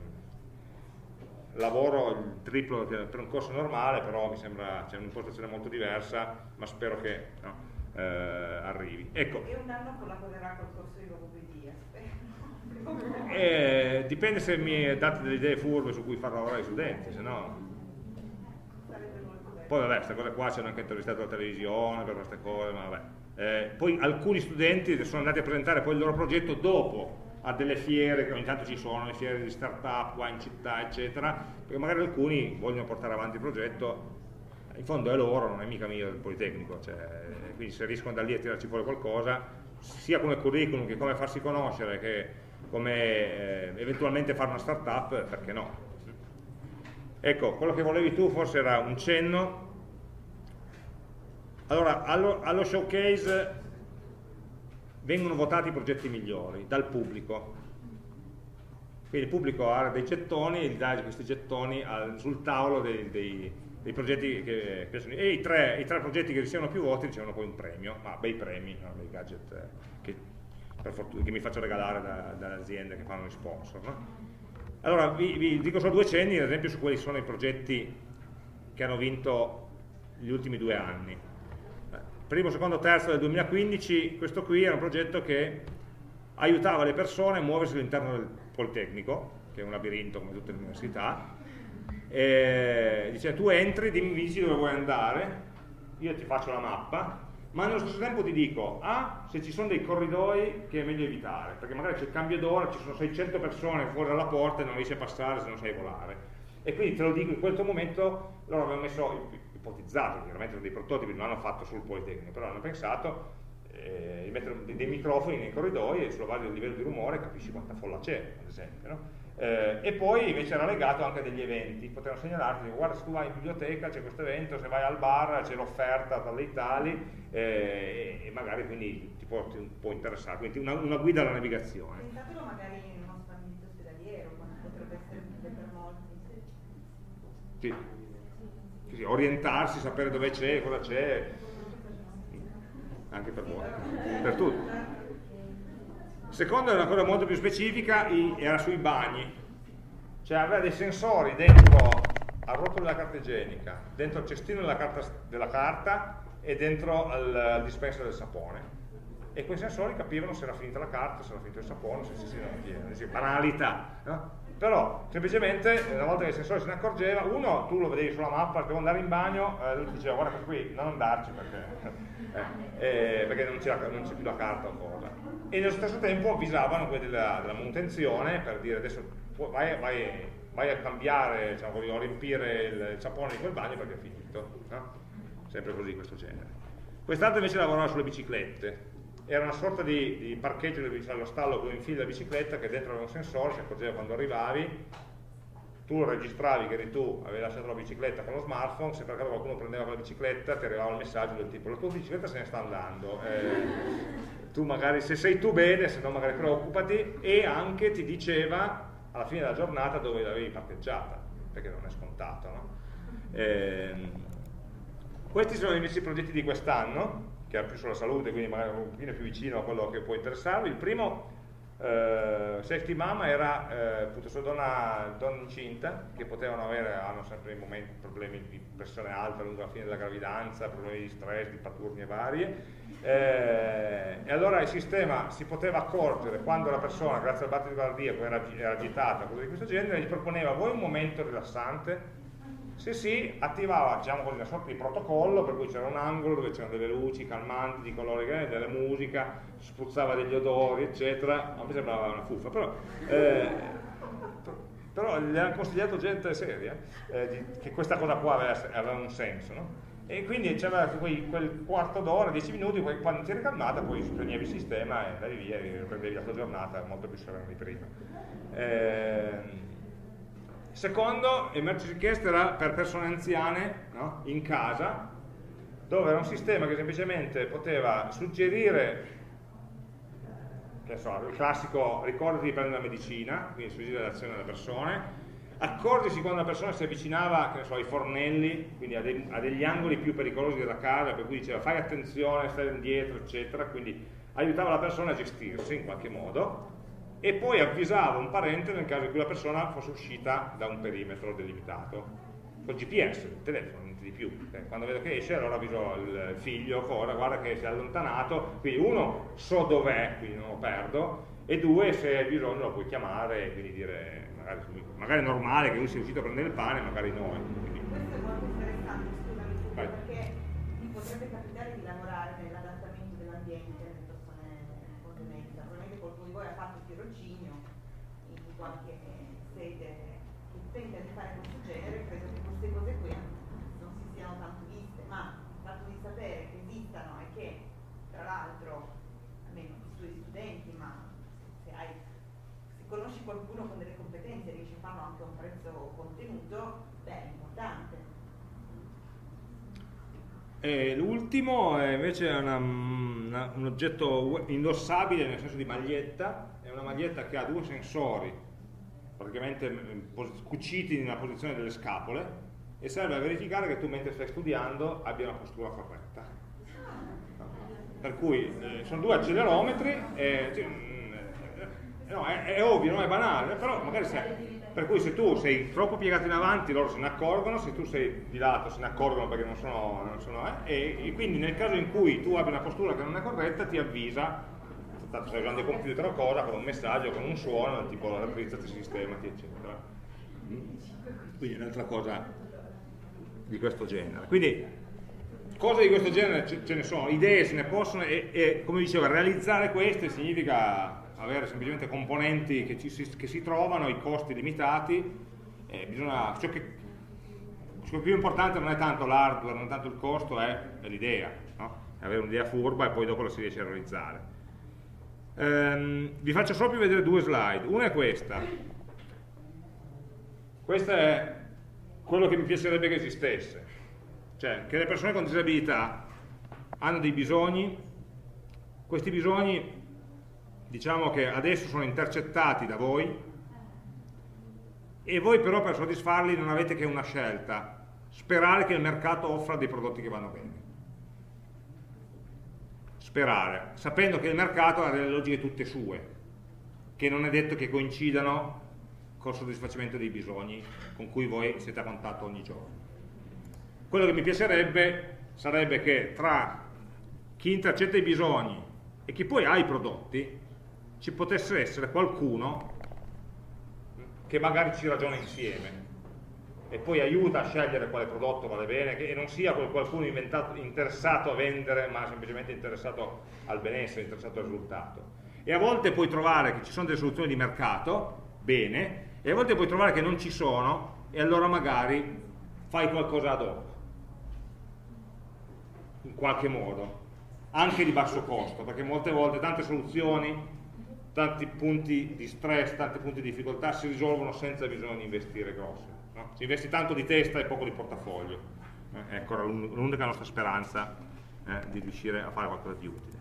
lavoro il triplo per un corso normale, però mi sembra c'è un'impostazione molto diversa, ma spero che arrivi. Ecco. E un anno collaborerà col corso di logopedia, spero. Dipende se mi date delle idee furbe su cui far lavorare gli studenti, se no. Poi vabbè, queste cose qua c'hanno anche intervistato la televisione per queste cose, ma vabbè. Poi alcuni studenti sono andati a presentare poi il loro progetto dopo a delle fiere, che ogni tanto ci sono, le fiere di start-up qua in città, eccetera, perché magari alcuni vogliono portare avanti il progetto, in fondo è loro, non è mica mio del Politecnico, cioè, quindi se riescono da lì a tirarci fuori qualcosa, sia come curriculum che come farsi conoscere, che come eventualmente fare una start-up, perché no? Ecco, quello che volevi tu forse era un cenno. Allora, allo showcase vengono votati i progetti migliori dal pubblico, quindi il pubblico ha dei gettoni e gli dà questi gettoni sul tavolo dei progetti che sono, e i tre progetti che ricevono più voti ricevono poi un premio, ma bei premi, no? Dei gadget che mi faccio regalare dalle aziende che fanno gli sponsor, no? Allora vi dico solo due cenni, ad esempio, su quelli sono i progetti che hanno vinto gli ultimi 2 anni. Primo, secondo, terzo del 2015, questo qui era un progetto che aiutava le persone a muoversi all'interno del Politecnico, che è un labirinto come tutte le università, e dice tu entri, mi dici dove vuoi andare, io ti faccio la mappa, ma nello stesso tempo ti dico se ci sono dei corridoi che è meglio evitare, perché magari c'è il cambio d'ora, ci sono 600 persone fuori dalla porta e non riesci a passare se non sai volare, e quindi te lo dico in questo momento. Loro avevano ipotizzato, chiaramente dei prototipi non hanno fatto sul Politecnico, però hanno pensato di mettere dei microfoni nei corridoi e sulla base del livello di rumore capisci quanta folla c'è, ad esempio, no? E poi invece era legato anche a degli eventi, potevano segnalarti, guarda, se tu vai in biblioteca c'è questo evento, se vai al bar c'è l'offerta tali tali, e magari quindi ti può interessare, quindi una guida alla navigazione. Pensatelo magari in uno spandito ospedaliero, quando potrebbe essere utile per molti. Sì, orientarsi, sapere dove c'è, cosa c'è, anche per voi, per tutti. Secondo è una cosa molto più specifica, era sui bagni, cioè aveva dei sensori dentro al rotolo della carta igienica, dentro il cestino della carta e dentro al dispenser del sapone, e quei sensori capivano se era finita la carta, se era finito il sapone, se si era pieno, banalità, no? Però semplicemente una volta che il sensore se ne accorgeva, uno, tu lo vedevi sulla mappa, devo andare in bagno, lui ti diceva guarda qui, non andarci perché non c'è più la carta o cosa, e nello stesso tempo avvisavano quelli della manutenzione per dire adesso vai a cambiare, diciamo, a riempire il sapone di quel bagno perché è finito, no? Sempre così, questo genere. Quest'altro invece lavorava sulle biciclette. Era una sorta di parcheggio allo stallo dove infili la bicicletta, che dentro aveva un sensore, si accorgeva quando arrivavi, tu lo registravi che eri tu, avevi lasciato la bicicletta con lo smartphone, se per caso qualcuno prendeva quella bicicletta ti arrivava il messaggio del tipo la tua bicicletta se ne sta andando, tu magari, se sei tu bene, se no magari preoccupati, e anche ti diceva alla fine della giornata dove l'avevi parcheggiata, perché non è scontato, no? Questi sono invece i progetti di quest'anno, che era più sulla salute, quindi magari un pochino più vicino a quello che può interessarvi. Il primo, Safety Mama, era appunto su donna incinta, che hanno sempre in momenti problemi di pressione alta lungo la fine della gravidanza, problemi di stress, di paturnie varie, e allora il sistema si poteva accorgere quando la persona, grazie al battito cardiaco, era agitata, cose di questo genere, gli proponeva: vuoi un momento rilassante? Se sì, attivava, diciamo così, una sorta di protocollo per cui c'era un angolo dove c'erano delle luci calmanti di colori, della musica, spruzzava degli odori, eccetera. A me sembrava una fuffa, però gli hanno consigliato gente seria che questa cosa qua aveva un senso, no? E quindi c'era quel quarto d'ora, 10 minuti, quando ti eri calmata poi spegnevi il sistema e andavi via e riprendevi la tua giornata molto più serena di prima. Secondo, Emergency Guest era per persone anziane, no? In casa, dove era un sistema che semplicemente poteva suggerire, che so, il classico ricordati di prendere la medicina, quindi suggerire l'azione delle persone, accorgersi quando una persona si avvicinava, che ne so, ai fornelli, quindi a degli angoli più pericolosi della casa, per cui diceva fai attenzione, stai indietro, eccetera, quindi aiutava la persona a gestirsi in qualche modo, e poi avvisava un parente nel caso in cui la persona fosse uscita da un perimetro delimitato. Col GPS, il telefono, niente di più. Quando vedo che esce, allora avviso il figlio, guarda che si è allontanato, quindi uno, so dov'è, quindi non lo perdo, e due, se hai bisogno lo puoi chiamare e quindi dire, magari è normale che lui sia uscito a prendere il pane, magari no. Quindi. Questo è molto interessante, scusami, perché mi potrebbe capitare di lavorare nell'adattamento dell'ambiente delle persone con demenza. Probabilmente qualcuno di voi ha fatto il tirocinio in qualche sede che tenta di fare questo genere, credo che queste cose qui non si siano tanto viste, ma il fatto di sapere che esistano e che, tra l'altro, almeno i suoi studenti, ma se conosci qualcuno con delle competenze e riesci a farlo anche a un prezzo contenuto, beh, è importante. L'ultimo è invece un oggetto indossabile nel senso di maglietta, è una maglietta che ha due sensori praticamente cuciti nella posizione delle scapole e serve a verificare che tu mentre stai studiando abbia una postura corretta. Per cui sono due accelerometri, no, è ovvio, non è banale, però magari per cui se tu sei troppo piegato in avanti loro se ne accorgono, se tu sei di lato se ne accorgono perché non sono e quindi nel caso in cui tu abbia una postura che non è corretta ti avvisa, tanto stai usando il computer o cosa, con un messaggio, con un suono, tipo raddrizzati, sistemati, eccetera. Quindi è un'altra cosa di questo genere. Quindi cose di questo genere ce ne sono, idee se ne possono e come dicevo, realizzare queste significa avere semplicemente componenti che si trovano, i costi limitati, ciò che è più importante non è tanto l'hardware, non è tanto il costo, è l'idea, no? È avere un'idea furba e poi dopo la si riesce a realizzare. Vi faccio proprio vedere due slide, una è questa è quello che mi piacerebbe che esistesse, cioè che le persone con disabilità hanno dei bisogni, questi bisogni diciamo che adesso sono intercettati da voi e voi però per soddisfarli non avete che una scelta, sperare che il mercato offra dei prodotti che vanno bene, sperare, sapendo che il mercato ha delle logiche tutte sue, che non è detto che coincidano col soddisfacimento dei bisogni con cui voi siete a contatto ogni giorno. Quello che mi piacerebbe sarebbe che tra chi intercetta i bisogni e chi poi ha i prodotti ci potesse essere qualcuno che magari ci ragiona insieme e poi aiuta a scegliere quale prodotto vale bene, e non sia qualcuno interessato a vendere, ma semplicemente interessato al benessere, interessato al risultato. E a volte puoi trovare che ci sono delle soluzioni di mercato, bene, e a volte puoi trovare che non ci sono, e allora magari fai qualcosa ad hoc, in qualche modo, anche di basso costo, perché molte volte tante soluzioni, tanti punti di stress, tanti punti di difficoltà si risolvono senza bisogno di investire grosso, no? Si investi tanto di testa e poco di portafoglio, ecco l'unica nostra speranza di riuscire a fare qualcosa di utile.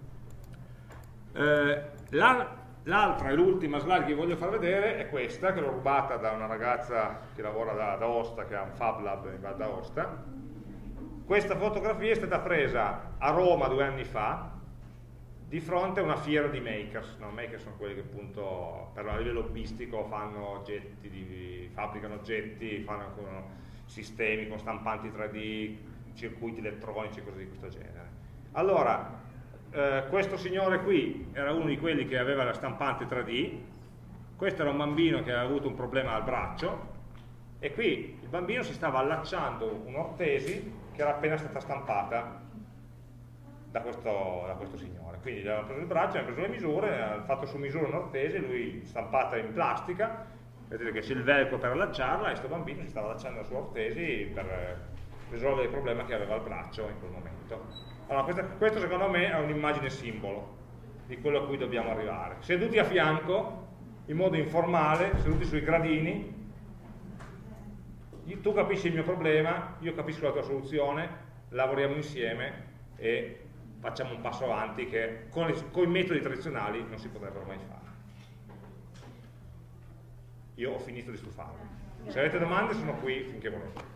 L'altra e l'ultima slide che vi voglio far vedere è questa, che l'ho rubata da una ragazza che lavora da Aosta, che ha un Fab Lab in Val d'Aosta. Questa fotografia è stata presa a Roma 2 anni fa di fronte a una fiera di makers, no? Makers sono quelli che appunto per a livello hobbistico fanno oggetti, fabbricano oggetti, fanno sistemi con stampanti 3D, circuiti elettronici e cose di questo genere. Allora, questo signore qui era uno di quelli che aveva la stampante 3D, questo era un bambino che aveva avuto un problema al braccio e qui il bambino si stava allacciando un'ortesi che era appena stata stampata da questo signore. Quindi gli avevano preso il braccio, hanno preso le misure, hanno fatto su misura un'ortesi, lui stampata in plastica, vedete che c'è il velcro per allacciarla e questo bambino si stava allacciando la sua ortesi per risolvere il problema che aveva al braccio in quel momento. Allora questo secondo me è un'immagine simbolo di quello a cui dobbiamo arrivare. Seduti a fianco, in modo informale, seduti sui gradini, tu capisci il mio problema, io capisco la tua soluzione, lavoriamo insieme e facciamo un passo avanti che con i metodi tradizionali non si potrebbero mai fare. io ho finito di stufarmi. Se avete domande sono qui finché volete.